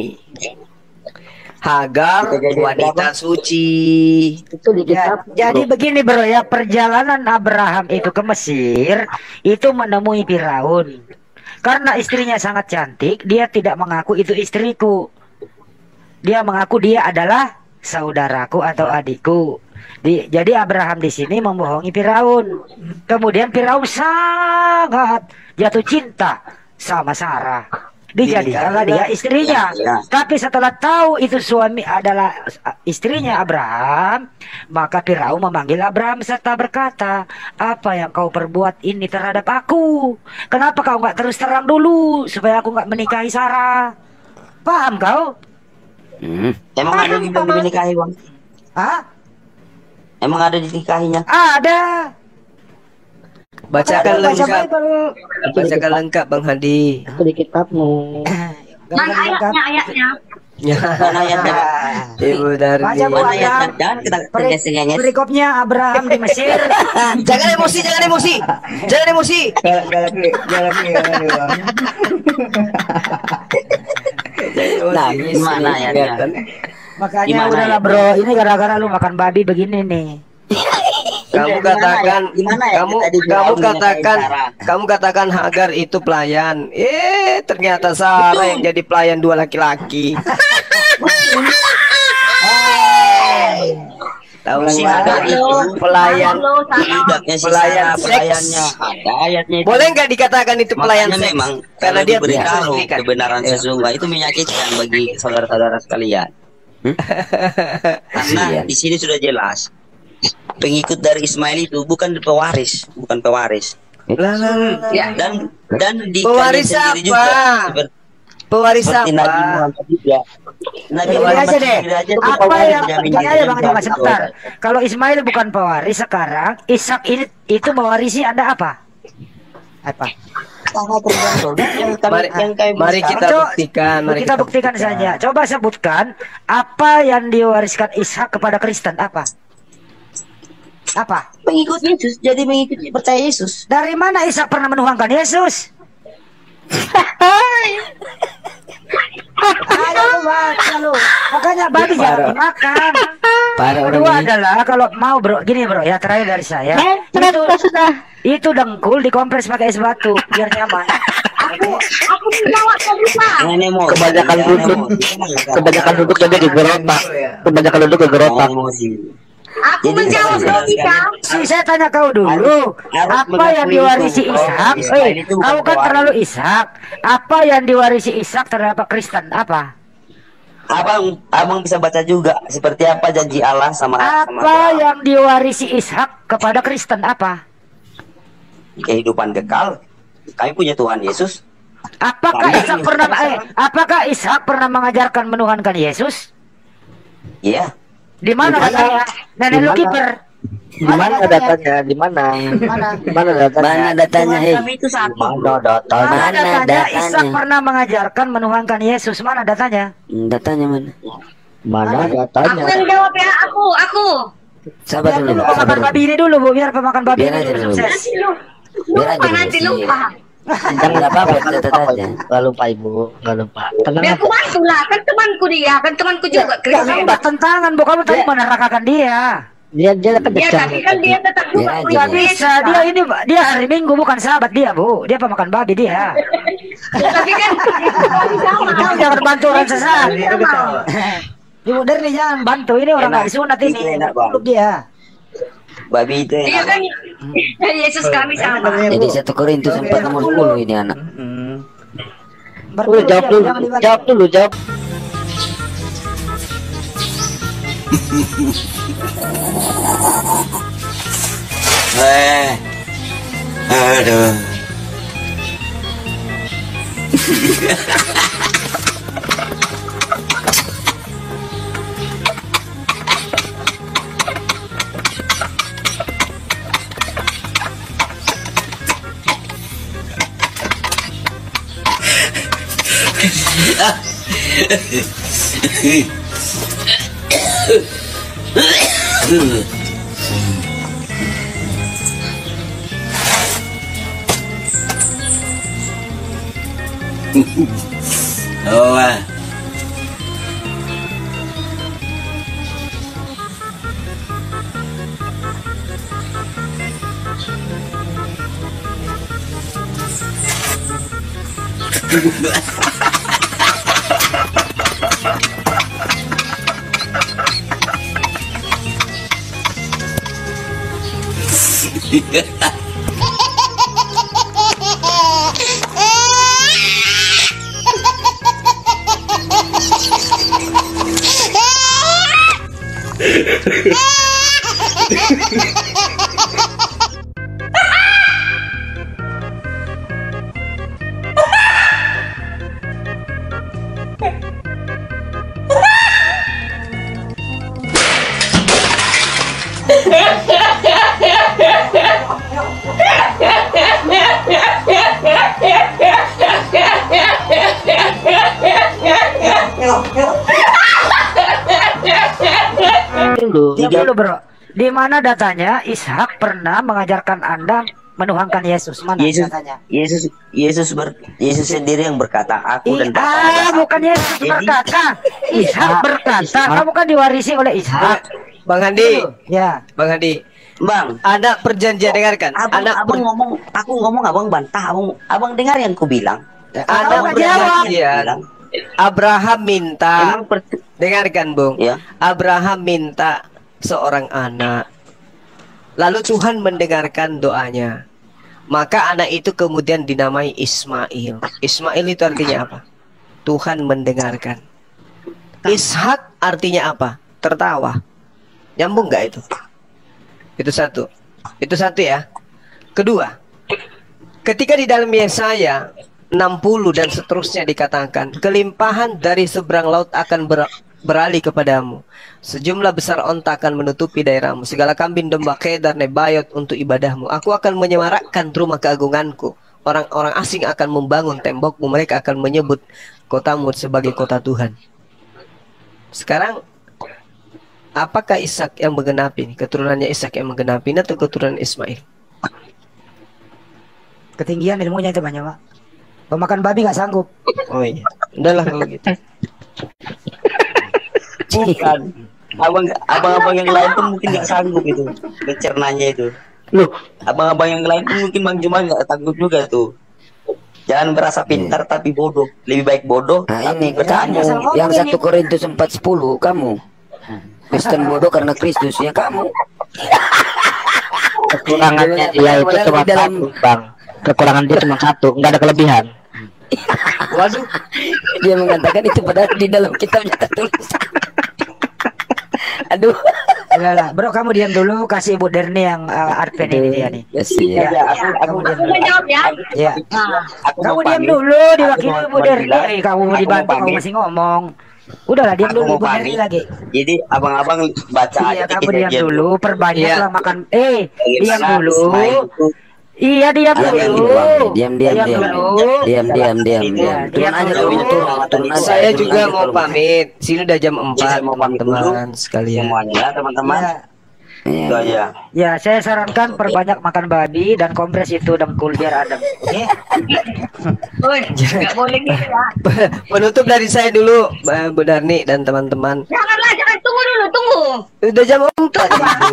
Hagar Kejadian wanita suci. Itu di Ya, kitab. jadi begini bro ya, perjalanan Abraham itu ke Mesir itu menemui Firaun. Karena istrinya sangat cantik, dia tidak mengaku itu istriku. Dia mengaku dia adalah saudaraku atau adikku. Di, jadi Abraham di sini membohongi Firaun. Kemudian Firaun sangat jatuh cinta sama Sarah. Dijadikanlah dia istrinya. Ya, ya. Tapi setelah tahu itu suami adalah istrinya Abraham, maka Firaun memanggil Abraham serta berkata, apa yang kau perbuat ini terhadap aku? Kenapa kau nggak terus terang dulu supaya aku nggak menikahi Sarah? Paham kau? Hmm. Emang ada di belum dinikahi bang? Hah? Emang ada dinikahinya? Ada. Bacakan Baca lengkap. Bible. Bacakan lengkap Bang Hadi. Itu di kitabmu. Mana ayatnya ayatnya? Mana ayatnya? Ibu dari Baca Bu Mana ayatnya? Adam. Jangan kita Peri- ternyes-nyes. Perikopnya Abraham di Mesir. Jangan emosi, jangan emosi. Jangan emosi. Galak galak nih, galak nih, galak nih, Bang. Nah, Gimana ayatnya? Makanya Gimana udahlah ya? bro, ini gara-gara lu makan babi begini nih. Kamu Gimana ya? katakan, Gimana ya kamu kita di kamu Firaun katakan, menikahi Sarah? kamu katakan Hagar itu pelayan. Eh, ternyata Sarah yang jadi pelayan dua laki-laki. Tahu Si nggak? Hagar itu Pelayan. budaknya si Pelayan Sarah, seks. pelayannya. Ada ayatnya itu. Boleh nggak dikatakan itu pelayan Makanya seks? memang Karena karena dia diberitahu tidak kan. kebenaran sesungguhnya itu menyakitkan bagi saudara-saudara sekalian. Karena Iya. di sini sudah jelas pengikut dari Ismail itu bukan pewaris, bukan pewaris. Lah, lah, lah, lah. Ya, dan dan di Pewaris kalian sendiri apa? juga seperti, Pewaris seperti Nabi apa? Muhammad juga. Nabi Ini Muhammad aja deh. sendiri aja tuh Apa pewaris yang jamin ini aja Bang jamin Dimas jamin sebentar. jamin. Kalau Ismail bukan pewaris sekarang, Ishak ini itu mewarisi Anda apa? Apa? Sangat tergantung. Yang kami- Mari, yang kami mari sekarang- kita Coba- buktikan. Mari kita buktikan saja. Coba sebutkan apa yang diwariskan Ishak kepada Kristen apa? Apa? pengikut Yesus, jadi mengikuti percaya Yesus. Dari mana Ishak pernah menuhankan Yesus? Ayo lu baca lu. Makanya babi jangan dimakan. Parah orang Kedua ini. adalah kalau mau bro, gini bro, ya terakhir dari saya. Itu, itu dengkul dikompres pakai es batu biar nyaman. Aku aku menjawab tadi Pak. Jangan emosi. Kebanyakan jangan duduk. emosi. Kebanyakan duduk jadi ke gerotak. Kebanyakan duduk ke gerotak. Jangan emosi. Aku Jadi, menjawab saudara tadi Pak. Si saya tanya kau dulu, Harus- harus apa yang mengakui diwarisi itu. Ishak? Oh, Ismail Eh, itu bukan kau kan pewaris. terlalu Ishak. Apa yang diwarisi Ishak terhadap Kristen? Apa? abang abang bisa baca juga seperti apa janji Allah sama apa sama yang diwarisi Ishak kepada Kristen apa? Kehidupan kekal. Kami punya Tuhan Yesus. Apakah Ishak pernah eh, apakah Ishak pernah mengajarkan menuhankan Yesus? Iya. Di mana datanya? Nenek lu kiper. Di mana datanya? Di mana? Mana? Di mana datanya? Mana datanya, hei? Kami itu satu. Mana datanya? Mana Mana datanya? datanya? Ishak pernah mengajarkan menuhankan Yesus. Mana datanya? Hmm, Datanya mana? Mana Aku datanya? yang jawab ya, aku, aku. Sabar Biar dulu, dulu sabar pemakan dulu. babi ini dulu, Bu. Biar pemakan babi Biar ini aja dulu dulu. sukses. Nanti lu, Biar aja lupa dulu nanti sih. lupa. Jangan apa-apa, catat aja. Gak lupa ibu, gak lupa. Tenang Biar aja. aku bantu lah, kan temanku dia, kan temanku juga Gak Kristen. sambat tentangan, Bu. Kamu tadi menerakakan dia. Dia dia kan Ya, pecah. tapi kan dia tetap juga Biar punya Gak bisa. Dia ini dia hari Minggu bukan sahabat dia, Bu. Dia pemakan babi dia. Tapi kan sama. Kamu jangan bantu orang sesat. Ibu dari jangan bantu. Ini orang Enak. gak disunat ini. Itu enak, Bang. Untuk dia. Babi itu Dia kan Yesus kami sama. Jadi satu Korintus empat nomor sepuluh ini anak. Udah jawab dulu, jawab dulu, jawab. Eh, aduh. Oh, ah. Dulu. Diam dulu, Bro. Di mana datanya Ishak pernah mengajarkan Anda menuhankan Yesus? Mana Yesus, datanya? Yesus, Yesus ber, Yesus sendiri yang berkata, aku dan Bapa Ah, adalah bukan Yesus Jadi- berkata. Ishak berkata. Kamu kan diwarisi oleh Ishak. Bang Handi, Ya. Bang Handi, Bang. ada perjanjian dengarkan. Abang, Ada abang ngomong, aku ngomong, abang bantah, abang, abang dengar yang ku bilang. ada Abang jawab. perjanjian. Bilang. Abraham minta, Emang per, dengarkan Bung. ya, Abraham minta seorang anak. Lalu Tuhan mendengarkan doanya. Maka anak itu kemudian dinamai Ismail. Ismail itu artinya apa? Tuhan mendengarkan. Ishak artinya apa? Tertawa. Nyambung nggak itu? Itu satu. Itu satu ya. Kedua, ketika di dalam Yesaya enam puluh dan seterusnya dikatakan, kelimpahan dari seberang laut akan ber beralih kepadamu. Sejumlah besar onta akan menutupi daerahmu. Segala kambing domba kedar nebayot untuk ibadahmu. Aku akan menyemarakkan rumah keagunganku. Orang-orang asing akan membangun tembokmu. Mereka akan menyebut kotamu sebagai kota Tuhan. Sekarang, apakah Ishak yang menggenapi? Keturunannya Ishak yang menggenapi atau keturunan Ismail? Ketinggian ilmunya itu banyak, Pak. Pemakan babi nggak sanggup. Oh iya. Udahlah kalau gitu. bukan. Abang, abang-abang yang lain pun mungkin nggak sanggup itu mencernanya itu. Loh, Abang-abang yang lain pun mungkin Bang Jumal nggak sanggup juga tuh. Jangan merasa pintar tapi bodoh. Lebih baik bodoh Nah tapi ini bertanya. kamu yang satu Korintus empat sepuluh kamu Kristen bodoh karena Kristus ya kamu. kekurangannya dia itu cuma Dalam- satu, Bang. Kekurangan dia cuma satu, nggak ada kelebihan. Waduh, dia mengatakan itu padahal di dalam kitabnya tertulis. Aduh. Lah, lah, bro, kamu diam dulu, kasih Ibu Derni yang uh, admin ini dia nih. Ya sih. Ya, Ya, aku, aku, kamu diam Aku dulu. menjawab ya. Ya. Nah, aku Kamu mau diam pamit. dulu, diwakili Aku Ibu mau Derni. bilang, Eh, kamu mau aku dibantu, mau kamu pamit. masih ngomong. Udahlah, diam Aku dulu mau Ibu Derni pamit. lagi. Jadi abang-abang baca Iya, aja kamu kita diam diam dulu, perbanyaklah Iya. makan. Eh, diam Bagaimana dulu. Ismail itu Iya, diam Diam, diam, dulu. diam, diam, diam, diam, dulu. diam, diam, diam, Itu. diam. Turun Diam aja, dulu. turun, turun, turun aja. Saya turun juga aja, mau turun. pamit. Sini udah jam empat, saya mau pamit dulu. teman-teman sekalian. semuanya ya, teman-teman. Ya. Iya. Itu aja. Ya, saya sarankan perbanyak makan babi dan kompres itu dengkul biar adem. Oke? woi, nggak boleh gitu ya. Penutup dari saya dulu, Mbak Bu Darni dan teman-teman. Janganlah, jangan tunggu dulu, tunggu. Udah jam empat.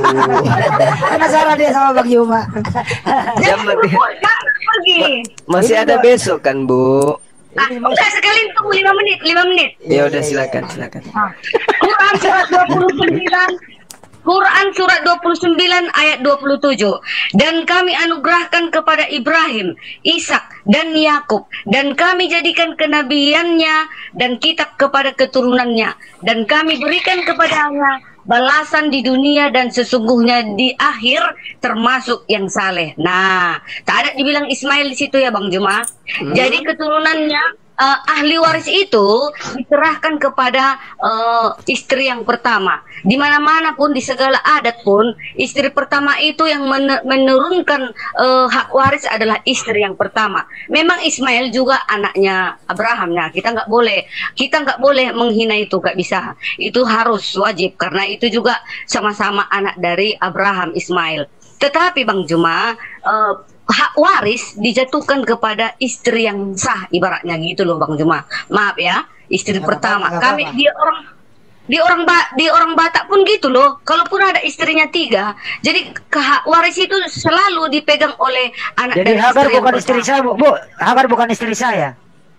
Penasaran dia sama Bang Yuma. Jam Jangan buru jangan pergi. masih ada besok kan, Bu? Ah, udah sekali tunggu lima menit, lima menit. Ya udah silakan, silakan. Quran surat dua puluh sembilan Quran surat dua puluh sembilan ayat dua puluh tujuh. Dan kami anugerahkan kepada Ibrahim, Ishak dan Yakub, dan kami jadikan kenabiannya dan kitab kepada keturunannya, dan kami berikan kepadanya balasan di dunia dan sesungguhnya di akhir termasuk yang saleh. Nah, tak ada dibilang Ismail di situ ya Bang Juma. Jadi keturunannya Uh, ahli waris itu diserahkan kepada uh, istri yang pertama. Di mana-mana pun, di segala adat pun, istri pertama itu yang men menurunkan uh, hak waris adalah istri yang pertama. Memang Ismail juga anaknya Abraham. Nah, kita nggak boleh, kita nggak boleh menghina itu, nggak bisa. Itu harus wajib karena itu juga sama-sama anak dari Abraham Ismail. Tetapi Bang Juma, uh, hak waris dijatuhkan kepada istri yang sah, ibaratnya gitu loh Bang Juma. Maaf ya, istri Nggak pertama. apa-apa, nggak Kami apa-apa. di orang di orang ba, di orang Batak pun gitu loh. Kalaupun ada istrinya tiga, jadi ke hak waris itu selalu dipegang oleh anak Jadi dari Hagar istri yang bukan istri pertama. saya, Bu. Bu, Hagar bukan istri saya.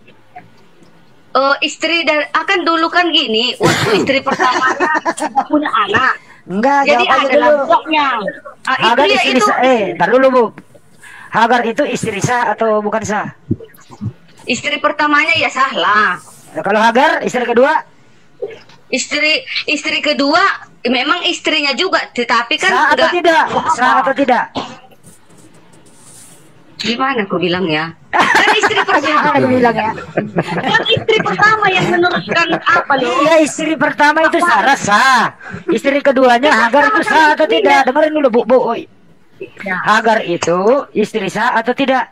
Eh, istri dari akan dulu kan gini, waktu istri pertamanya tidak punya anak. Enggak, Jadi jawab aja ada dulu. lampoknya. Ah, itu Hagar ya istri itu. sah. Eh, tar dulu, Bu. Hagar itu istri sah atau bukan sah? Istri pertamanya ya salah. Nah, kalau Hagar istri kedua Istri istri kedua memang istrinya juga, tetapi kan sah atau enggak- tidak? Sah atau tidak? Gimana aku bilang ya? Kan istri pertama, Gimana aku bilang ya? kan istri pertama yang meneruskan apa loh? Iya, istri pertama itu Sarah sah. Istri keduanya Hagar itu sah atau tidak? Dengerin dulu, Bu. Bu. Oi. Hagar itu istri sah atau tidak?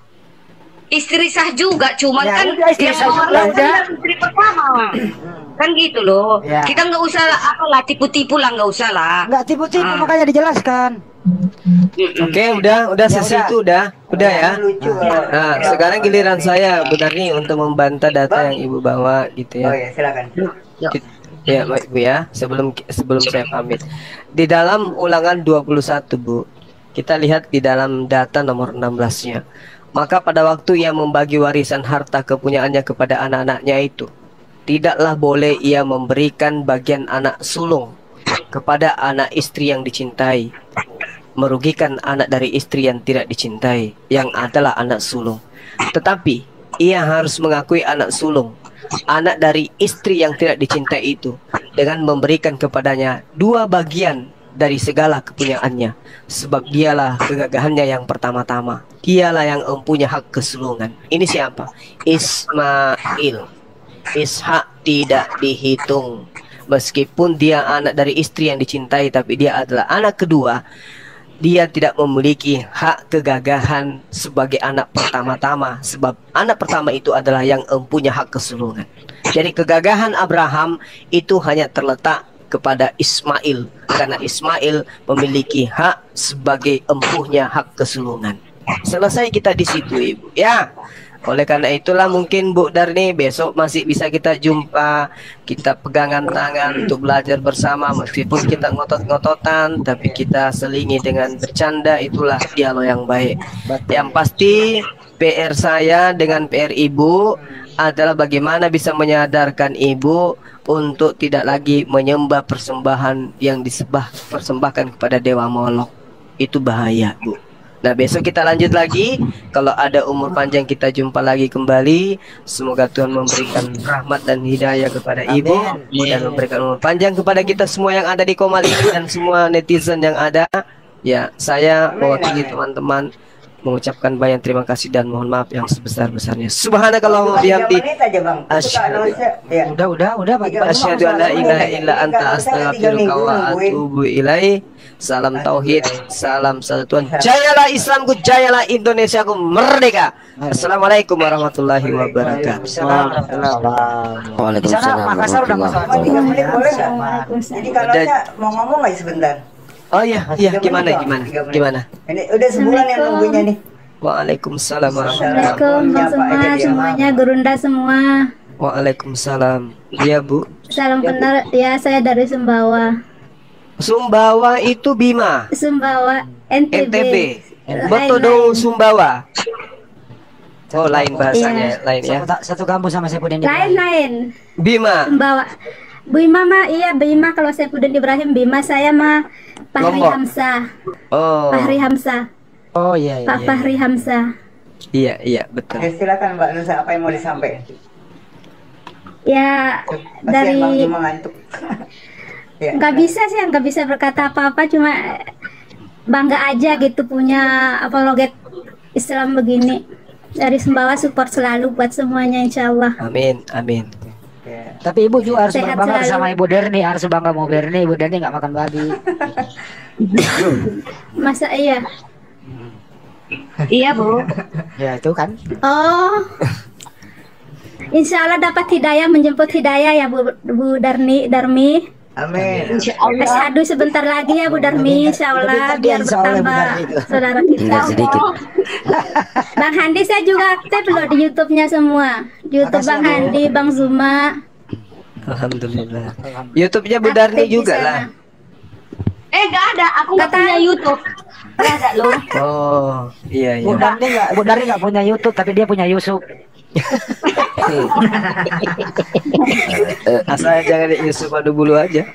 Istri sah juga, cuman Ya, kan udah, istri yang sah juga, mewarnai udah. kan istri pertama. Kan gitu loh. Ya. Kita nggak usah lah, apalah tipu-tipu lah, nggak usah lah. Enggak tipu-tipu, Ah. makanya dijelaskan. Oke, udah, udah Ya, sesi udah. itu udah, udah ya. Lucu. Nah, sekarang giliran saya, Bu Darni, untuk membantah data yang Ibu bawa, gitu ya. Oh ya, silakan. Ya, baik Bu ya. Sebelum sebelum saya pamit, di dalam ulangan dua puluh satu, Bu, kita lihat di dalam data nomor enam belas-nya. Maka pada waktu ia membagi warisan harta kepunyaannya kepada anak-anaknya itu, tidaklah boleh ia memberikan bagian anak sulung kepada anak istri yang dicintai, merugikan anak dari istri yang tidak dicintai, yang adalah anak sulung. Tetapi ia harus mengakui anak sulung, anak dari istri yang tidak dicintai itu, dengan memberikan kepadanya dua bagian dari segala kepunyaannya, sebab dialah kegagahannya yang pertama-tama, dialah yang mempunyai hak kesulungan. Ini siapa? Ismail. Ishak tidak dihitung, meskipun dia anak dari istri yang dicintai, tapi dia adalah anak kedua. Dia tidak memiliki hak kegagahan sebagai anak pertama-tama, sebab anak pertama itu adalah yang mempunyai hak kesulungan. Jadi kegagahan Abraham itu hanya terletak kepada Ismail, karena Ismail memiliki hak sebagai empuhnya hak kesulungan. Selesai kita di situ, Ibu. Ya. Oleh karena itulah mungkin Bu Darni besok masih bisa kita jumpa, kita pegangan tangan untuk belajar bersama, meskipun kita ngotot-ngototan, tapi kita selingi dengan bercanda. Itulah dialog yang baik. Yang pasti P R saya dengan P R Ibu adalah bagaimana bisa menyadarkan Ibu untuk tidak lagi menyembah persembahan yang disembah persembahkan kepada Dewa Molok. Itu bahaya, Bu. Nah besok kita lanjut lagi. Kalau ada umur panjang kita jumpa lagi kembali. Semoga Tuhan memberikan rahmat dan hidayah kepada Ibu. Dan memberikan umur panjang kepada kita semua yang ada di Komal ini dan semua netizen yang ada. Ya, saya mewakili teman-teman mengucapkan banyak terima kasih dan mohon maaf yang sebesar-besarnya. Subhanakallahumma bihamdi. Udah, udah, udah. Asyhadu an la ilaha illa anta astaghfiruka wa atubu ilaih. Salam tauhid, salam satuan. Jayalah Islamku, jayalah Indonesiaku merdeka. Assalamualaikum warahmatullahi wabarakatuh. Waalaikumsalam warahmatullahi wabarakatuh. Jadi kalau mau ngomong nggak sebentar? Oh iya, iya gimana gimana gimana? Ini udah sebulan yang nunggunya nih. Waalaikumsalam warahmatullahi wabarakatuh. Semua semuanya gerunda semua. Waalaikumsalam. Iya Bu. Salam kenal ya, saya dari Sumbawa. Sumbawa itu Bima. Sumbawa N T B. N T B. Betul dong Sumbawa. Oh lain bahasanya, lain ya. Satu kampus sama Saifuddin Ibrahim. Lain lain. Bima. Sumbawa. Bima mah iya Bima, kalau Saifuddin Ibrahim Bima, saya mah Fahri Hamzah. Oh. Fahri Hamzah. Oh iya iya. Pak Fahri Hamzah. Iya iya betul. Ya, silakan Mbak Nusa, apa yang mau disampaikan? Ya dari ya, nggak bisa sih, nggak bisa berkata apa-apa, cuma bangga aja gitu punya apologet Islam begini. Dari Sumbawa support selalu buat semuanya insya Allah. Amin amin. Ya. Tapi Ibu juga harus Sehat bangga selalu. sama Ibu Derni, harus bangga mau Derni. Ibu Derni nggak makan babi. Masa iya? Iya Bu. Ya itu kan. Oh, insya Allah dapat hidayah, menjemput hidayah ya Bu, Bu Darni, Darmi. Amin. Insya Allah. Asyhadu sebentar lagi ya Bu Darmi, insya Allah biar bertambah saudara kita. Tinggal sedikit. Bang Handi saya juga aktif loh di YouTube-nya semua. Di YouTube Bang Handi, Bang Zuma. Alhamdulillah. YouTube-nya Bu Darni juga lah. Eh nggak ada, aku nggak punya YouTube. Nggak ada loh. Oh iya iya. Bu Darni nggak, Bu Darni nggak punya YouTube, tapi dia punya Yusuf. Asal jangan di Yusuf adu bulu aja.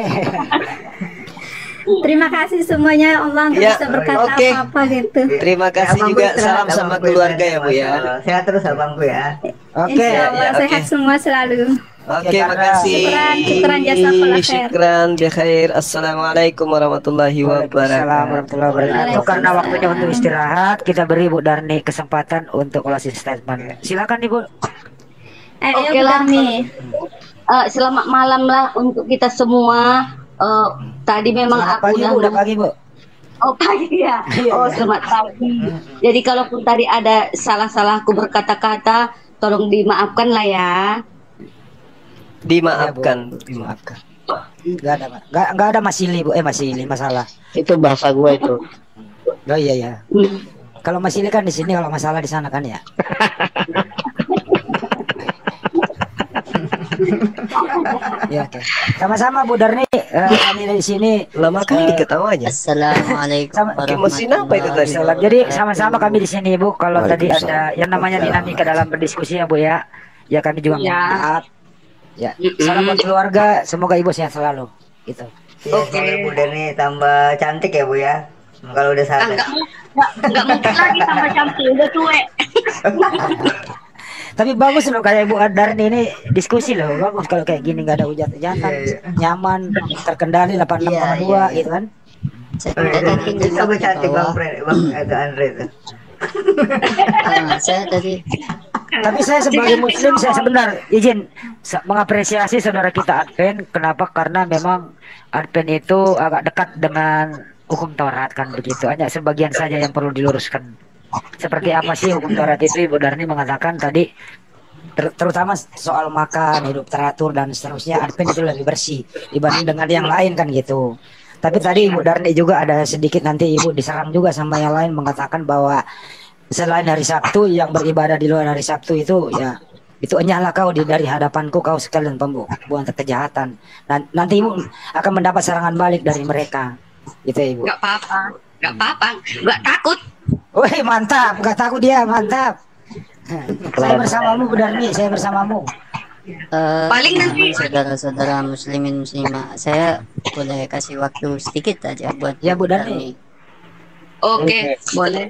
Terima kasih semuanya, Allah nggak Ya, bisa berkata oke. apa-apa gitu. Terima kasih Abangku juga, istirahat, salam sama abangku keluarga ya istirahat, Bu ya. Sehat terus abangku ya. Oke. Insya Allah ya, oke. sehat semua selalu. Oke, makasih. Syukran, syukran, jazakallah khair. Syukran, bikhair. Assalamualaikum warahmatullahi Waalaikumsalam wabarakatuh. warahmatullahi wabarakatuh. Karena waktunya untuk istirahat, kita beri Bu Darni kesempatan untuk closing statement. Silakan Ibu. Ayo Oke Bu lah. Darmi. Eh, selamat malam lah untuk kita semua. Eh, tadi memang Selamat aku pagi udah Bu, udah pagi Bu. Oh pagi ya. Oh selamat pagi. Jadi kalaupun tadi ada salah-salahku berkata-kata, tolong dimaafkan lah ya. Dimaafkan, dimaafkan. Gak ada, gak, gak ada masili Bu, eh masili masalah. Itu bahasa gue itu. Oh iya ya. Kalau masili kan di sini, kalau masalah di sana kan ya. Ya oke. Sama-sama Bu Darni, eh, kami dari sini. Lama kali diketawanya. Assalamualaikum Mesin apa itu tadi? Salam. Jadi sama-sama kami di sini Bu. Kalau tadi ada yang namanya dinamika dalam berdiskusi ya Bu ya. Ya kami juga mohon Ya. maaf. Ya. Salam buat keluarga, semoga Ibu sehat selalu. Gitu. Ya, semoga Bu Darni tambah cantik ya Bu ya. Kalau udah Ah, sampai. Enggak enggak enggak mungkin lagi tambah cantik, udah tua. Tapi bagus loh kayak Ibu Darni ini diskusi loh. Bagus kalau kayak gini nggak ada hujat-hujatan, nyaman, terkendali delapan puluh enam koma dua gitu kan. Kamu cantik Bang Fred, Bang ada Andre tuh. Ah, saya tadi Tapi saya sebagai muslim saya sebentar izin sa- mengapresiasi saudara kita Adven. Kenapa? Karena memang Adven itu agak dekat dengan hukum Taurat kan begitu. Hanya sebagian saja yang perlu diluruskan. Seperti apa sih hukum Taurat itu? Ibu Darni mengatakan tadi ter- terutama soal makan, hidup teratur dan seterusnya, Adven itu lebih bersih dibanding dengan yang lain kan gitu. Tapi tadi Ibu Darni juga ada sedikit nanti Ibu diserang juga sama yang lain mengatakan bahwa selain hari Sabtu yang beribadah di luar hari Sabtu itu ya itu enyahlah kau di dari hadapanku kau sekalian pembuat kejahatan. Dan nanti Ibu akan mendapat serangan balik dari mereka. Gitu ya, Ibu. Enggak apa-apa. Enggak apa-apa. Enggak takut. Woi mantap, nggak takut dia mantap. Saya bersamamu Bu Darni, saya bersamamu. eh, Paling nanti- saudara-saudara muslimin muslimah, saya boleh kasih waktu sedikit aja buat Ya Bu Darni. Oke, boleh.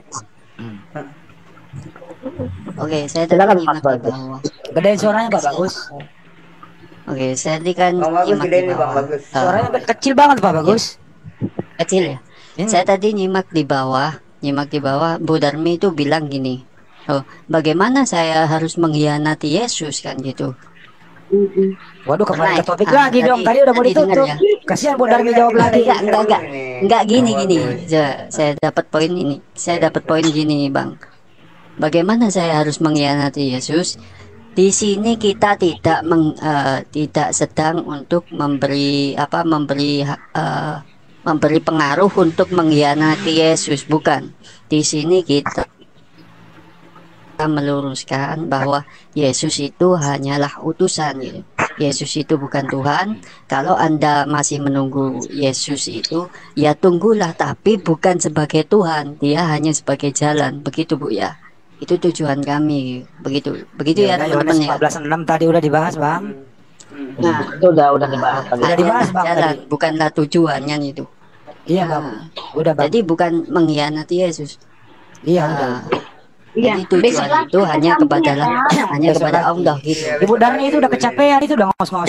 Oke, saya tadi nyimak di bawah. Gedein suaranya Pak Bagus. Oke, saya tadi kan Bang Bagus, nyimak di gedein nih, Bang bawah. Bagus. Eh, Suaranya kecil banget Pak Bagus. kecil ya. Saya tadi nyimak di bawah, nyimak di bawah Bu Darmi itu bilang gini. Oh, bagaimana saya harus mengkhianati Yesus kan gitu. Waduh, kembali ke topik Ah, lagi dong. Tadi udah mau tadi dengar ditutup. ya. Kasihan Bu Darmi jawab lagi. Enggak, enggak, enggak. Enggak gini gini. Saya, saya dapat poin ini. Saya dapat poin gini, Bang. Bagaimana saya harus mengkhianati Yesus? Di sini kita tidak meng, eh, tidak sedang untuk memberi apa memberi eh, memberi pengaruh untuk mengkhianati Yesus, bukan. Di sini kita kita meluruskan bahwa Yesus itu hanyalah utusan gitu. Yesus itu bukan Tuhan. Kalau Anda masih menunggu Yesus itu, ya tunggulah, tapi bukan sebagai Tuhan. Dia hanya sebagai jalan. Begitu Bu ya. Itu tujuan kami. Begitu. Begitu ya, Ya, teman-teman Yohanes ya. empat belas enam tadi udah dibahas, Bang. Nah, Itu udah udah dibahas tadi. Udah dibahas, Bang, jalan, tadi. bukanlah tujuannya itu. Iya, Nah, Bang. Udah, Bang. Jadi bukan mengkhianati Yesus. Iya, Nah, udah. Jadi tujuan itu hanya kepada hanya Besok kepada lagi. Allah gitu. Ibu Darmi itu udah kecapean, itu udah ngos-ngos.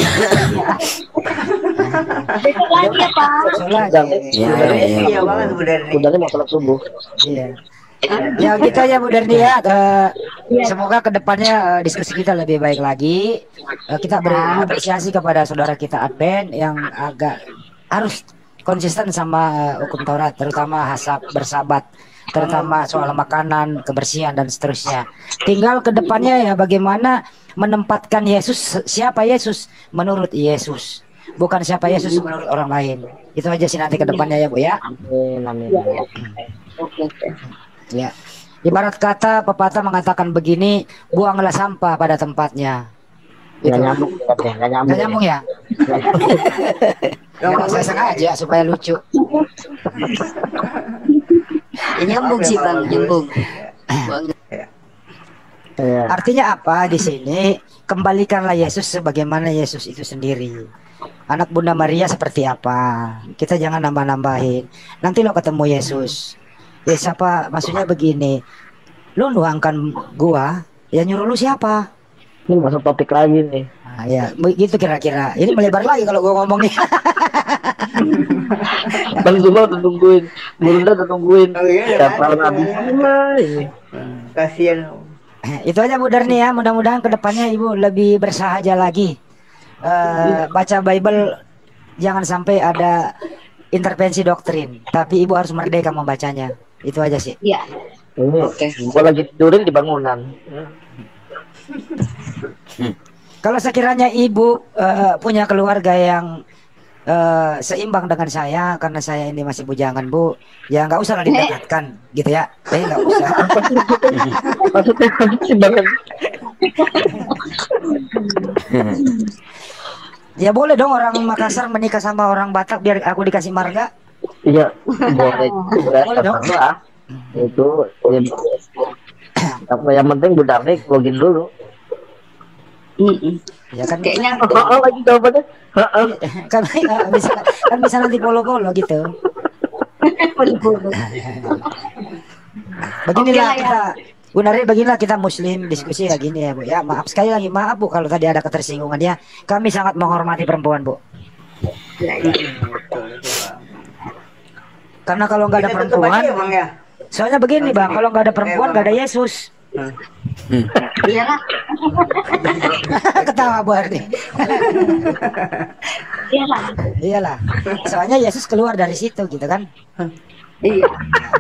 Besok lagi ya Pak. Ya, ya, ya. Iya banget Bu Darni. Udah mau sholat subuh. Iya. Ya gitu ya Bu Darni ya. Eh, semoga kedepannya eh, diskusi kita lebih baik lagi. Eh, kita berapresiasi kepada saudara kita Advent yang agak harus konsisten sama eh, hukum Taurat, terutama hasab bersabat, terutama soal makanan, kebersihan dan seterusnya. Tinggal kedepannya ya bagaimana menempatkan Yesus, siapa Yesus menurut Yesus, bukan siapa Yesus menurut orang lain. Itu aja sih nanti kedepannya ya Bu ya. Amin, amin. Ya, ibarat kata pepatah mengatakan begini, buanglah sampah pada tempatnya. Nggak nyambung, nggak nyambung. Nggak nyambung ya? Memang saya sengaja supaya lucu. Ya, nyambung sih Bang, nyambung. Artinya apa di sini? Kembalikanlah Yesus sebagaimana Yesus itu sendiri. Anak Bunda Maria seperti apa? Kita jangan nambah-nambahin. Nanti lo ketemu Yesus. Ya siapa? Maksudnya begini. Lo nuangkan gua, ya nyuruh lu siapa? Ini masuk topik lagi nih. Nah, ya begitu kira-kira. Ini melebar lagi kalau gua ngomongnya. Bang Zuma udah tungguin, Bunda udah tungguin. Oh iya, Siapa kan? habis ini? Kasihan. Itu aja Bu Darni ya. Mudah-mudahan kedepannya Ibu lebih bersahaja lagi. Eh, baca Bible jangan sampai ada intervensi doktrin, tapi Ibu harus merdeka membacanya. Itu aja sih. Iya. Ini Oke. gua lagi tidurin di bangunan. Kalau sekiranya Ibu eh, punya keluarga yang eh, seimbang dengan saya, karena saya ini masih bujangan Bu, ya nggak usah lah didekatkan gitu ya. Eh nggak usah. Maksudnya sih banget. Ya boleh dong orang Makassar menikah sama orang Batak biar aku dikasih marga. Iya, boleh juga. Boleh dong. Terserah. Itu ya, apa yang penting Bu Darni login dulu. Ya kan Kayaknya Oh, lagi jawabannya. Heeh. kan eh, bisa kan bisa nanti polo-polo gitu. Beginilah kita Bu Nari, beginilah kita Muslim diskusi ya gini ya Bu ya. Maaf sekali lagi, maaf Bu kalau tadi ada ketersinggungan ya. Kami sangat menghormati perempuan Bu. Karena kalau nggak ada Kita tutup perempuan, aja ya Bang ya. soalnya begini Bang, kalau nggak ada perempuan nggak ada Yesus. iyalah. Ketawa Bu Ardi. Iyalah. Iyalah. Soalnya Yesus keluar dari situ gitu kan. Iya.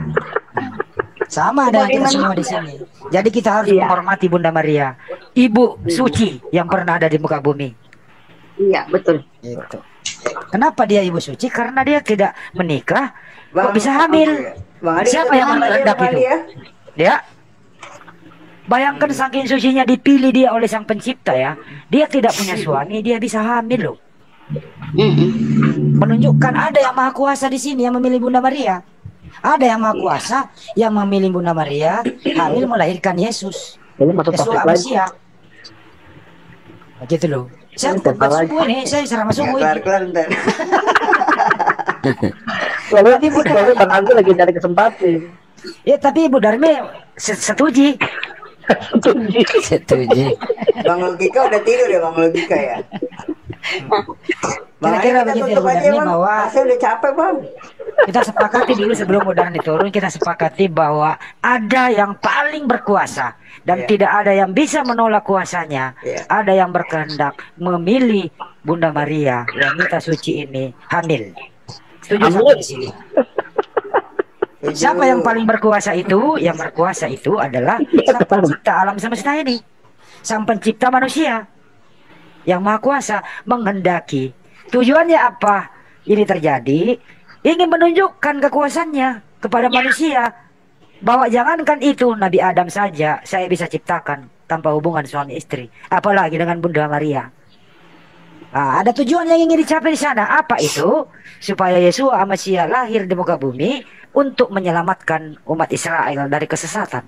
Sama ada kita semua di sini. Jadi kita harus Iya. menghormati Bunda Maria, Ibu suci yang pernah ada di muka bumi. Iya, betul. Gitu. Kenapa dia Ibu suci? Karena dia tidak menikah, Bang, kok bisa hamil? Bang Adi, Siapa kita yang Bang Adi, meledak Bang itu? Adi ya. Dia. Bayangkan saking sucinya dipilih dia oleh Sang Pencipta ya. Dia tidak punya suami, dia bisa hamil loh. Menunjukkan ada yang maha kuasa di sini yang memilih Bunda Maria. Ada yang maha kuasa yang memilih Bunda Maria hamil melahirkan Yesus. Ini masuk Yesus topik lagi. Manusia. Begitu loh. Saya Ini topik khutbah lagi. subuh ini, saya ceramah subuh Ya, ini. kelar-kelar ntar. Soalnya Ibu Darmi Bang Anggi lagi cari kesempatan. Ya tapi Ibu Darmi setuju. Setuju. Setuju. Bang Logika udah tidur ya Bang Logika ya. Kira-kira begitu ya Bu Darmi bahwa saya udah capek Bang. kita sepakati dulu sebelum Bu Darmi turun, kita sepakati bahwa ada yang paling berkuasa dan Yeah. tidak ada yang bisa menolak kuasanya. Yeah. Ada yang berkehendak memilih Bunda Maria wanita suci ini hamil. Setuju sampai di sini? Siapa yang paling berkuasa itu? Yang berkuasa itu adalah Sang Pencipta alam semesta ini, Sang Pencipta manusia, yang Maha Kuasa menghendaki. Tujuannya apa? Ini terjadi ingin menunjukkan kekuasaannya kepada manusia, bahwa jangankan itu Nabi Adam saja saya bisa ciptakan tanpa hubungan suami istri, apalagi dengan Bunda Maria. Nah, ada tujuan yang ingin dicapai di sana. Apa itu? Supaya Yesus Amasia lahir di muka bumi untuk menyelamatkan umat Israel dari kesesatan.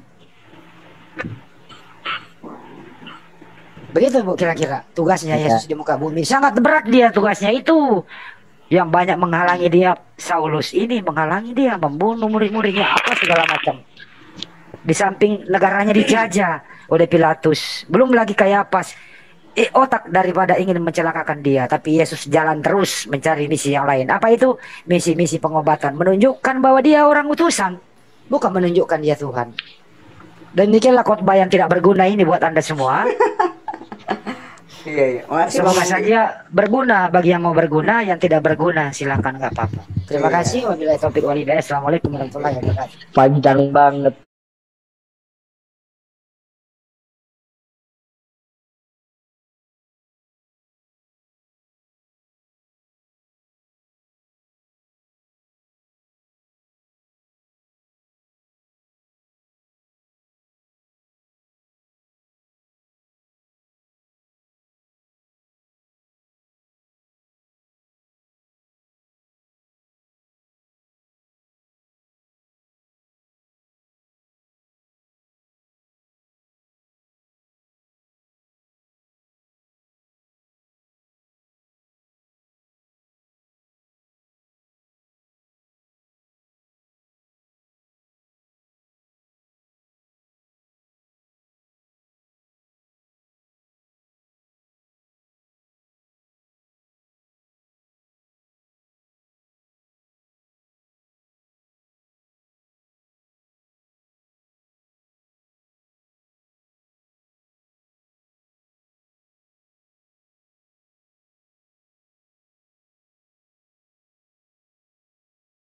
Begitu Bu kira-kira tugasnya Yesus di muka bumi. Sangat berat dia tugasnya itu. Yang banyak menghalangi dia, Saulus ini menghalangi dia, membunuh murid-muridnya, apa segala macam. Di samping negaranya dijajah oleh Pilatus, belum lagi Kayapas. Eh, otak daripada ingin mencelakakan dia, tapi Yesus jalan terus mencari misi yang lain. Apa itu? Misi-misi pengobatan, menunjukkan bahwa dia orang utusan, bukan menunjukkan dia Tuhan. Dan demikianlah khotbah yang tidak berguna ini buat Anda semua. Iya, iya. Makasih, Semoga Bang. saja berguna bagi yang mau berguna, yang tidak berguna silakan nggak apa-apa. Terima Iya. kasih. Wabillahi taufiq wal hidayah. Assalamualaikum warahmatullahi wabarakatuh. Panjang banget.